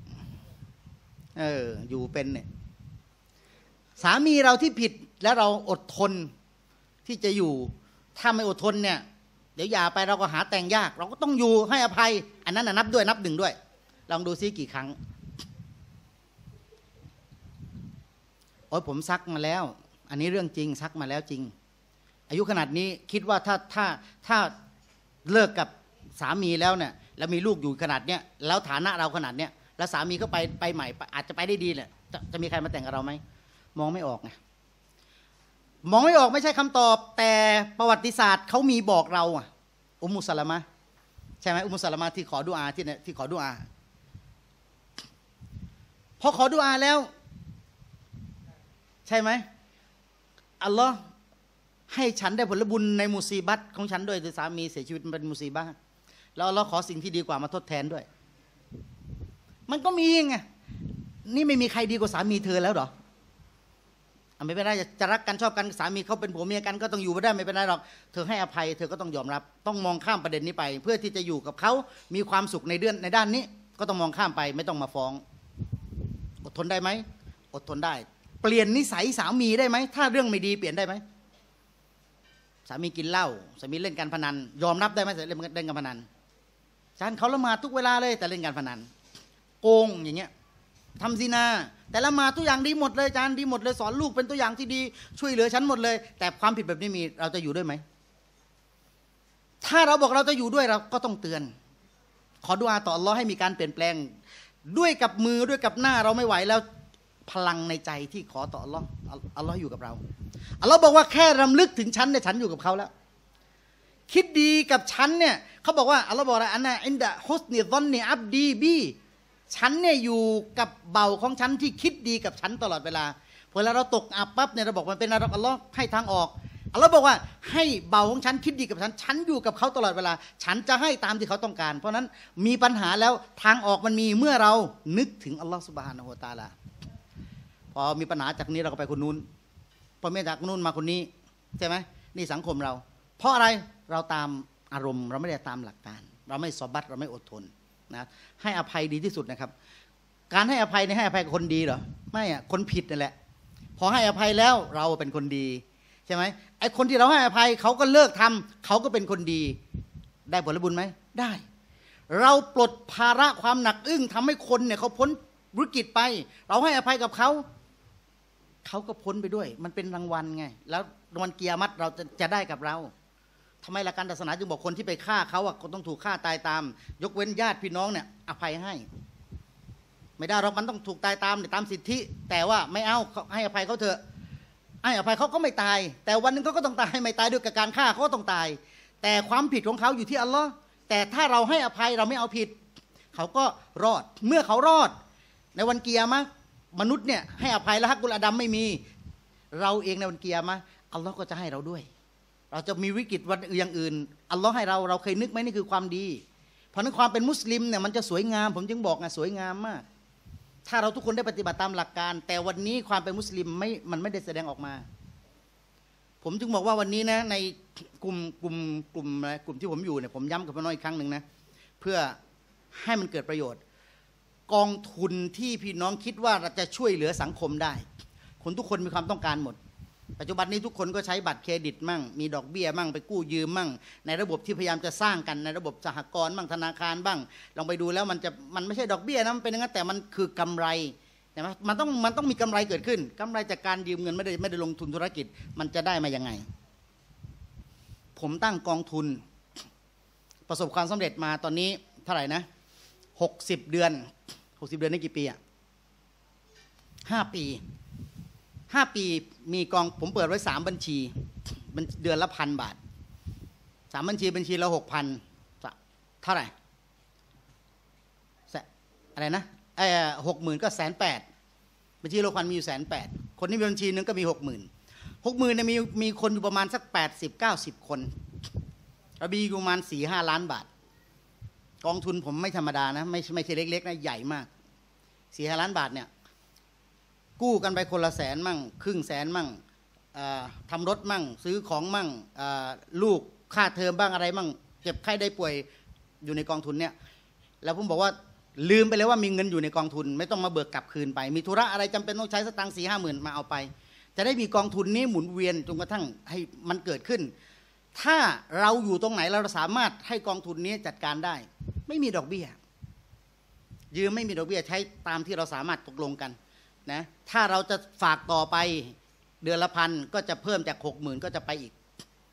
อยู่เป็นเนี่ยสามีเราที่ผิดแล้วเราอดทนที่จะอยู่ถ้าไม่อดทนเนี่ยเดี๋ยวหย่าไปเราก็หาแต่งยากเราก็ต้องอยู่ให้อภัยอันนั้นนับด้วยนับหนึ่งด้วยลองดูซิกี่ครั้งโอ้ยผมซักมาแล้วอันนี้เรื่องจริงซักมาแล้วจริงอายุขนาดนี้คิดว่าถ้าเลิกกับสามีแล้วเนี่ยแล้วมีลูกอยู่ขนาดเนี้ยแล้วฐานะเราขนาดเนี้ยแล้วสามีก็ไปใหม่อาจจะไปได้ดีเนี่ยจะมีใครมาแต่งกับเราไหมมองไม่ออกไงมองไม่ออกไม่ใช่คำตอบแต่ประวัติศาสตร์เขามีบอกเราอ่ะอุมมุสลามะใช่ไหมอุมมุสลามะที่ขอดุอาที่ขอดุอาพอขอดุอาแล้วใช่ไหมอัลลอฮ์ให้ฉันได้ผลบุญในมุซีบัตของฉันด้วยสามีเสียชีวิตมันเป็นมุซีบัตแล้วอัลลอฮ์ขอสิ่งที่ดีกว่ามาทดแทนด้วยมันก็มีไงนี่ไม่มีใครดีกว่าสามีเธอแล้วหรอไม่เป็นไรจะรักกันชอบกันสามีเขาเป็นผัวเมียกันก็ต้องอยู่ไม่ได้ไม่เป็นไรหรอกเธอให้อภัยเธอก็ต้องยอมรับต้องมองข้ามประเด็นนี้ไปเพื่อที่จะอยู่กับเขามีความสุขในด้านนี้ก็ต้องมองข้ามไปไม่ต้องมาฟ้องอดทนได้ไหมอดทนได้เปลี่ยนนิสัยสามีได้ไหมถ้าเรื่องไม่ดีเปลี่ยนได้ไหมสามีกินเหล้าสามีเล่นการพนันยอมรับได้ไหมเล่นการพนันฉันเขาละหมาดทุกเวลาเลยแต่เล่นการพนันโกงอย่างเงี้ยทำซินาแต่ละมาทุกอย่างดีหมดเลยอาจารย์ดีหมดเลยสอนลูกเป็นตัวอย่างที่ดีช่วยเหลือฉันหมดเลยแต่ความผิดแบบนี้มีเราจะอยู่ด้วยไหมถ้าเราบอกเราจะอยู่ด้วยเราก็ต้องเตือนขอดุอาต่ออัลเลาะห์ให้มีการเปลี่ยนแปลงด้วยกับมือด้วยกับหน้าเราไม่ไหวแล้วพลังในใจที่ขอต่ออัลเลาะห์อยู่กับเราอัลเลาะห์บอกว่าแค่รำลึกถึงฉันเนี่ยฉันอยู่กับเขาแล้วคิดดีกับฉันเนี่ยเขาบอกว่าอัลเลาะห์บอกว่าอันนะอินดะฮุสนิซันนิอับดีบีฉันเนี่ยอยู่กับเบาของฉันที่คิดดีกับฉันตลอดเวลาพอเราตกอับปั๊บเนี่ยเราบอกมันเป็นอะไรอัลลอฮ์ให้ทางออกอัลลอฮ์บอกว่าให้เบาของฉันคิดดีกับฉันอยู่กับเขาตลอดเวลาฉันจะให้ตามที่เขาต้องการเพราะนั้นมีปัญหาแล้วทางออกมันมีเมื่อเรานึกถึงอัลลอฮ์ซุบฮานะฮูวะตะอาลาพอมีปัญหาจากนี้เราก็ไปคนนู้นพอไม่จากนู้นมาคนนี้ใช่ไหมนี่สังคมเราเพราะอะไรเราตามอารมณ์เราไม่ได้ตามหลักการเราไม่ซอบัตเราไม่อดทนนะให้อภัยดีที่สุดนะครับการให้อภัยนี่ให้อภัยกับคนดีเหรอไม่อ่ะคนผิดนั่นแหละพอให้อภัยแล้วเราเป็นคนดีใช่ไหมไอ้คนที่เราให้อภัยเขาก็เลิกทำเขาก็เป็นคนดีได้ผลบุญไหมได้เราปลดภาระความหนักอึ้งทำให้คนเนี่ยเขาพ้นวิกฤตไปเราให้อภัยกับเขาเขาก็พ้นไปด้วยมันเป็นรางวัลไงแล้วรางวัลกิยามะฮ์เราจะได้กับเราทำไมหลักการศาสนาจึงบอกคนที่ไปฆ่าเขาอ่ะก็ต้องถูกฆ่าตายตามยกเว้นญาติพี่น้องเนี่ยอภัยให้ไม่ได้หรอกมันต้องถูกตายตามสิทธิแต่ว่าไม่เอาให้อภัยเขาเถอะให้อภัยเขาก็ไม่ตายแต่วันนึงเขาก็ต้องตายไม่ตายด้วยกับการฆ่าเขาก็ต้องตายแต่ความผิดของเขาอยู่ที่อัลลอฮ์แต่ถ้าเราให้อภัยเราไม่เอาผิดเขาก็รอดเมื่อเขารอดในวันกิยามะฮ์มนุษย์เนี่ยให้อภัยและฮักกุลอาดัมไม่มีเราเองในวันกิยามะฮ์อัลลอฮ์ก็จะให้เราด้วยเราจะมีวิกฤตวันอย่างอื่นอัลลอฮ์ให้เราเคยนึกไหมนี่คือความดีเพราะนั้นความเป็นมุสลิมเนี่ยมันจะสวยงามผมจึงบอกไงสวยงามมากถ้าเราทุกคนได้ปฏิบัติตามหลักการแต่วันนี้ความเป็นมุสลิมมันไม่ได้แสดงออกมาผมจึงบอกว่าวันนี้นะในกลุ่มที่ผมอยู่เนี่ยผมย้ำกับพี่น้องอีกครั้งหนึ่งนะเพื่อให้มันเกิดประโยชน์กองทุนที่พี่น้องคิดว่าเราจะช่วยเหลือสังคมได้คนทุกคนมีความต้องการหมดปัจจุบันนี้ทุกคนก็ใช้บัตรเครดิตมั่งมีดอกเบี้ยมั่งไปกู้ยืมมั่งในระบบที่พยายามจะสร้างกันในระบบสหกรณ์มั่งธนาคารบ้างลองไปดูแล้วมันไม่ใช่ดอกเบี้ยนะมันเป็นอย่างนั้นแต่มันคือกำไรใช่ไหมมันต้องมีกำไรเกิดขึ้นกำไรจากการยืมเงินไม่ได้ลงทุนธุรกิจมันจะได้มายังไงผมตั้งกองทุนประสบความสำเร็จมาตอนนี้เท่าไหร่นะ60 เดือนนี่กี่ปีอ่ะ5 ปีมีกองผมเปิดไว้3 บัญชีเดือนละ1,000 บาท3 บัญชีละ 6,000 เท่าไหร่อะไรนะ60,000 ก็180,000บัญชีละ1,000มีอยู่180,000คนที่มีบัญชีนึงก็มี 60,000เนี่ยมีคนอยู่ประมาณสัก80-90 คนเรามีอยู่ประมาณ 4-5 ล้านบาทกองทุนผมไม่ธรรมดานะไม่ใช่เล็กๆนะใหญ่มาก 4-5 ล้านบาทเนี่ยกู้กันไปคนละ100,000มั่ง100,000มั่งทำรถมั่งซื้อของมั่งลูกค่าเทอมบ้างอะไรมั่งเจ็บไข้ได้ป่วยอยู่ในกองทุนเนี่ยแล้วผมบอกว่าลืมไปเลยว่ามีเงินอยู่ในกองทุนไม่ต้องมาเบิกกลับคืนไปมีธุระอะไรจำเป็นต้องใช้สตางค์ 4-5 หมื่นมาเอาไปจะได้มีกองทุนนี้หมุนเวียนจนกระทั่งให้มันเกิดขึ้นถ้าเราอยู่ตรงไหนเราสามารถให้กองทุนนี้จัดการได้ไม่มีดอกเบี้ยยืมไม่มีดอกเบี้ยใช้ตามที่เราสามารถตกลงกันนะถ้าเราจะฝากต่อไปเดือนละ1,000ก็จะเพิ่มจาก 60,000ก็จะไปอีก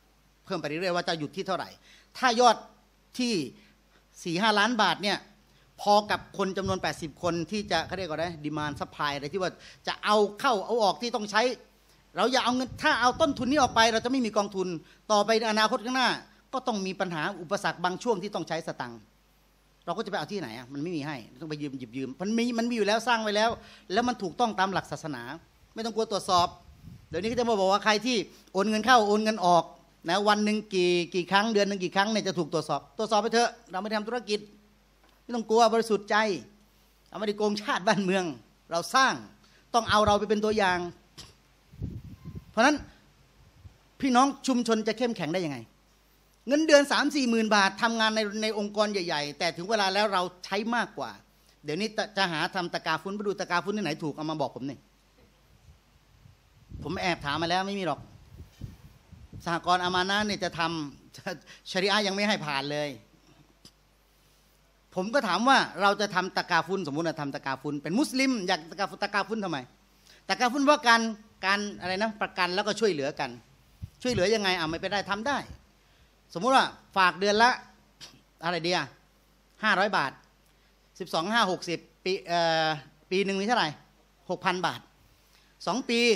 เพิ่มไปเรื่อยๆว่าจะหยุดที่เท่าไหร่ถ้ายอดที่4-5 ล้านบาทเนี่ยพอกับคนจำนวน80คนที่จะเขาเรียกว่าอะไรดีมานด์ซัพพลายอะไรที่ว่าจะเอาเข้าเอาออกที่ต้องใช้เราอย่าเอาเงินถ้าเอาต้นทุนนี้ออกไปเราจะไม่มีกองทุนต่อไปในอนาคตข้างหน้าก็ต้องมีปัญหาอุปสรรคบางช่วงที่ต้องใช้สตังค์เราก็จะไปเอาที่ไหนอ่ะมันไม่มีให้ต้องไปหยิบยืมมันมีอยู่แล้วสร้างไว้แล้วแล้วมันถูกต้องตามหลักศาสนาไม่ต้องกลัวตรวจสอบเดี๋ยวนี้ก็จะมาบอกว่าใครที่โอนเงินเข้าโอนเงินออกนะวันหนึ่งกี่ครั้งเดือนหนึ่งกี่ครั้งเนี่ยจะถูกตรวจสอบไปเถอะเราไม่ทำธุรกิจไม่ต้องกลัวบริสุทธิ์ใจเราไม่ได้โกงชาติบ้านเมืองเราสร้างต้องเอาเราไปเป็นตัวอย่างเพราะฉะนั้นพี่น้องชุมชนจะเข้มแข็งได้ยังไงเงินเดือน 3-4 หมื่นบาททำงานในองค์กรใหญ่ๆแต่ถึงเวลาแล้วเราใช้มากกว่าเดี๋ยวนี้จะหาทำตะกาฟุ้นไปดูตะกาฟุ้นที่ไหนถูกเอามาบอกผมหน่อยผมแอบถามมาแล้วไม่มีหรอกสหกรณ์อามานะห์เนี่ยจะทำชริอะห์ยังไม่ให้ผ่านเลยผมก็ถามว่าเราจะทำตะกาฟุ้นสมมุติทำตะกาฟุ้นเป็นมุสลิมอยากตะกาฟุ้นทำไมตะกาฟุ้นเพราะการอะไรนะประกันแล้วก็ช่วยเหลือกันช่วยเหลือยังไงไม่ไปได้ทำได้สมมุติว่าฝากเดือนละอะไรดี500 บาท12 5 60ปีหนึ่งมีเท่าไหร่ 6,000 บาท2 ปี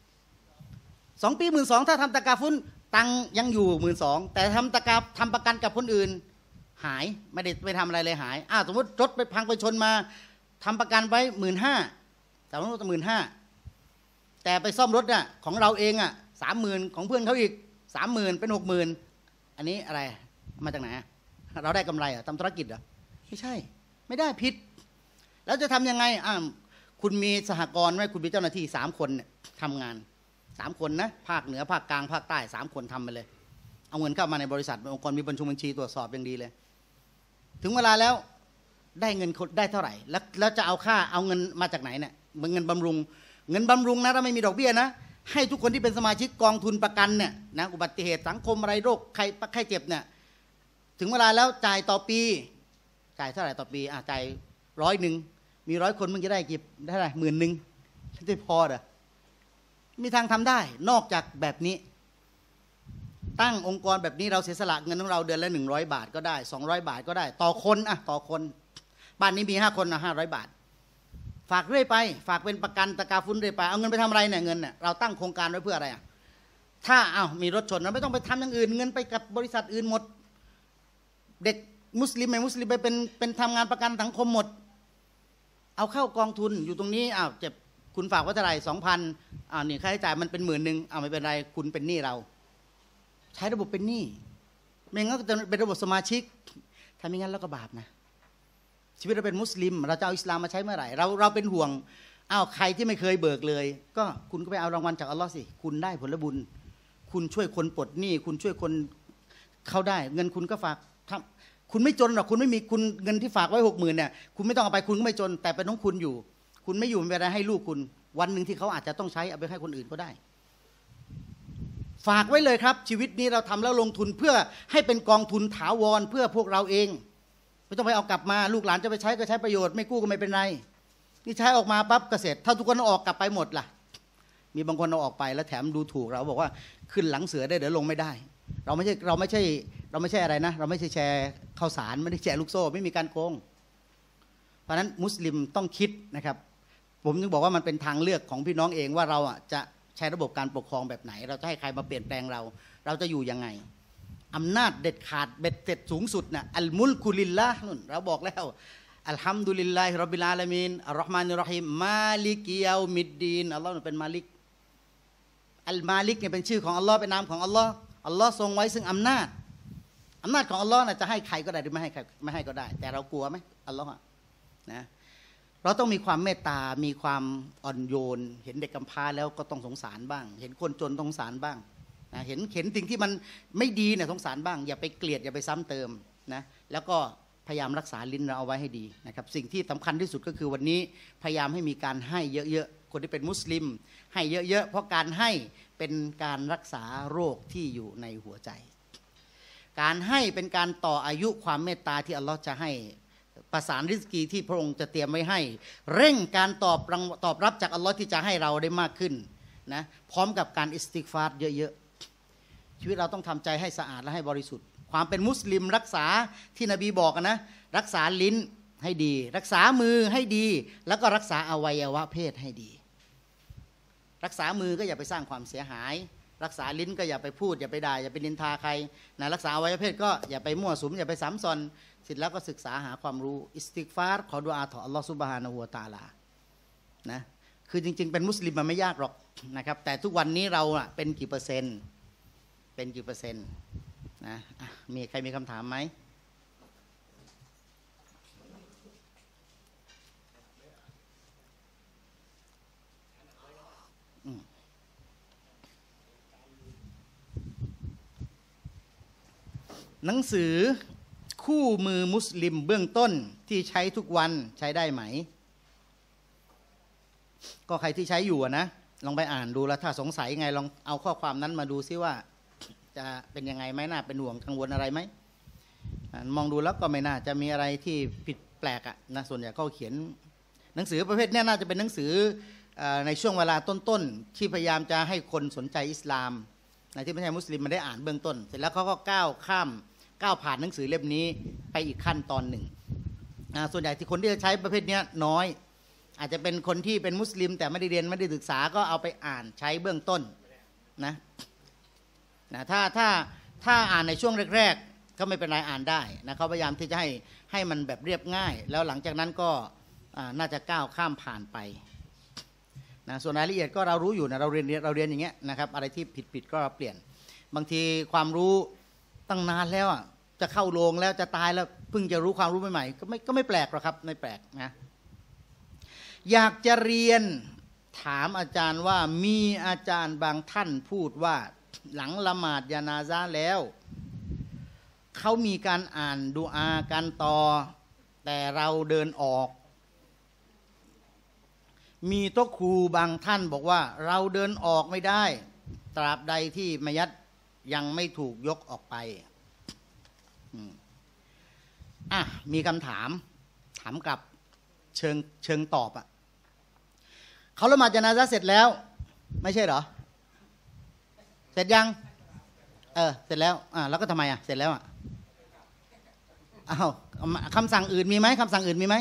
12,000ถ้าทำตะกาฟุ้นตังยังอยู่12,000แต่ทำประกันกับคนอื่นหายไม่ได้ไปทำอะไรเลยหายสมมติรถไปพังไปชนมาทำประกันไว้15,000แต่ว่า15,000แต่ไปซ่อมรถน่ะของเราเอง30,000ของเพื่อนเขาอีก30,000เป็น60,000อันนี้อะไรมาจากไหนเราได้กำไรทำธุรกิจเหรอไม่ใช่ไม่ได้ผิดแล้วจะทำยังไงคุณมีสหกรณ์ไหมคุณมีเจ้าหน้าที่3 คนเนี่ยทำงาน3 คนนะภาคเหนือภาคกลางภาคใต้3 คนทำไปเลยเอาเงินเข้ามาในบริษัทองค์กรมีบัญชีตรวจสอบอย่างดีเลยถึงเวลาแล้วได้เงินได้เท่าไหร่แล้วจะเอาเงินมาจากไหนเนี่ยเงินบำรุงนะถ้าไม่มีดอกเบี้ยนะให้ทุกคนที่เป็นสมาชิกกองทุนประกันเนี่ยนะอุบัติเหตุสังคมอะไรโรคใครเจ็บเนี่ยถึงเวลาแล้วจ่ายต่อปีจ่ายเท่าไหร่ต่อปีจ่าย100มี100 คนมึงจะได้กี่ได้เท่าไหร่10,000จะพอเหรอมีทางทำได้นอกจากแบบนี้ตั้งองค์กรแบบนี้เราเสียสละเงินของเราเดือนละ100 บาทก็ได้200 บาทก็ได้ต่อคนต่อคนบ้านนี้มี5 คน500 บาทฝากเรื่อยไปฝากเป็นประกันตะกาฟุ้นเรื่อยไปเอาเงินไปทำอะไรเนี่ยเงินเนี่ยเราตั้งโครงการไว้เพื่ออะไรถ้ามีรถชนเราไม่ต้องไปทำอย่างอื่นเงินไปกับบริษัทอื่นหมดเด็กมุสลิมไปเป็นทำงานประกันสังคมหมดเอาเข้ากองทุนอยู่ตรงนี้เจ็บคุณฝากไว้เท่าไหร่ 2,000นี่ค่าใช้จ่ายมันเป็น10,000ไม่เป็นไรคุณเป็นหนี้เราใช้ระบบเป็นหนี้ไม่งั้นก็จะเป็นระบบสมาชิกถ้าไม่งั้นเราก็บาปนะชีวิตเราเป็นมุสลิมเราจะเอาอิสลามมาใช้เมื่อไหร่เราเป็นห่วงใครที่ไม่เคยเบิกเลยก็คุณก็ไปเอารางวัลจากอัลลอฮ์สิคุณได้ผลบุญคุณช่วยคนปลดหนี้คุณช่วยคนเข้าได้เงินคุณก็ฝากคุณไม่จนหรอกคุณไม่มีคุณเงินที่ฝากไว้60,000เนี่ยคุณไม่ต้องเอาไปคุณก็ไม่จนแต่เป็นของคุณอยู่คุณไม่อยู่ไม่ได้ให้ลูกคุณวันหนึ่งที่เขาอาจจะต้องใช้เอาไปให้คนอื่นก็ได้ฝากไว้เลยครับชีวิตนี้เราทำแล้วลงทุนเพื่อให้เป็นกองทุนถาวรเพื่อพวกเราเองไม่ต้องไปเอากลับมาลูกหลานจะไปใช้ก็ใช้ประโยชน์ไม่กู้ก็ไม่เป็นไรนี่ใช้ออกมาปั๊บเกษตรถ้าทุกคนเอาออกกลับไปหมดล่ะมีบางคนเอาออกไปแล้วแถมดูถูกเราบอกว่าขึ้นหลังเสือได้เดี๋ยวลงไม่ได้เราไม่ใช่อะไรนะเราไม่ใช่แชร์ข้าวสารไม่ได้แชร์ลูกโซ่ไม่มีการโกงเพราะฉะนั้นมุสลิมต้องคิดนะครับผมจึงบอกว่ามันเป็นทางเลือกของพี่น้องเองว่าเราจะใช้ระบบการปกครองแบบไหนเราจะให้ใครมาเปลี่ยนแปลงเราจะอยู่ยังไงอำนาจเด็ดขาดเบ็ดเสร็จสูงสุดน่ะอัลมุลกุลิลละนู่นเราบอกแล้วอัลฮัมดุลิลลาฮิร็อบบิลอาลามีนอัรเราะห์มานิรเราะฮีมมาลิกยาอุมิดดีนอัลลอฮ์เป็นมาลิกอัลมาลิกเนี่ยเป็นชื่อของอัลลอฮ์เป็นนามของอัลลอฮ์ทรงไว้ซึ่งอำนาจของอัลลอฮ์น่ะจะให้ใครก็ได้หรือไม่ให้ก็ได้แต่เรากลัวไหมอัลลอฮ์นะเราต้องมีความเมตตามีความอ่อนโยนเห็นเด็กกำพร้าแล้วก็ต้องสงสารบ้างเห็นคนจนสงสารบ้างนะเห็นสิ่งที่มันไม่ดีเนี่ยสงสารบ้างอย่าไปเกลียดอย่าไปซ้ำเติมนะแล้วก็พยายามรักษาลิ้นเราเอาไว้ให้ดีนะครับสิ่งที่สำคัญที่สุดก็คือวันนี้พยายามให้มีการให้เยอะๆคนที่เป็นมุสลิมให้เยอะๆเพราะการให้เป็นการรักษาโรคที่อยู่ในหัวใจการให้เป็นการต่ออายุความเมตตาที่อัลลอฮ์จะให้ประสานริสกีที่พระองค์จะเตรียมไว้ให้เร่งการตอบรับจากอัลลอฮ์ที่จะให้เราได้มากขึ้นนะพร้อมกับการอิสติฆฟารเยอะๆชีวิตเราต้องทำใจให้สะอาดและให้บริสุทธิ์ความเป็นมุสลิมรักษาที่นบีบอกนะรักษาลิ้นให้ดีรักษามือให้ดีแล้วก็รักษาอวัยวะเพศให้ดีรักษามือก็อย่าไปสร้างความเสียหายรักษาลิ้นก็อย่าไปพูดอย่าไปด่าอย่าไปนินทาใครนะรักษาอวัยวะเพศก็อย่าไปมั่วสุมอย่าไปซ้ำซ้อนเสร็จแล้วก็ศึกษาหาความรู้อิสติกฟาร์ขอดุอาต่ออัลลอฮฺซุบฮานะฮูวะตะอาลานะคือจริงๆเป็นมุสลิมมันไม่ยากหรอกนะครับแต่ทุกวันนี้เราเป็นกี่เปอร์เซ็นต์นะมีใครมีคำถามไหมหนังสือคู่มือมุสลิมเบื้องต้นที่ใช้ทุกวันใช้ได้ไหมก็ใครที่ใช้อยู่นะลองไปอ่านดูแล้วถ้าสงสัยไงลองเอาข้อความนั้นมาดูซิว่าจะเป็นยังไงไหมน่าเป็นห่วงกังวลอะไรไหมมองดูแล้วก็ไม่น่าจะมีอะไรที่ผิดแปลกนะส่วนใหญ่ก็เขียนหนังสือประเภทนี้น่าจะเป็นหนังสือในช่วงเวลาต้นๆที่พยายามจะให้คนสนใจอิสลามที่ไม่ใช่มุสลิมมันได้อ่านเบื้องต้นเสร็จแล้วเขาก็ก้าวผ่านหนังสือเล่มนี้ไปอีกขั้นตอนหนึ่งส่วนใหญ่ที่คนที่จะใช้ประเภทนี้น้อยอาจจะเป็นคนที่เป็นมุสลิมแต่ไม่ได้เรียนไม่ได้ศึกษาก็เอาไปอ่านใช้เบื้องต้นนะถ้าอ่านในช่วงแรกๆก็ไม่เป็นไรอ่านได้นะเขาพยายามที่จะให้มันแบบเรียบง่ายแล้วหลังจากนั้นก็น่าจะก้าวข้ามผ่านไปนะส่วนรายละเอียดก็เรารู้อยู่นะเราเรียนอย่างเงี้ยนะครับอะไรที่ผิดก็เราเปลี่ยนบางทีความรู้ตั้งนานแล้วจะเข้าโรงแล้วจะตายแล้วเพิ่งจะรู้ความรู้ใหม่ๆก็ไม่แปลกหรอกครับไม่แปลกนะอยากจะเรียนถามอาจารย์ว่ามีอาจารย์บางท่านพูดว่าหลังละหมาดญะนาซะห์แล้วเขามีการอ่านดุอากันต่อแต่เราเดินออกมีโต๊ะครูบางท่านบอกว่าเราเดินออกไม่ได้ตราบใดที่มัยัดยังไม่ถูกยกออกไปมีคำถามกลับเชิงตอบเขาละหมาดญะนาซะห์เสร็จแล้วไม่ใช่เหรอเสร็จยังเสร็จแล้วแล้วก็ทำไมเสร็จแล้วคำสั่งอื่นมีไหมคำสั่งอื่นมีไหม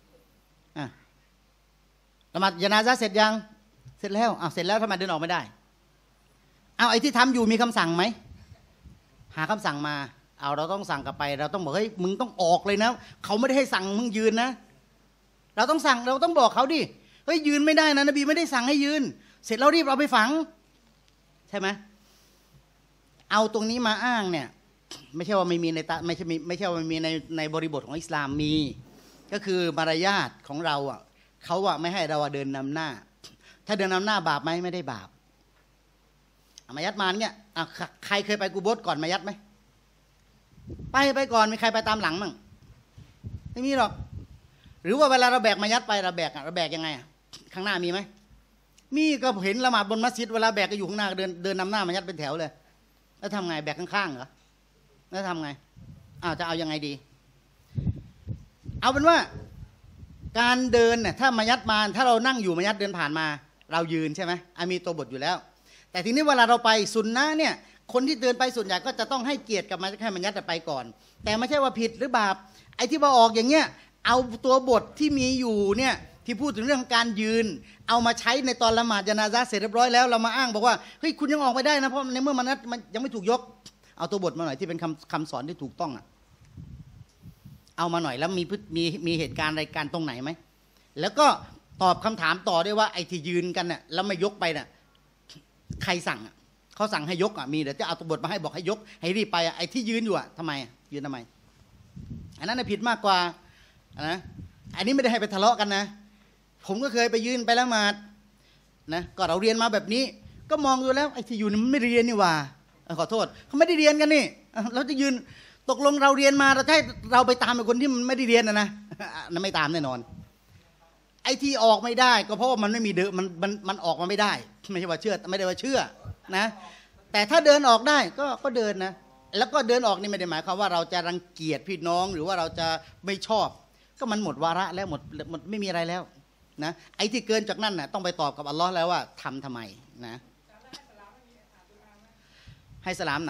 ละหมาดญะนาซะห์เสร็จยังเสร็จแล้วเสร็จแล้วทำไมเดินออกไม่ได้ไอ้ที่ทำอยู่มีคำสั่งไหมหาคำสั่งมาเราต้องสั่งกลับไปเราต้องบอกเฮ้ยมึงต้องออกเลยนะเขาไม่ได้ให้สั่งมึงยืนนะเราต้องสั่งเราต้องบอกเขาดิเฮ้ยยืนไม่ได้นะนบีไม่ได้สั่งให้ยืนเสร็จแล้วรีบเอาไปฝังใช่ไหมเอาตรงนี้มาอ้างเนี่ยไม่ใช่ว่าไม่มีในไม่ใช่ว่าไม่มีในบริบทของอิสลามมีก็คือมารยาทของเราเขาไม่ให้เราเดินนำหน้าถ้าเดินนำหน้าบาปไหมไม่ได้บาปมายัดมาเนี่ยใครเคยไปกูโบสก่อนมายัดไหมไปก่อนมีใครไปตามหลังมั่งไม่มีหรอกหรือว่าเวลาเราแบกมายัดไปเราแบกยังไงข้างหน้ามีไหมมีก็เห็นละหมาดบนมัสยิดเวลาแบกก็อยู่ข้างหน้าเดินนำหน้ามายัดเป็นแถวเลยแล้วทำไงแบกข้างๆเหรอแล้วทำไงจะเอายังไงดีเอาเป็นว่าการเดินเนี่ยถ้ามายัดมาถ้าเรานั่งอยู่มายัดเดินผ่านมาเรายืนใช่ไหมมีตัวบทอยู่แล้วแต่ทีนี้เวลาเราไปสุนนะเนี่ยคนที่เดินไปส่วนใหญ่ก็จะต้องให้เกียรติกับมันให้มันยัดไปก่อนแต่ไม่ใช่ว่าผิดหรือบาปไอ้ที่ว่าออกอย่างเงี้ยเอาตัวบทที่มีอยู่เนี่ยที่พูดถึงเรื่องการยืนเอามาใช้ในตอนละหมาดญะนาซะห์เสร็จเรียบร้อยแล้วเรามาอ้างบอกว่าเฮ้ยคุณยังออกไม่ได้นะเพราะในเมื่อมันยังไม่ถูกยกเอาตัวบทมาหน่อยที่เป็นคำสอนที่ถูกต้องเอามาหน่อยแล้วมีเหตุการณ์อะไรการตรงไหนไหมแล้วก็ตอบคำถามต่อได้ว่าไอ้ที่ยืนกันน่ะแล้วไม่ยกไปน่ะใครสั่งเขาสั่งให้ยกมีเดี๋ยวจะเอาตัวบทมาให้บอกให้ยกให้รีบไปไอ้ที่ยืนอยู่ทำไมยืนทำไมอันนั้นผิดมากกว่านะอันนี้ไม่ได้ให้ไปทะเลาะกันนะผมก็เคยไปยืนไปละหมาดนะก็เราเรียนมาแบบนี้ก็มองดูแล้วไอ้ที่อยู่มันไม่เรียนนี่ว่าขอโทษเขาไม่ได้เรียนกันนี่เราจะยืนตกลงเราเรียนมาเราให้เราไปตามคนที่มันไม่ได้เรียนนะนั่นไม่ตามแน่นอนไอ้ที่ออกไม่ได้ก็เพราะว่ามันไม่มีมันออกมาไม่ได้ไม่ใช่ว่าเชื่อไม่ได้ว่าเชื่อนะแต่ถ้าเดินออกได้ก็เดินนะแล้วก็เดินออกนี่ไม่ได้หมายความว่าเราจะรังเกียจพี่น้องหรือว่าเราจะไม่ชอบก็มันหมดวาระแล้วหมดไม่มีอะไรแล้วนะไอ้ที่เกินจากนั้นน่ะต้องไปตอบกับอัลลอฮ์แล้วว่าทำไมนะใให้สลามไหน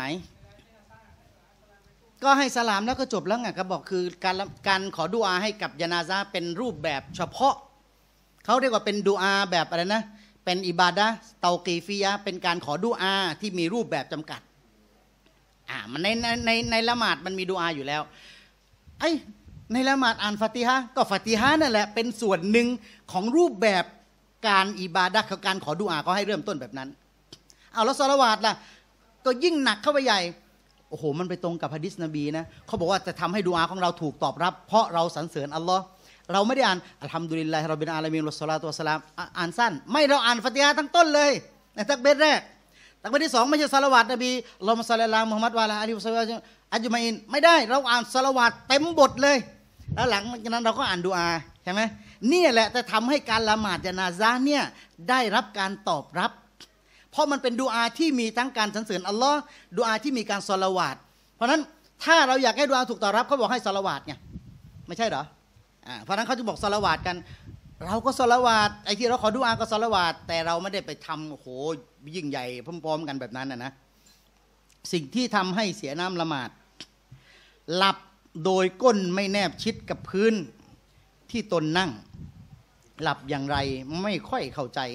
ก็ให้สลามแล้วก็จบแล้วไงก็บอกคือการขอดุอาให้กับญะนาซะห์เป็นรูปแบบเฉพาะเขาเรียกว่าเป็นดุอาแบบอะไรนะเป็นอิบาดะห์เตากีฟียะห์เป็นการขอดุอาที่มีรูปแบบจำกัดมันในละหมาดมันมีดุอาอยู่แล้วในละหมาดอ่านฟาติฮะห์ก็ฟาติฮะห์นั่นแหละเป็นส่วนหนึ่งของรูปแบบการอิบาดะห์คือการขอดุอาก็ให้เริ่มต้นแบบนั้นแล้วศอลาวาตล่ะก็ยิ่งหนักเข้าไปใหญ่โอ้โหมันไปตรงกับหะดีษนบีนะเขาบอกว่าจะทำให้ดุอาของเราถูกตอบรับเพราะเราสรรเสริญอัลลอฮ์เราไม่ได้อ่านอัลฮัมดุลิลลาฮิร็อบบิลอาลามีนวัสศอลาตุวัสสลามอ่านสั้นไม่เราอ่านฟาติฮะห์ทั้งต้นเลยในตักบีรแรกตักบีรที่2ไม่ใช่ศอลาวาตนบีอัลลอฮุมมะศ็อลลิอะลามุฮัมมัดวะอะลาอาลีฮิวะซัลลัมอัจมัยนไม่ได้เราอ่านศอลาวาตเต็มบทเลยแล้วหลังจากนั้นเราก็อ่านดุอาใช่ไหมนี่แหละจะทำให้การละหมาดญะนาซะห์เนี่ยได้รับการตอบรับเพราะมันเป็นดุอาที่มีทั้งการสรรเสริญอัลลอฮ์ดุอาที่มีการศอลาวาตเพราะนั้นถ้าเราอยากให้ดุอาถูกตอบรับเขาบอกให้ศอลาวาตไงไม่ใช่เหรอเพราะนั้นเขาจะบอกศอลาวาตกันเราก็ศอลาวาตไอ้ที่เราขอดุอาก็ศอลาวาตแต่เราไม่ได้ไปทำโอ้โหยิ่งใหญ่พร้อมๆกันแบบนั้นนะสิ่งที่ทำให้เสียน้ำละหมาดหลับโดยก้นไม่แนบชิดกับพื้นที่ตนนั่งหลับอย่างไรไม่ค่อยเข้าใจ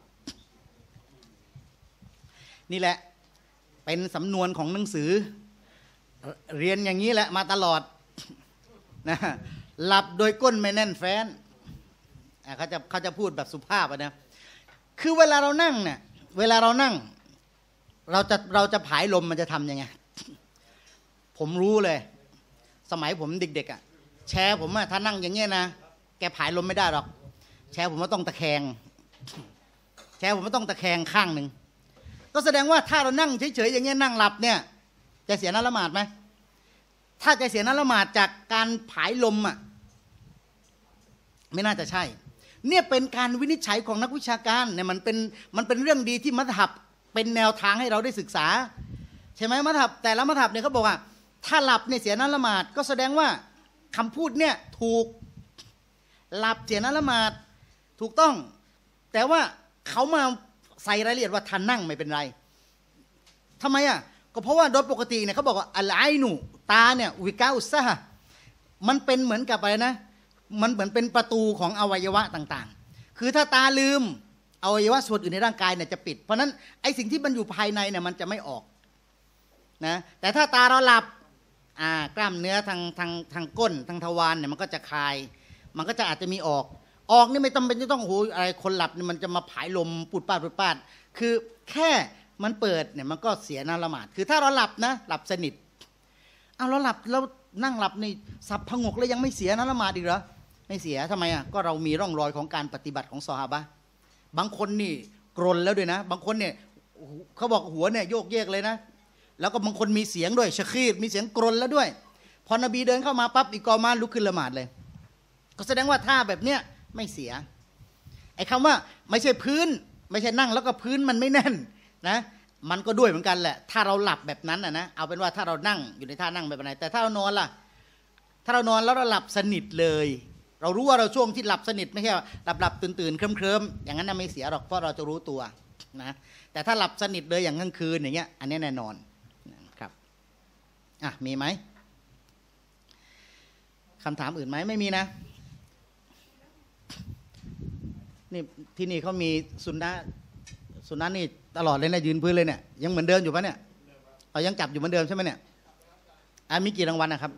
นี่แหละเป็นสำนวนของหนังสือเรียนอย่างนี้แหละมาตลอดนะหลับโดยก้นไม่แน่นแฟ้นเขาจะพูดแบบสุภาพนะคือเวลาเรานั่งเนี่ยเวลาเรานั่งเราจะผายลมมันจะทำยังไงผมรู้เลยสมัยผมเด็กๆแชร์ผมถ้านั่งอย่างเงี้ยนะแกผายลมไม่ได้หรอกแชร์ผมว่าต้องตะแคงแชร์ผมว่าต้องตะแคงข้างหนึ่งก็แสดงว่าถ้าเรานั่งเฉยๆอย่างเงี้ยนั่งหลับเนี่ยจะเสียน้ำละหมาดไหมถ้าจะเสียน้ำละหมาดจากการผายลมไม่น่าจะใช่เนี่ยเป็นการวินิจฉัยของนักวิชาการเนี่ยมันเป็นเรื่องดีที่มัธยับเป็นแนวทางให้เราได้ศึกษาใช่ไหมมัธยับแต่ละมัธยับเนี่ยเขาบอกว่าถ้าหลับเนี่ยเสียน้ำละหมาดก็แสดงว่าคำพูดเนี่ยถูกหลับเสียน้ำละหมาดถูกต้องแต่ว่าเขามาใส่รายละเอียดว่าท่านนั่งไม่เป็นไรทำไมก็เพราะว่าโดยปกติเนี่ยเขาบอกว่าอัลไอนูตาเนี่ยวิกาอุสซะมันเป็นเหมือนกับอะไรนะมันเหมือนเป็นประตูของอวัยวะต่างๆคือถ้าตาลืมอวัยวะส่วนอื่นในร่างกายเนี่ยจะปิดเพราะนั้นไอ้สิ่งที่มันอยู่ภายในเนี่ยมันจะไม่ออกนะแต่ถ้าตาเราหลับกล้ามเนื้อทางก้นทางทวารเนี่ยมันก็จะคลายมันก็จะอาจจะมีออกนี่ไม่จำเป็นจะต้องโอ้โหอะไรคนหลับเนี่ยมันจะมาผายลมปุดปาดคือแค่มันเปิดเนี่ยมันก็เสียน้ำละหมาดคือถ้าเราหลับนะหลับสนิทเราหลับแล้วนั่งหลับนี่สับผงกแล้วยังไม่เสียน้ำละหมาดอีกเหรอไม่เสียทำไมก็เรามีร่องรอยของการปฏิบัติของซอฮาบะห์บางคนนี่กรนแล้วด้วยนะบางคนเนี่ยเขาบอกหัวเนี่ยโยกเยกเลยนะแล้วก็บางคนมีเสียงด้วยชะคีรมีเสียงกรนแล้วด้วยพอนบีเดินเข้ามาปั๊บอีกอมาลุกขึ้นละหมาดเลยก็แสดงว่าท่าแบบเนี้ยไม่เสียไอ้คำว่าไม่ใช่พื้นไม่ใช่นั่งแล้วก็พื้นมันไม่แน่นนะมันก็ด้วยเหมือนกันแหละถ้าเราหลับแบบนั้นนะเอาเป็นว่าถ้าเรานั่งอยู่ในท่านั่งแบบไหนแต่ถ้าเรานอนล่ะถ้าเรานอนแล้วเราหลับสนิทเลยเรารู้ว่าเราช่วงที่หลับสนิทไม่ใช่หลับตื่นเคลิ้มอย่างนั้นน่ะไม่เสียหรอกเพราะเราจะรู้ตัวนะแต่ถ้าหลับสนิทเลยอย่างกลางคืนอย่างเงี้ยอันนี้แน่นอนครับมีไหมคำถามอื่นไหมไม่มีนะนี่ที่นี่เขามีสุนัขนี่ตลอดเลยนะยืนพื้นเลยเนี่ยยังเหมือนเดิมอยู่ปะเนี่ยเอายังจับอยู่เหมือนเดิมใช่ไหมเนี่ยมีกี่รางวัลนะครับ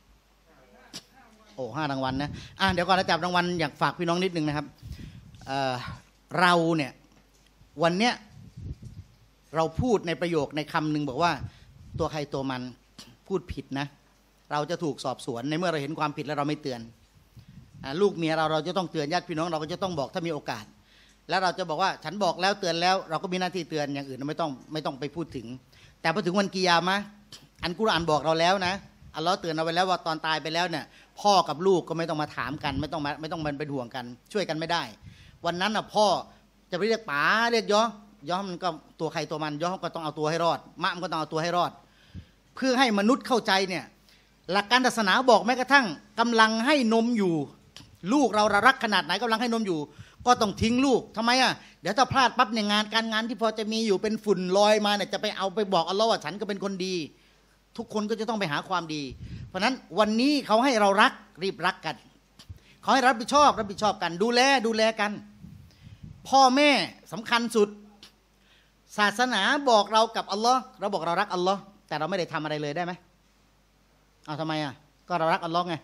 5 รางวัลนะเดี๋ยวก่อนจะจับรางวัลอยากฝากพี่น้องนิดนึงนะครับเราเนี่ยวันเนี้ยเราพูดในประโยคในคำหนึ่งบอกว่าตัวใครตัวมันพูดผิดนะเราจะถูกสอบสวนในเมื่อเราเห็นความผิดแล้วเราไม่เตือนลูกเมียเราจะต้องเตือนญาติพี่น้องเราก็จะต้องบอกถ้ามีโอกาสแล้วเราจะบอกว่าฉันบอกแล้วเตือนแล้วเราก็มีหน้าที่เตือนอย่างอื่นไม่ต้องไปพูดถึงแต่พอถึงวันกิยามะห์อันกุรอานบอกเราแล้วนะอัลเลาะห์เตือนเอาไว้แล้วว่าตอนตายไปแล้วเนี่ยพ่อกับลูกก็ไม่ต้องมาถามกันไม่ต้องมันเป็นห่วงกันช่วยกันไม่ได้วันนั้นพ่อจะไปเรียกป๋าเรียกย่อมันก็ตัวใครตัวมันย่อก็ต้องเอาตัวให้รอดมะมันก็ต้องเอาตัวให้รอดเพื่อให้มนุษย์เข้าใจเนี่ยหลักการศาสนาบอกแม้กระทั่งกำลังให้นมอยู่ลูกเรารักขนาดไหนกำลังให้นมอยู่ก็ต้องทิ้งลูกทำไมอ่ะเดี๋ยวถ้าพลาดปั๊บเนี่ยงานการงานที่พอจะมีอยู่เป็นฝุ่นลอยมาเนี่ยจะไปเอาไปบอกอัลลอฮ์ว่าฉันก็เป็นคนดีทุกคนก็จะต้องไปหาความดีเพราะนั้นวันนี้เขาให้เรารักรีบรักกันเขาให้รับผิดชอบกันดูแลกันพ่อแม่สำคัญสุดศาสนาบอกเรากับอัลลอฮ์เราบอกเรารักอัลลอฮ์แต่เราไม่ได้ทำอะไรเลยได้ไหมเอาทำไมอ่ะก็เรารักอัลลอฮ์ไง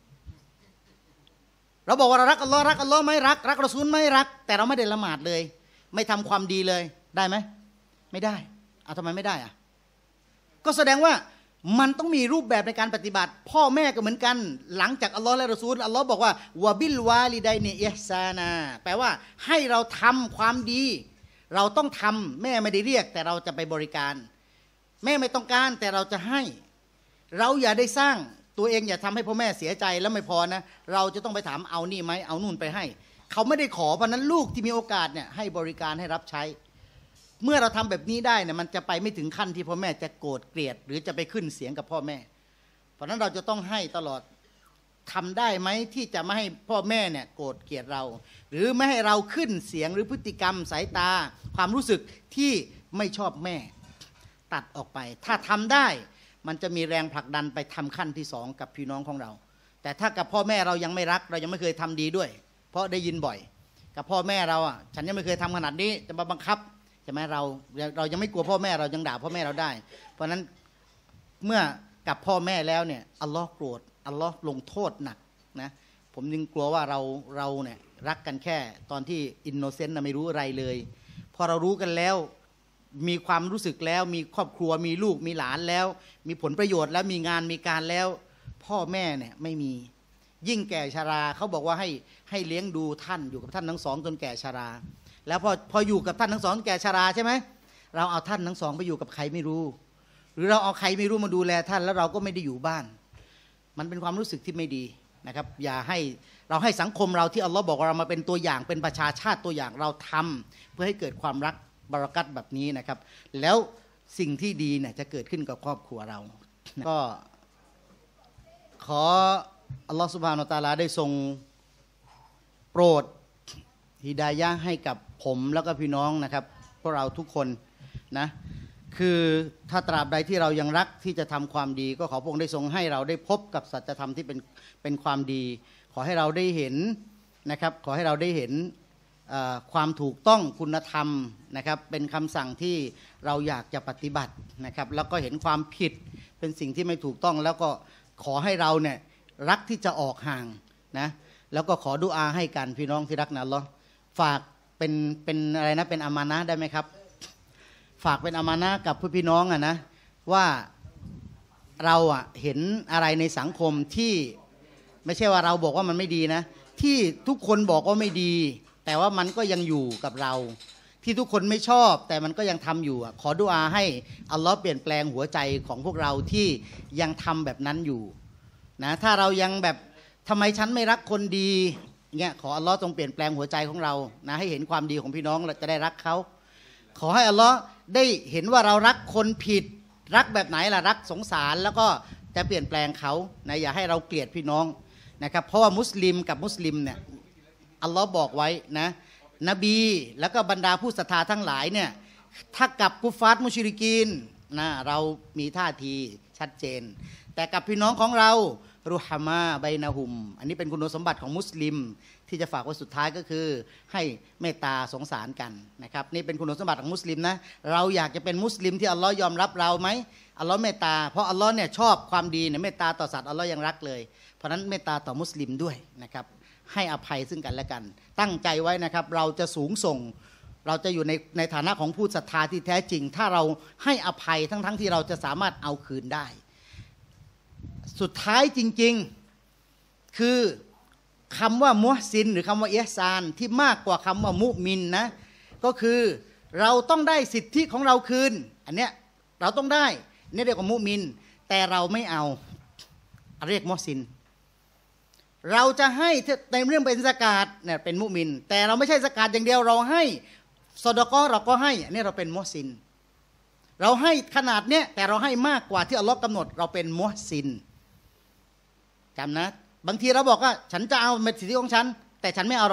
เราบอกว่าเรารักอัลลอฮ์ไม่รักรอซูลไม่รักแต่เราไม่ได้ละหมาดเลยไม่ทำความดีเลยได้ไหมไม่ได้เอาทำไมไม่ได้อ่ะก็แสดงว่ามันต้องมีรูปแบบในการปฏิบัติพ่อแม่ก็เหมือนกันหลังจากอัลลอฮ์และรอซูลอัลลอฮ์บอกว่าวะบิลวาลิดัยนิอิห์ซานาแปลว่าให้เราทำความดีเราต้องทำแม่ไม่ได้เรียกแต่เราจะไปบริการแม่ไม่ต้องการแต่เราจะให้เราอย่าได้สร้างตัวเองอย่าทำให้พ่อแม่เสียใจแล้วไม่พอนะเราจะต้องไปถามเอานี่ไหมเอานู่นไปให้เขาไม่ได้ขอเพราะนั้นลูกที่มีโอกาสเนี่ยให้บริการให้รับใช้เมื่อเราทำแบบนี้ได้เนี่ยมันจะไปไม่ถึงขั้นที่พ่อแม่จะโกรธเกลียดหรือจะไปขึ้นเสียงกับพ่อแม่เพราะนั้นเราจะต้องให้ตลอดทำได้ไหมที่จะไม่ให้พ่อแม่เนี่ยโกรธเกลียดเราหรือไม่ให้เราขึ้นเสียงหรือพฤติกรรมสายตาความรู้สึกที่ไม่ชอบแม่ตัดออกไปถ้าทำได้มันจะมีแรงผลักดันไปทำขั้นที่สองกับพี่น้องของเราแต่ถ้ากับพ่อแม่เรายังไม่รักเรายังไม่เคยทำดีด้วยเพราะได้ยินบ่อยกับพ่อแม่เราอ่ะฉันยังไม่เคยทำขนาดนี้จะมาบังคับใช่ไหมเรายังไม่กลัวพ่อแม่เรายังด่าพ่อแม่เราได้เพราะฉะนั้นเมื่อกับพ่อแม่แล้วเนี่ยอัลลอฮ์โกรธอัลลอฮ์ลงโทษหนักนะผมยังกลัวว่าเราเนี่ยรักกันแค่ตอนที่อินโนเซนต์ไม่รู้อะไรเลยพอเรารู้กันแล้วมีความรู้สึกแล้วมีครอบครัวมีลูกมีหลานแล้วมีผลประโยชน์แล้วมีงานมีการแล้วพ่อแม่เนี่ยไม่มียิ่งแก่ชราเขาบอกว่าให้เลี้ยงดูท่านอยู่กับท่านทั้งสองจนแก่ชราแล้วพออยู่กับท่านทั้งสองแก่ชราใช่ไหมเราเอาท่านทั้งสองไปอยู่กับใครไม่รู้หรือเราเอาใครไม่รู้มาดูแลท่านแล้วเราก็ไม่ได้อยู่บ้านมันเป็นความรู้สึกที่ไม่ดีนะครับอย่าให้เราให้สังคมเราที่อัลลอฮ์บอกว่าเรามาเป็นตัวอย่างเป็นประชาชาติตัวอย่างเราทำเพื่อให้เกิดความรักบารักัตแบบนี้นะครับแล้วสิ่งที่ดีเนี่ยจะเกิดขึ้นกับครอบครัวเราก็ขออัลลอฮฺซุบฮานะฮูวะตะอาลาได้ทรงโปรดฮิดายะห์ให้กับผมแล้วก็พี่น้องนะครับพวกเราทุกคนนะคือถ้าตราบใดที่เรายังรักที่จะทำความดีก็ขอพระองค์ได้ทรงให้เราได้พบกับสัจธรรมที่เป็นความดีขอให้เราได้เห็นนะครับขอให้เราได้เห็นความถูกต้องคุณธรรมนะครับเป็นคำสั่งที่เราอยากจะปฏิบัตินะครับแล้วก็เห็นความผิดเป็นสิ่งที่ไม่ถูกต้องแล้วก็ขอให้เราเนี่ยรักที่จะออกห่างนะแล้วก็ขอดุอาให้กันพี่น้องที่รักนะอัลเลาะห์ฝากเป็นอะไรนะเป็นอามานะห์ได้ไหมครับฝากเป็นอามานะห์กับพี่น้องอะนะว่าเราอะเห็นอะไรในสังคมที่ไม่ใช่ว่าเราบอกว่ามันไม่ดีนะที่ทุกคนบอกว่าไม่ดีแต่ว่ามันก็ยังอยู่กับเราที่ทุกคนไม่ชอบแต่มันก็ยังทำอยู่ขอดุอาให้อัลลอฮ์เปลี่ยนแปลงหัวใจของพวกเราที่ยังทำแบบนั้นอยู่นะถ้าเรายังแบบทำไมฉันไม่รักคนดีเงี้ยขออัลลอฮ์จงเปลี่ยนแปลงหัวใจของเรานะให้เห็นความดีของพี่น้องเราจะได้รักเขาขอให้อัลลอฮ์ได้เห็นว่าเรารักคนผิดรักแบบไหนล่ะรักสงสารแล้วก็จะเปลี่ยนแปลงเขานะอย่าให้เราเกลียดพี่น้องนะครับเพราะว่ามุสลิมกับมุสลิมเนี่ยอัลลอฮ์บอกไว้นะนบีแล้วก็บรรดาผู้ศรัทธาทั้งหลายเนี่ยถ้ากับกุฟาร์มุชริกีนนะเรามีท่าทีชัดเจนแต่กับพี่น้องของเรารุฮามาไบนะฮุมอันนี้เป็นคุณสมบัติของมุสลิมที่จะฝากไว้สุดท้ายก็คือให้เมตตาสงสารกันนะครับนี่เป็นคุณสมบัติของมุสลิมนะเราอยากจะเป็นมุสลิมที่อัลลอฮ์ยอมรับเราไหมอัลลอฮ์เมตตาเพราะอัลลอฮ์เนี่ยชอบความดีเนี่ยเมตตาต่อสัตว์อัลลอฮ์ยังรักเลยเพราะนั้นเมตตาต่อมุสลิมด้วยนะครับให้อภัยซึ่งกันและกันตั้งใจไว้นะครับเราจะสูงส่งเราจะอยู่ในฐานะของผู้ศรัทธาที่แท้จริงถ้าเราให้อภัยทั้งที่เราจะสามารถเอาคืนได้สุดท้ายจริงๆคือคำว่ามุฮซินหรือคำว่าอิห์ซานที่มากกว่าคำว่ามุมินนะก็คือเราต้องได้สิทธิของเราคืนอันเนี้ยเราต้องได้นี่เรียกว่ามุมินแต่เราไม่เอาเรียกมุฮซินเราจะให้ในเรื่องเป็นซะกาตเนี่ยเป็นมุมินแต่เราไม่ใช่ซะกาตอย่างเดียวเราให้ซอดาเกาะห์เราก็ให้นี่เราเป็นมุฮซินเราให้ขนาดเนี้ยแต่เราให้มากกว่าที่อัลลอฮ์กำหนดเราเป็นมุฮซินจำนะบางทีเราบอกว่าฉันจะเอาเม็ดสิทธิของฉันแต่ฉันไม่เอาหรอก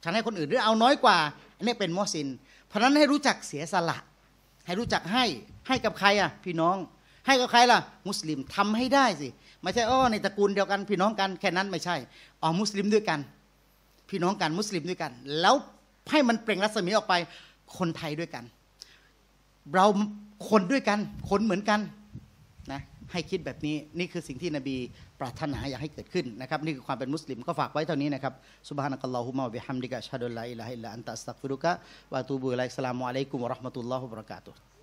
ฉันให้คนอื่นหรือเอาน้อยกว่าอันนี้เป็นมุหซินเพราะนั้นให้รู้จักเสียสละให้รู้จักให้กับใครอ่ะพี่น้องให้กับใครล่ะมุสลิมทำให้ได้สิไม่ใช่ในตระกูลเดียวกันพี่น้องกันแค่นั้นไม่ใช่มุสลิมด้วยกันพี่น้องกันมุสลิมด้วยกันแล้วให้มันเปล่งรัศมีออกไปคนไทยด้วยกันเราคนด้วยกันคนเหมือนกันนะให้คิดแบบนี้นี่คือสิ่งที่นบีปรารถนาอยากให้เกิดขึ้นนะครับนี่คือความเป็นมุสลิมก็ฝากไว้เท่านี้นะครับซุบฮานะกัลลอฮุมะวะบิฮัมดิกะอัชฮะดุลลาอิลาฮะอิลลัลลอฮ์อันตะอัสตัฆฟิรุกะวะอะตูบุอิลัยฮิสสลามุอะลัยกุมวะเราะห์มะตุลลอฮิวะบะเราะกาตุฮ์